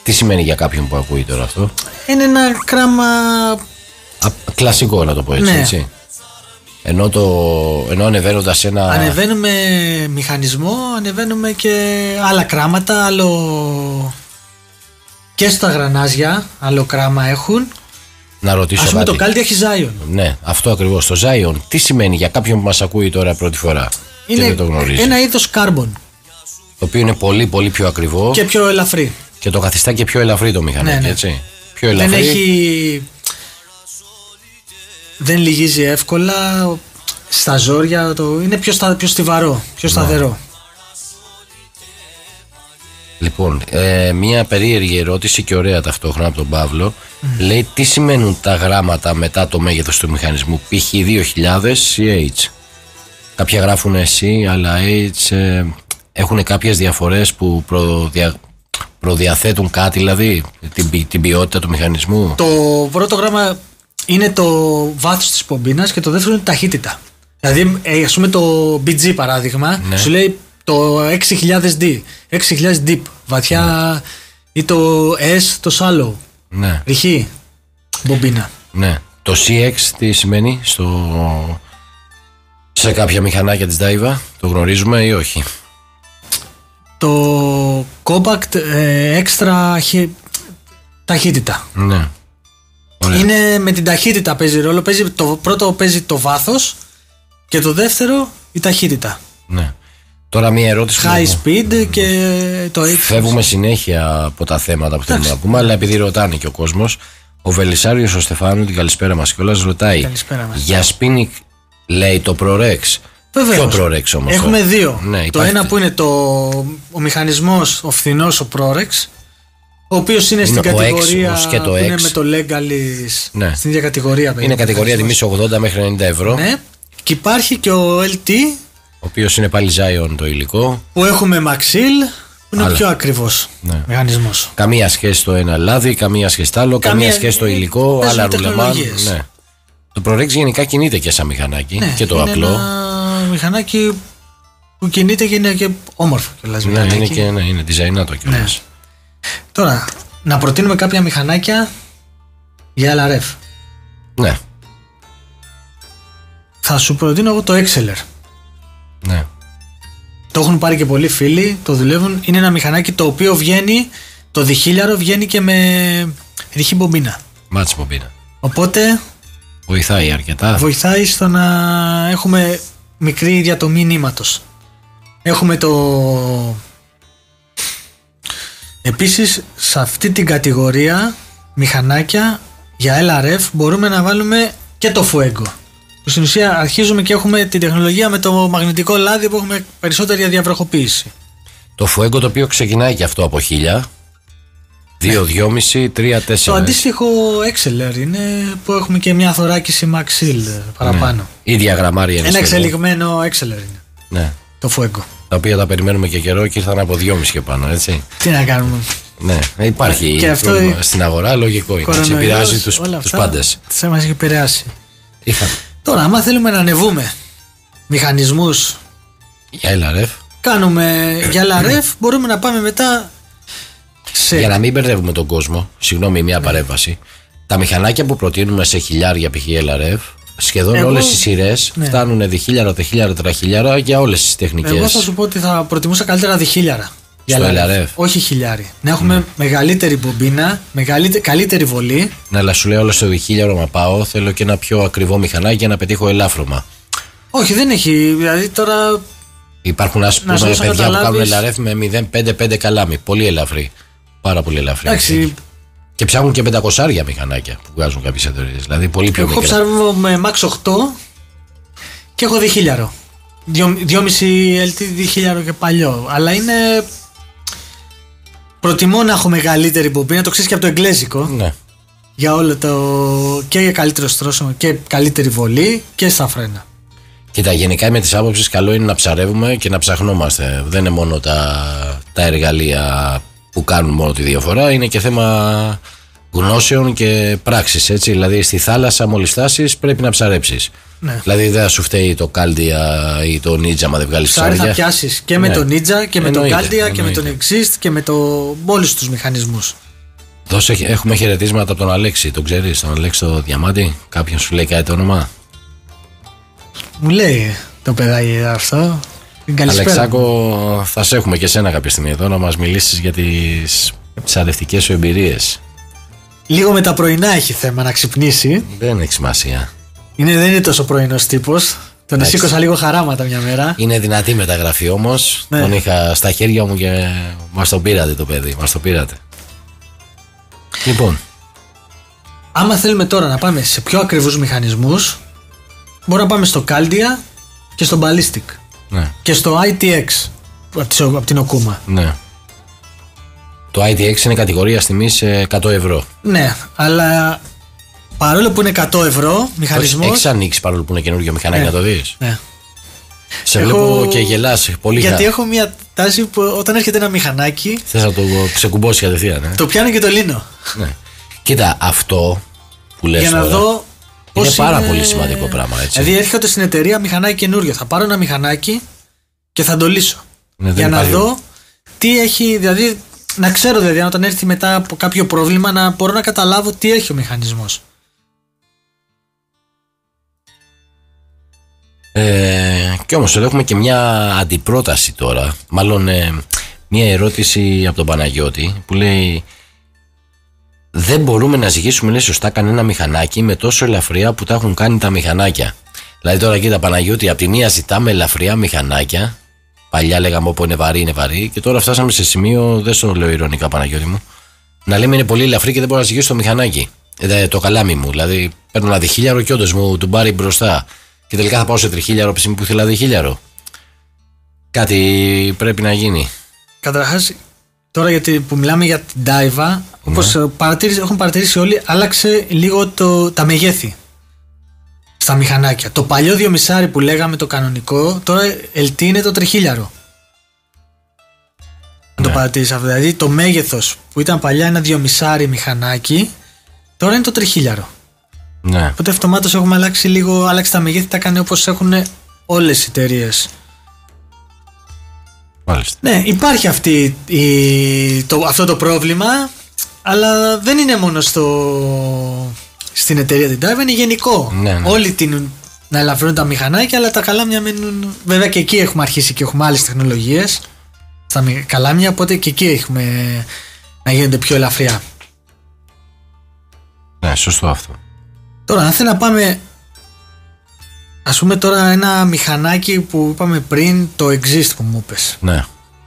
Τι σημαίνει για κάποιον που ακούει τώρα αυτό? Είναι ένα κράμα. Α, κλασικό να το πω έτσι, ναι. έτσι. Ενώ, το, ενώ ανεβαίνοντας ένα... Ανεβαίνουμε μηχανισμό, ανεβαίνουμε και άλλα κράματα, άλλο και στα γρανάζια, άλλο κράμα έχουν. Να ρωτήσω Ας πούμε κάτι. το Κάλτια έχει Zion. Ναι, αυτό ακριβώς. Το Zion τι σημαίνει για κάποιον που μας ακούει τώρα πρώτη φορά Είναι και δεν το γνωρίζει? ένα είδος carbon. Το οποίο είναι πολύ πολύ πιο ακριβό Και πιο ελαφρύ. και το καθιστά και πιο ελαφρύ το μηχανάκι, Ναι, ναι. έτσι. Πιο ελαφρύ. Δεν έχει... Δεν λυγίζει εύκολα στα ζόρια. Το... Είναι πιο, στα... πιο στιβαρό, πιο σταθερό. Λοιπόν, ε, μια περίεργη ερώτηση και ωραία ταυτόχρονα από τον Παύλο. Mm. Λέει τι σημαίνουν τα γράμματα μετά το μέγεθος του μηχανισμού, π.χ. δύο χιλιάδες ή H. Κάποια γράφουν C, αλλά H ε, έχουν κάποιες διαφορές που προδια... προδιαθέτουν κάτι, δηλαδή την, την ποιότητα του μηχανισμού. Το πρώτο γράμμα είναι το βάθος της πομπίνας και το δεύτερο είναι ταχύτητα. Δηλαδή, ε, ας πούμε το μπι τζι παράδειγμα, Ναι. σου λέει το έξι χιλιάδες ντι, έξι χιλιάδες deep, βαθιά, ναι. Ή το S, το shallow, Ναι, ρηχή, μπομπίνα. ναι. Το σι εξ τι σημαίνει στο... σε κάποια μηχανάκια της Daiwa, το γνωρίζουμε ή όχι? Το compact ε, extra χι... ταχύτητα. Ναι. Ωραία. Είναι με την ταχύτητα παίζει ρόλο. Παίζει, το πρώτο παίζει το βάθος και το δεύτερο η ταχύτητα. Ναι. Τώρα μια ερώτηση. High που... speed και το H. Φεύγουμε συνέχεια από τα θέματα που θέλουμε να πούμε, αλλά επειδή ρωτάνε και ο κόσμος, ο Βελισσάριος ο Στεφάνου, την καλησπέρα μας κιόλας, ρωτάει Καλησπέρα μας. για Spinning, λέει το ProRex. Βεβαίως. Ποιο ProRex όμως? Έχουμε το... δύο. Ναι, το υπάρχει... ένα που είναι το, ο μηχανισμός, ο φθηνός, ο ProRex, ο οποίος είναι, είναι στην κατηγορία X, και το που X. είναι με το Legalis, ναι. στην ίδια κατηγορία. Είναι κατηγορία τιμής ογδόντα μέχρι ενενήντα ευρώ. Ναι. Και υπάρχει και ο ελ τι, ο οποίος είναι πάλι Zion το υλικό, που έχουμε Maxil, που είναι Άλλα. πιο ακριβώς, ναι. Μηχανισμός. Καμία σχέση στο ένα λάδι, καμία σχέση στο άλλο, καμία, καμία σχέση στο υλικό, άλλα ρουλεμάν. Ναι. Το ProRex γενικά κινείται και σαν μηχανάκι, ναι, και το είναι απλό. Ένα μηχανάκι που κινείται και είναι και όμορφο κιόλας. Ναι, είναι και ναι, είναι designato κιόλας. Ναι. Τώρα, να προτείνουμε κάποια μηχανάκια για ελ αρ εφ. Ναι. Θα σου προτείνω εγώ το Exceler. Ναι. Το έχουν πάρει και πολλοί φίλοι, το δουλεύουν. Είναι ένα μηχανάκι το οποίο βγαίνει, το διχίλιαρο βγαίνει και με ρηχή μπομπίνα. Μάτς μπομπίνα. Οπότε βοηθάει αρκετά. Βοηθάει στο να έχουμε μικρή διατομή νήματος. Έχουμε το... Επίσης, σε αυτή την κατηγορία μηχανάκια για ελ αρ εφ μπορούμε να βάλουμε και το Fuego. Που στην ουσία αρχίζουμε και έχουμε την τεχνολογία με το μαγνητικό λάδι που έχουμε περισσότερη αδιαβροχοποίηση. Το Fuego το οποίο ξεκινάει και αυτό από χίλια. Δύο, δυόμισι, τρία, τέσσερα. Το αντίστοιχο Exceler είναι που έχουμε και μια θωράκιση Maxil παραπάνω. Ναι. Ίδια γραμμάρια. Ένα εξελιγμένο Exceler είναι. Ναι. Το Fuego. Τα οποία τα περιμένουμε και καιρό και ήρθαν από δυόμισι και πάνω, έτσι. Τι να κάνουμε. Ναι, υπάρχει και αυτό στην αγορά, λογικό είναι. Επηρεάζει τους, τους πάντες. Τις μας έχει επηρεάσει. Είχα. Τώρα, άμα θέλουμε να ανεβούμε μηχανισμούς για ελ αρ εφ, κάνουμε για ελ αρ εφ, μπορούμε να πάμε μετά σε... Για να μην μπερδεύουμε τον κόσμο, συγγνώμη, μια παρέμβαση. Τα μηχανάκια που προτείνουμε σε χιλιάρια π.χ. ελ αρ εφ, σχεδόν Εγώ... όλες οι σειρές ναι. φτάνουν διχίλιαρα, τεχίλιαρα, τραχίλιαρα για όλες τις τεχνικές. Εγώ θα σου πω ότι θα προτιμούσα καλύτερα διχίλιαρα. Στο ελ αρ εφ. Όχι χιλιάρι. Να έχουμε mm. μεγαλύτερη μπομπίνα, μεγαλύτερη, καλύτερη βολή. Ναι, αλλά σου λέω όλο στο διχίλιαρο να πάω. Θέλω και ένα πιο ακριβό μηχανάκι για να πετύχω ελάφρωμα. Όχι, δεν έχει. Δηλαδή τώρα. Υπάρχουν ας πούμε παιδιά καταλάβεις... που κάνουν ελ αρ εφ με μηδέν κόμμα πέντε πέντε καλάμι. Πολύ ελαφρύ. Πάρα πολύ ελαφρύ. Εντάξει. Και ψάχνουν και πεντακόσια μηχανάκια που βγάζουν κάποιες εταιρείες. Δηλαδή πολύ πιο μικρά. Εγώ ψάχνω με Max οκτώ και έχω διχίλιαρο. δυόμισι ελ τι διχίλιαρο και παλιό. Αλλά είναι. Προτιμώ να έχω μεγαλύτερη μπομπίνα, το ξέρεις και από το εγγλέζικο. Ναι. Για όλο το. Και για καλύτερο στρώσιμο και καλύτερη βολή και στα φρένα. Κοίτα, γενικά με τις άποψεις καλό είναι να ψαρεύουμε και να ψαχνόμαστε. Δεν είναι μόνο τα, τα εργαλεία που κάνουν μόνο τη διαφορά, είναι και θέμα γνώσεων και πράξης. Έτσι. Δηλαδή στη θάλασσα, μόλις φτάσεις, πρέπει να ψαρέψεις. Ναι. Δηλαδή δεν θα σου φταίει το Κάλντια ή το Νίτζα, μα δεν βγάλεις ψάρια. Ψάρι θα πιάσεις και με ναι. το Νίτζα και με Εννοείται. το Κάλντια και με τον Exist και με το... όλους τους μηχανισμούς. Δώσε, έχουμε χαιρετίσματα από τον Αλέξη. Τον ξέρεις, τον Αλέξη το Διαμάντη? Κάποιον σου λέει κάτι το όνομα? Μου λέει το παιδάκι αυτό. Αλεξάκο, θα σε έχουμε και σένα κάποια στιγμή εδώ να μας μιλήσεις για τις ψαρευτικές σου εμπειρίες. Λίγο με τα πρωινά έχει θέμα να ξυπνήσει. Δεν έχει σημασία. Είναι, δεν είναι τόσο πρωινός τύπος. Τον σήκωσα λίγο χαράματα μια μέρα. Είναι δυνατή μεταγραφή όμως. Ναι. Τον είχα στα χέρια μου και μας το πήρατε το παιδί. Μας το πήρατε. Λοιπόν. Άμα θέλουμε τώρα να πάμε σε πιο ακριβούς μηχανισμούς, μπορούμε να πάμε στο Caldia και στο Ballistic. Ναι. Και στο άι τι εξ από την Okuma. Ναι. Το άι τι εξ είναι κατηγορία τιμής εκατό ευρώ. Ναι, αλλά παρόλο που είναι εκατό ευρώ μηχανισμός. Έχεις ανοίξει παρόλο που είναι καινούργιο μηχανάκι, ναι, να το δεις? Ναι. Σε έχω... βλέπω και γελάς πολύ. Γιατί έχω μια τάση που όταν έρχεται ένα μηχανάκι. Θες να το ξεκουμπώσει κατευθείαν, ναι. Το πιάνω και το λύνω. Ναι. Κοίτα, αυτό που λες για να τώρα, δω. Είναι πάρα είναι... πολύ σημαντικό πράγμα, έτσι. Δηλαδή έρχεται στην εταιρεία μηχανάκι καινούριο. Θα πάρω ένα μηχανάκι και θα το λύσω. Ναι, για υπάρχει... να δω τι έχει. Δηλαδή να ξέρω, δηλαδή, όταν έρθει μετά από κάποιο πρόβλημα, να μπορώ να καταλάβω τι έχει ο μηχανισμός. Ε, και όμως εδώ έχουμε και μια αντιπρόταση τώρα. Μάλλον ε, μια ερώτηση από τον Παναγιώτη που λέει: δεν μπορούμε να ζυγίσουμε, λέει, σωστά κανένα μηχανάκι με τόσο ελαφριά που τα έχουν κάνει τα μηχανάκια. Δηλαδή τώρα κοίτα Παναγιώτη, από τη μία ζητάμε ελαφριά μηχανάκια. Παλιά λέγαμε όπου είναι βαρύ είναι βαρύ. Και τώρα φτάσαμε σε σημείο, δεν στο λέω ειρωνικά Παναγιώτη μου, να λέμε είναι πολύ ελαφρύ και δεν μπορώ να ζυγίσω το μηχανάκι. Ε, το καλάμι μου. Δηλαδή παίρνω ένα διχίλιαρο και όντως μου του πάρει μπροστά. Και τελικά θα πάω σε τριχίλιαρο από τη στιγμή που ήθελα διχίλιαρο. Κάτι πρέπει να γίνει. Καταρχάς, τώρα γιατί που μιλάμε για την Daiwa, όπως ναι, παρατήρηση, έχουν παρατηρήσει όλοι, άλλαξε λίγο το, τα μεγέθη στα μηχανάκια. Το παλιό δυομισάρι που λέγαμε το κανονικό, τώρα ελ τι είναι το τριχίλιαρο. Ναι. Το παρατήρησα αυτό. Δηλαδή το μέγεθος που ήταν παλιά ένα δυομισάρι μηχανάκι, τώρα είναι το τριχίλιαρο. Ναι. Οπότε αυτομάτως έχουμε αλλάξει λίγο, άλλαξε τα μεγέθη, τα κάνει όπως έχουν όλες οι εταιρείες. Μάλιστα. Ναι, υπάρχει αυτή η, το, αυτό το πρόβλημα, αλλά δεν είναι μόνο στο, στην εταιρεία την Daiwa, είναι γενικό. Ναι, ναι. Όλοι την, να ελαφρύνουν τα μηχανάκια, αλλά τα καλάμια μένουν. Βέβαια και εκεί έχουμε αρχίσει και έχουμε άλλες τεχνολογίες στα καλάμια, οπότε και εκεί έχουμε να γίνονται πιο ελαφριά. Ναι, σωστό αυτό. Τώρα, αν θέλω να πάμε, ας πούμε τώρα ένα μηχανάκι που είπαμε πριν, το Exist που μου είπες. Ναι.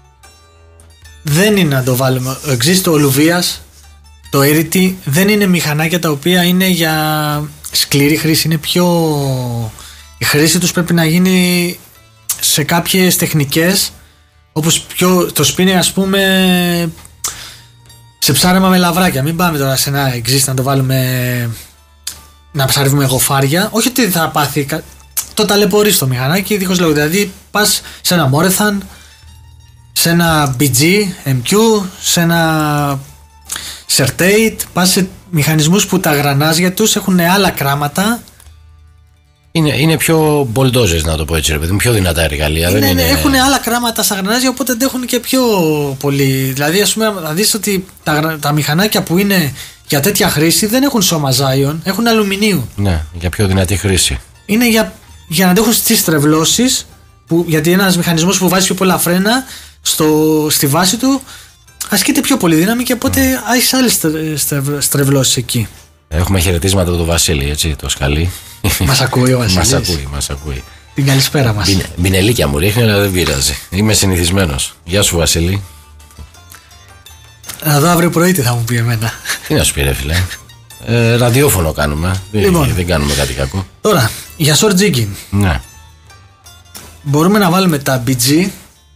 Δεν είναι να το βάλουμε. Ο Exist, ο Λουβίας, το Erity δεν είναι μηχανάκια τα οποία είναι για σκληρή χρήση. Είναι πιο... η χρήση τους πρέπει να γίνει σε κάποιες τεχνικές, όπως πιο... το spinning, ας πούμε, σε ψάρεμα με λαβράκια. Μην πάμε τώρα σε ένα Exist να το βάλουμε να ψαρεύουμε γοφάρια. Όχι ότι θα πάθει, το ταλαιπωρεί στο μηχανάκι δίχως λόγο. Δηλαδή πας σε ένα Morethan, σε ένα μπι τζι, εμ κιου, σε ένα Certate, πας σε μηχανισμούς που τα γρανάζια τους έχουν άλλα κράματα. Είναι, είναι πιο μπολντόζες, να το πω έτσι, ρε παιδί, πιο δυνατά εργαλεία. Είναι, δεν είναι... Έχουν άλλα κράματα στα γρανάζια, οπότε αντέχουν και πιο πολύ. Δηλαδή, ας πούμε, να δεις ότι τα, τα μηχανάκια που είναι για τέτοια χρήση δεν έχουν σώμα Zion, έχουν αλουμινίου. Ναι, για πιο δυνατή χρήση. Είναι για, για να αντέχουν στις στρεβλώσεις, που, γιατί ένας μηχανισμός που βάζει πιο πολλά φρένα στο, στη βάση του ασκείται πιο πολύ δύναμη και οπότε mm. έχεις άλλες στρεβλώσεις εκεί. Έχουμε χαιρετίσματα από τον Βασίλη, έτσι, το σκαλί. Μας ακούει ο Βασίλης. Μας ακούει, μας ακούει. Την καλησπέρα μας. Μπινε, μπινελίκια μου ρίχνει, αλλά δεν πειράζει. Είμαι συνηθισμένος. Γεια σου, Βασίλη. Να δω αύριο πρωί τι θα μου πει εμένα. Τι να σου πει, ρε φίλε. Ε, ραδιόφωνο κάνουμε. Λοιπόν, δεν, δεν κάνουμε κάτι κακό. Τώρα, για short jigging. Ναι. Μπορούμε να βάλουμε τα μπι τζι,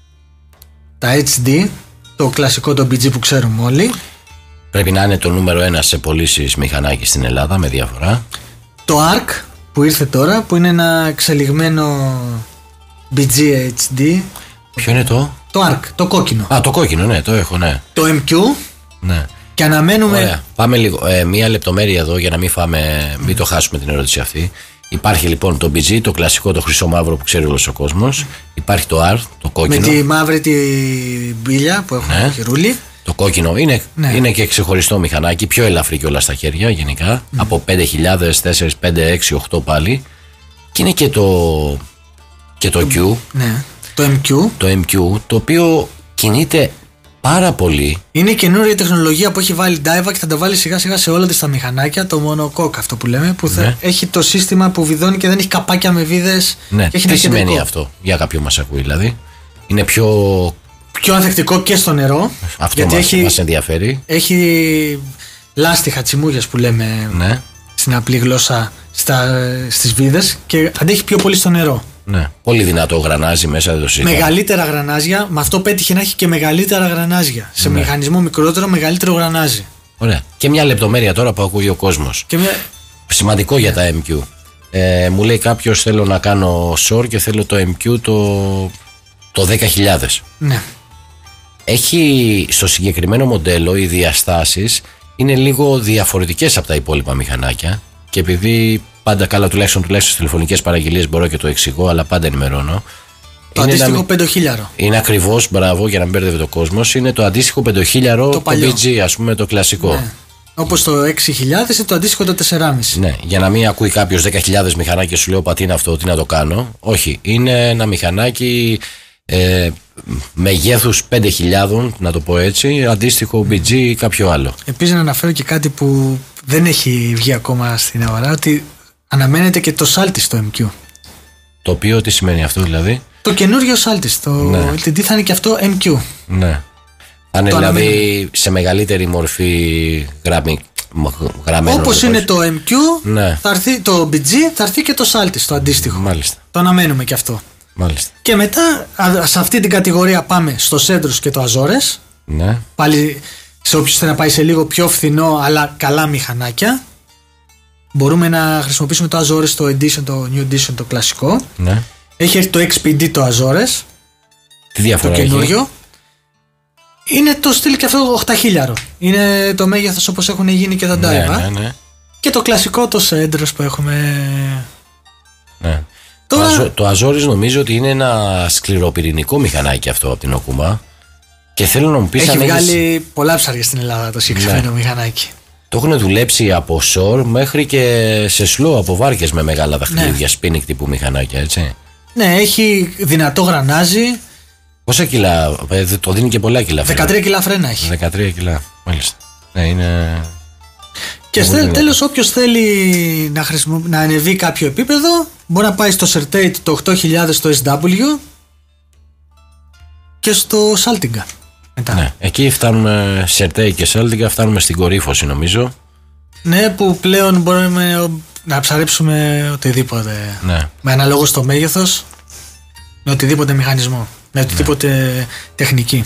τα έιτς ντι, το κλασικό το μπι τζι που ξέρουμε όλοι. Πρέπει να είναι το νούμερο ένα σε πωλήσεις μηχανάκι στην Ελλάδα, με διαφορά. Το αρκ που ήρθε τώρα, που είναι ένα εξελιγμένο μπι τζι έιτς ντι. Ποιο είναι το? Το αρκ, το κόκκινο. Α, το κόκκινο, ναι, το έχω, ναι. Το εμ κιου. Ναι. Και αναμένουμε. Ωραία. Πάμε λίγο. Ε, μία λεπτομέρεια εδώ για να μην, φάμε, μην το χάσουμε την ερώτηση αυτή. Υπάρχει λοιπόν το μπι τζι, το κλασικό, το χρυσό μαύρο που ξέρει όλος ο κόσμος. Υπάρχει το αρ, το κόκκινο. Με τη μαύρη τη μπίλια που έχουμε, ναι, χειρούλι. Το κόκκινο είναι, Ναι. είναι και ξεχωριστό μηχανάκι, πιο ελαφρύ και όλα στα χέρια γενικά. Mm. Από πέντε χιλιάδες, τέσσερα, πέντε, έξι, οκτώ πάλι. Και είναι και το, και το Q. Ναι. Το εμ κιου. Το εμ κιου, το οποίο κινείται πάρα πολύ. Είναι καινούργια τεχνολογία που έχει βάλει η Daiwa και θα το βάλει σιγά σιγά σε όλα της τα μηχανάκια. Το μονοκόκ αυτό που λέμε. Που θα Ναι. έχει το σύστημα που βιδώνει και δεν έχει καπάκια με βίδες. Ναι. Έχει Τι σημαίνει αυτό για κάποιον μας ακούει, δηλαδή? Είναι πιο. Πιο ανθεκτικό και στο νερό. Αυτό γιατί μας, έχει, μας ενδιαφέρει. έχει λάστιχα, τσιμούγες που λέμε Ναι. στην απλή γλώσσα στα, στις βίδες και αντέχει πιο πολύ στο νερό. Ναι. Πολύ δυνατό γρανάζι μέσα, δεν το συζητάμε. Μεγαλύτερα γρανάζια, με αυτό πέτυχε να έχει και μεγαλύτερα γρανάζια. Σε Ναι. μηχανισμό μικρότερο, μεγαλύτερο γρανάζι. Ωραία. Και μια λεπτομέρεια τώρα που ακούει ο κόσμος. Και με... Σημαντικό για τα εμ κιου. Ε, μου λέει κάποιος, θέλω να κάνω σορ και θέλω το εμ κιου το, το δέκα χιλιάδες. Ναι. Έχει στο συγκεκριμένο μοντέλο οι διαστάσεις είναι λίγο διαφορετικές από τα υπόλοιπα μηχανάκια και επειδή πάντα καλά, τουλάχιστον, τουλάχιστον στις τηλεφωνικές παραγγελίες μπορώ και το εξηγώ, αλλά πάντα ενημερώνω. Το Είναι αντίστοιχο ένα- πεντοχίλιαρο. Είναι ακριβώς, μπράβο, για να μην μπέρδευε το κόσμος, είναι το αντίστοιχο πεντοχίλιαρο, Το το, παλιό. μπι τζι, ας πούμε, το κλασικό. Ναι. Όπως το έξι χιλιάδες είναι το αντίστοιχο το τέσσερα κόμμα πέντε. Ναι, για να μην ακούει κάποιος δέκα χιλιάδες μηχανάκι και σου λέω πατή είναι αυτό, τι να το κάνω. Όχι, είναι ένα μηχανάκι ε, μεγέθους πέντε χιλιάδες, να το πω έτσι, αντίστοιχο μπι τζι ή κάποιο άλλο. Επίσης να αναφέρω και κάτι που δεν έχει βγει ακόμα στην αγορά, ότι αναμένεται και το Saltis στο εμ κιου. Το οποίο τι σημαίνει αυτό δηλαδή? Το καινούριο Saltis, το Ναι. ελ τι ντι θα είναι και αυτό εμ κιου. Ναι. Θα είναι Το δηλαδή αναμένουμε. σε μεγαλύτερη μορφή γραμμή, γραμμένο. Όπως να το είναι πω το εμ κιου, Ναι. θα έρθει το μπι τζι, θα έρθει και το Saltis, το αντίστοιχο. έτσι. Μάλιστα, Το αναμένουμε και αυτό. μάλιστα. Και μετά, α, σε αυτή την κατηγορία πάμε στο Cedros και το Azores. Ναι, Πάλι σε όποιους θέλει να πάει σε λίγο πιο φθηνό αλλά καλά μηχανάκια. Μπορούμε να χρησιμοποιήσουμε το Azores, το Edition, το New Edition, το κλασικό. ναι. Έχει έρθει το εξ πι ντι το Azores, Τι το διαφορά έχει? καινούριο. Είναι το στυλ και αυτό οχταχίλιαρο. Είναι το μέγεθος όπως έχουν γίνει και τα Ναι, Daiwa. ναι, ναι. Και το κλασικό το Cedros που έχουμε. ναι. Τώρα- Το, Αζο- το Azores νομίζω ότι είναι ένα σκληροπυρηνικό μηχανάκι αυτό από την Okuma. Και θέλω να μου πεις Έχει αν έχεις- βγάλει πολλά ψάρια στην Ελλάδα το συγκεκριμένο Ναι. μηχανάκι. Το έχουν δουλέψει από σορ μέχρι και σε σλό, από βάρκες με μεγάλα δαχτυλίδια, spinning τύπου μηχανάκια, έτσι. Ναι, έχει δυνατό γρανάζι. Πόσα κιλά, ε, το δίνει και πολλά κιλά. φαίνεται. δεκατρία κιλά φρένα έχει. δεκατρία κιλά, μάλιστα. Ναι, είναι. Και Πολύ στε- δυνατό. τέλος, όποιος θέλει να, χρησιμο... να ανεβεί κάποιο επίπεδο, μπορεί να πάει στο Certate το οκτώ χιλιάδες στο ες ντάμπλιου και στο Saltiga. Μετά. Ναι, εκεί φτάνουμε, Σερτέι και Σέλτιγκα, φτάνουμε στην κορύφωση νομίζω. Ναι, που πλέον μπορούμε να ψαρέψουμε οτιδήποτε. Ναι. Με αναλόγω στο μέγεθος, με οτιδήποτε μηχανισμό, με οτιδήποτε τεχνική.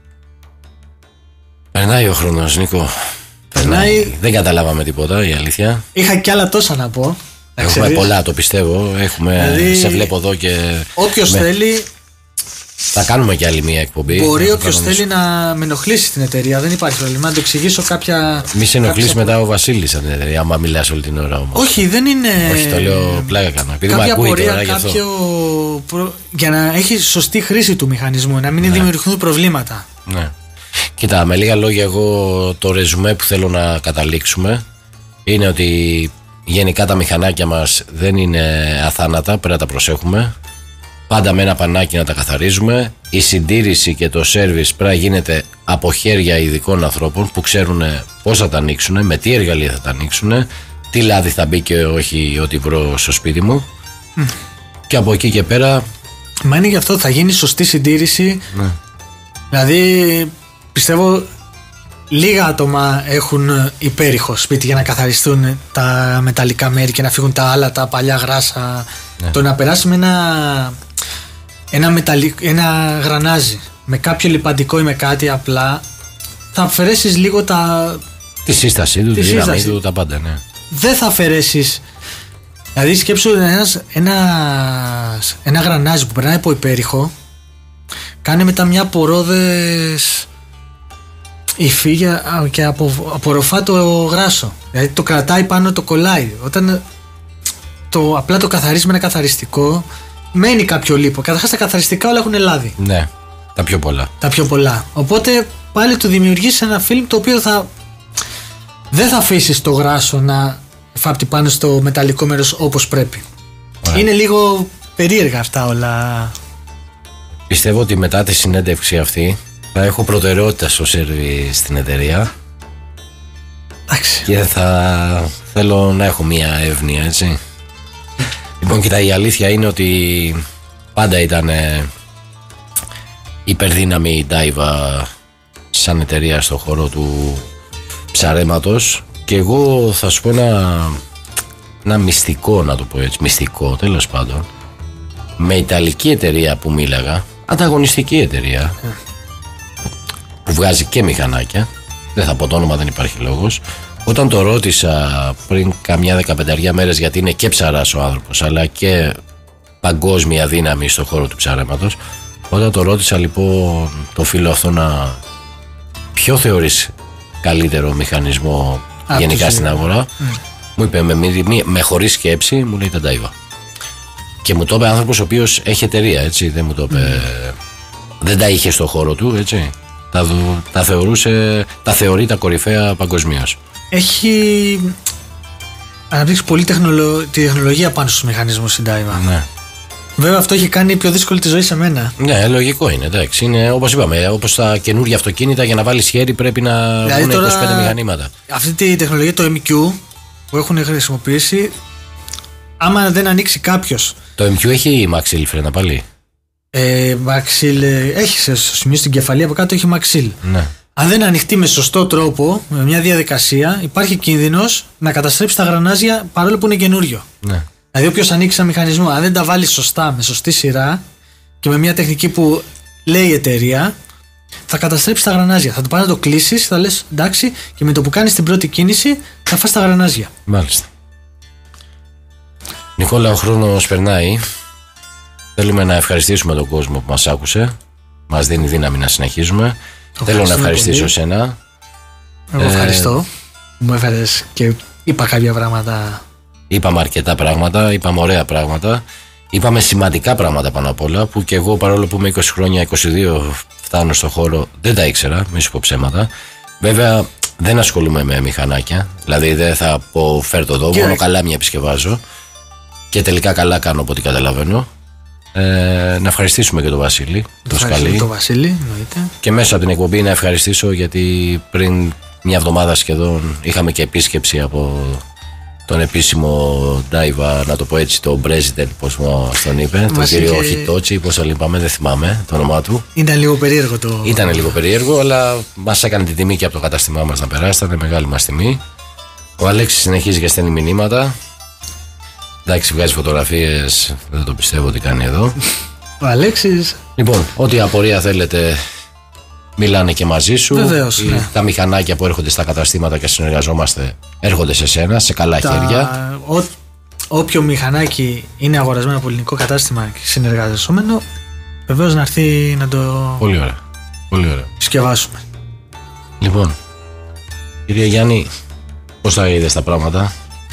Περνάει ο χρόνος, Νίκο. Περνάει. Δεν καταλάβαμε τίποτα, η αλήθεια. Είχα κι άλλα τόσα να πω. να Έχουμε ξέρεις. πολλά, το πιστεύω. Έχουμε, Δηλαδή, σε βλέπω εδώ και. Όποιος με- θέλει, Θα κάνουμε και άλλη μία εκπομπή. μπορεί να το όποιος κανονίσουμε. θέλει να με ενοχλήσει την εταιρεία. Δεν υπάρχει πρόβλημα. Να το εξηγήσω κάποια. Μη σε ενοχλήσει κάποιες μετά ο Βασίλης, αν είναι, άμα μιλάς όλη την ώρα όμως. Όχι, δεν είναι. Όχι, το λέω πλάκα κάνω. Επειδή με Κάποια ακούει πορεία, τώρα γι' αυτό. κάποιο. προ- για να έχει σωστή χρήση του μηχανισμού, να μην δημιουργηθούν προβλήματα. Ναι. Κοίτα, με λίγα λόγια, εγώ το ρεζουμέ που θέλω να καταλήξουμε είναι ότι γενικά τα μηχανάκια μας δεν είναι αθάνατα, πρέπει να τα προσέχουμε. Πάντα με ένα πανάκι να τα καθαρίζουμε. Η συντήρηση και το σέρβις πρέπει να γίνεται από χέρια ειδικών ανθρώπων που ξέρουν πώς θα τα ανοίξουν, με τι εργαλεία θα τα ανοίξουν, τι λάδι θα μπει και όχι ό,τι βρω στο σπίτι μου. Και από εκεί και πέρα. Μα είναι γι' αυτό θα γίνει σωστή συντήρηση. Ναι. Δηλαδή, πιστεύω λίγα άτομα έχουν υπέρηχο σπίτι για να καθαριστούν τα μεταλλικά μέρη και να φύγουν τα άλλα, τα παλιά γράσα. Ναι. Το να περάσει με ένα, ένα, μεταλλι, ένα γρανάζι με κάποιο λιπαντικό ή με κάτι απλά, θα αφαιρέσεις λίγο τα. Τη σύστασή του, τη Τη δύναμή σύσταση. του, τα πάντα, ναι. Δεν θα αφαιρέσεις. Δηλαδή, σκέψου ένας, ένας, ένα γρανάζι που περνάει από υπέρηχο, κάνει μετά μια πορόδες υφή για- και απο, απορροφά το γράσο. Δηλαδή το κρατάει πάνω, το κολλάει. Όταν το, απλά το καθαρίζει με ένα καθαριστικό, μένει κάποιο λίπο. Καταρχάς τα καθαριστικά όλα έχουν λάδι. Ναι. Τα πιο πολλά. Τα πιο πολλά. Οπότε πάλι του δημιουργείς ένα φιλμ το οποίο θα δεν θα αφήσει το γράσο να φάπτει πάνω στο μεταλλικό μέρος όπως πρέπει. Ωραία. Είναι λίγο περίεργα αυτά όλα. Πιστεύω ότι μετά τη συνέντευξη αυτή θα έχω προτεραιότητα στο σερβι στην εταιρεία. Εντάξει. Και θα θέλω να έχω μια εύνοια, έτσι. Λοιπόν, κοίτα, η αλήθεια είναι ότι πάντα ήταν υπερδύναμη η Daiwa σαν εταιρεία στο χώρο του ψαρέματος. Και εγώ θα σου πω ένα, ένα μυστικό, να το πω έτσι, μυστικό τέλος πάντων. Με ιταλική εταιρεία που μίλαγα, ανταγωνιστική εταιρεία που βγάζει και μηχανάκια, δεν θα πω το όνομα, δεν υπάρχει λόγος. Όταν το ρώτησα πριν καμιά δεκαπενταριά μέρες, γιατί είναι και ψαράς ο άνθρωπος αλλά και παγκόσμια δύναμη στον χώρο του ψαρέματος, όταν το ρώτησα λοιπόν το φίλο αυτό να ποιο θεωρείς καλύτερο μηχανισμό Α, γενικά στην αγορά, mm. μου είπε με, με, με χωρίς σκέψη, μου λέει τα Daiwa. Και μου το είπε άνθρωπος ο οποίος έχει εταιρεία, έτσι, δεν μου το είπε, mm. δεν τα είχε στο χώρο του, έτσι. Τα, τα θεωρούσε, τα θεωρεί τα κορυφαία παγκοσμίως. Έχει αναπτύξει πολύ τεχνολο... τη τεχνολογία πάνω στους μηχανισμούς η Daiwa. Ναι. Βέβαια αυτό έχει κάνει πιο δύσκολη τη ζωή σε μένα. Ναι, λογικό είναι, εντάξει. Είναι όπως είπαμε, όπως τα καινούργια αυτοκίνητα, για να βάλεις χέρι πρέπει να δηλαδή βγουν είκοσι πέντε μηχανήματα. Αυτή τη τεχνολογία, το εμ κιου που έχουν χρησιμοποιήσει, άμα δεν ανοίξει κάποιος. Το εμ κιου έχει Maxil φρένα πάλι. Ε, Maxil, έχει σε σημείο στην κεφαλή από κάτω έχει Maxil. Ναι. Αν δεν ανοιχτεί με σωστό τρόπο, με μια διαδικασία, υπάρχει κίνδυνος να καταστρέψει τα γρανάζια παρόλο που είναι καινούριο. Ναι. Δηλαδή, όποιος ανοίξει ένα μηχανισμό, αν δεν τα βάλει σωστά, με σωστή σειρά και με μια τεχνική που λέει η εταιρεία, θα καταστρέψει τα γρανάζια. Θα το πάρει να το κλείσει, θα λες εντάξει, και με το που κάνεις την πρώτη κίνηση θα φας τα γρανάζια. Μάλιστα. Νικόλα, ο χρόνος περνάει. Θέλουμε να ευχαριστήσουμε τον κόσμο που μας άκουσε. Μας δίνει δύναμη να συνεχίζουμε. Το Θέλω να ευχαριστήσω πολύ. Εσένα. Εγώ ευχαριστώ. Ε... Μου έφερες και είπα κάποια πράγματα. Είπαμε αρκετά πράγματα, είπαμε ωραία πράγματα. Είπαμε σημαντικά πράγματα πάνω απ' όλα, που και εγώ παρόλο που είμαι είκοσι χρόνια, είκοσι δύο φτάνω στο χώρο, δεν τα ήξερα, μη σου πω ψέματα. Βέβαια δεν ασχολούμαι με μηχανάκια, δηλαδή δεν θα πω φέρ το εδώ, μόνο καλά μια επισκευάζω. Και τελικά καλά κάνω από ό,τι καταλαβαίνω. Ε, να ευχαριστήσουμε και τον Βασίλη. Το Σκαλί. Τον Βασίλη, εννοείται. Και μέσα από την εκπομπή να ευχαριστήσω, γιατί πριν μια εβδομάδα σχεδόν είχαμε και επίσκεψη από τον επίσημο Daiwa, να το πω έτσι, τον president, πώς μου τον είπε, τον κύριο είχε... Χιτότσι, πώς τον είπαμε, δεν θυμάμαι το όνομά του. Ήταν λίγο περίεργο το. Ήταν λίγο περίεργο, αλλά μας έκανε την τιμή και από το κατάστημά μας να περάσει, ήταν μεγάλη μας τιμή. Ο Αλέξης συνεχίζει και στέλνει μηνύματα. Εντάξει, βγάζει φωτογραφίες, δεν το πιστεύω ότι κάνει εδώ. Ο Αλέξης. Λοιπόν, ό,τι απορία θέλετε, μιλάνε και μαζί σου. Βεβαίως, ναι. Τα μηχανάκια που έρχονται στα καταστήματα και συνεργαζόμαστε έρχονται σε σένα, σε καλά τα... χέρια. Ό, όποιο μηχανάκι είναι αγορασμένο από ελληνικό κατάστημα και συνεργαζόμενο, βεβαίως να έρθει να το. Πολύ ωραία. Πολύ ωραία. Συσκευάσουμε. Λοιπόν, κύριε Γιάννη, πώς τα είδες τα πράγματα?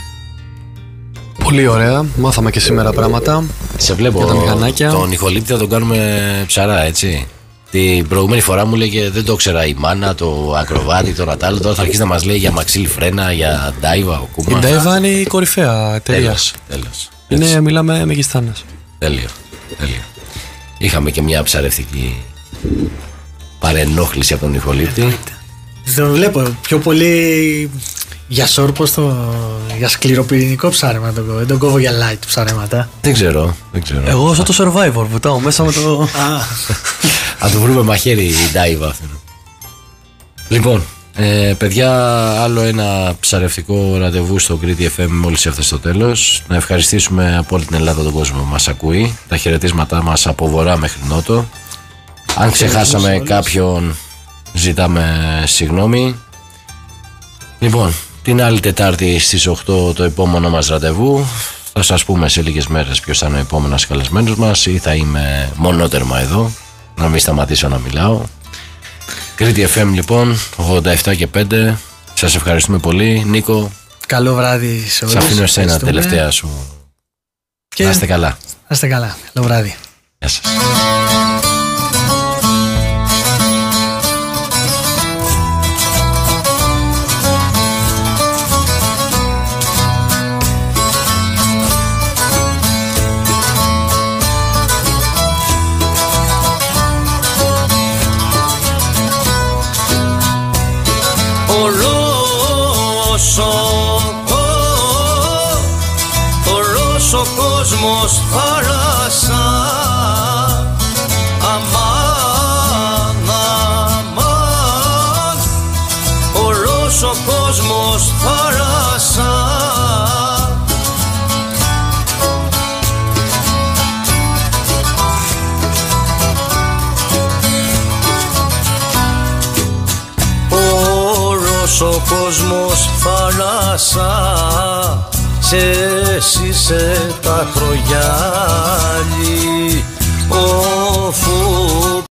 Πολύ ωραία, μάθαμε και σήμερα πράγματα. Σε βλέπω για τα μηχανάκια. Τον ηχολήπτη θα τον κάνουμε ψαρά, έτσι. Την προηγούμενη φορά μου λέγε δεν το ξέρα η μάνα, το ακροβάτι, το ρατάλο. Τώρα θα αρχίσει να μας λέει για Maxil φρένα, για Daiwa, ο Κούμα. Η Daiwa είναι η κορυφαία εταιρεία. Τέλος. Είναι, μιλάμε μεγιστάνες. Τέλειο. Τέλειο. Είχαμε και μια ψαρευτική παρενόχληση από τον ηχολήπτη. Δεν βλέπω πιο πολύ για σόρπο, στο... για σκληροπυρηνικό ψάρεμα τον κόβω. Δεν τον κόβω για light ψαρέματα. Δεν ξέρω, δεν ξέρω. Εγώ σαν το Survivor βουτάω μέσα με το. Θα του βρούμε μαχαίρι η Daiwa. Λοιπόν, ε, παιδιά, άλλο ένα ψαρευτικό ραντεβού στο Κρήτη εφ εμ μόλις έφτασε στο τέλος. Να ευχαριστήσουμε από όλη την Ελλάδα τον κόσμο που μας ακούει. Τα χαιρετίσματά μας από βορρά μέχρι νότο. Αν ξεχάσαμε κάποιον, ζητάμε συγγνώμη. Λοιπόν, την άλλη Τετάρτη στις οκτώ το επόμενο μας ραντεβού. Θα σας πούμε σε λίγες μέρες ποιος θα είναι ο επόμενος καλεσμένος μας, ή θα είμαι μονότερμα εδώ, να μην σταματήσω να μιλάω. Κρήτη εφ εμ λοιπόν, ογδόντα επτά και πέντε. Σας ευχαριστούμε πολύ. Νίκο, καλό βράδυ σε όλους. Σας αφήνω εσένα τελευταία σου. Και... να είστε καλά. Να είστε καλά. Καλό βράδυ. Γεια σας. κόσμος θάλασσα. Αμάν, αμάν, όλος ο κόσμος θάλασσα. Όλος ο κόσμος θάλασσα, σε εσύ σε τα κρογιάλι, ο φου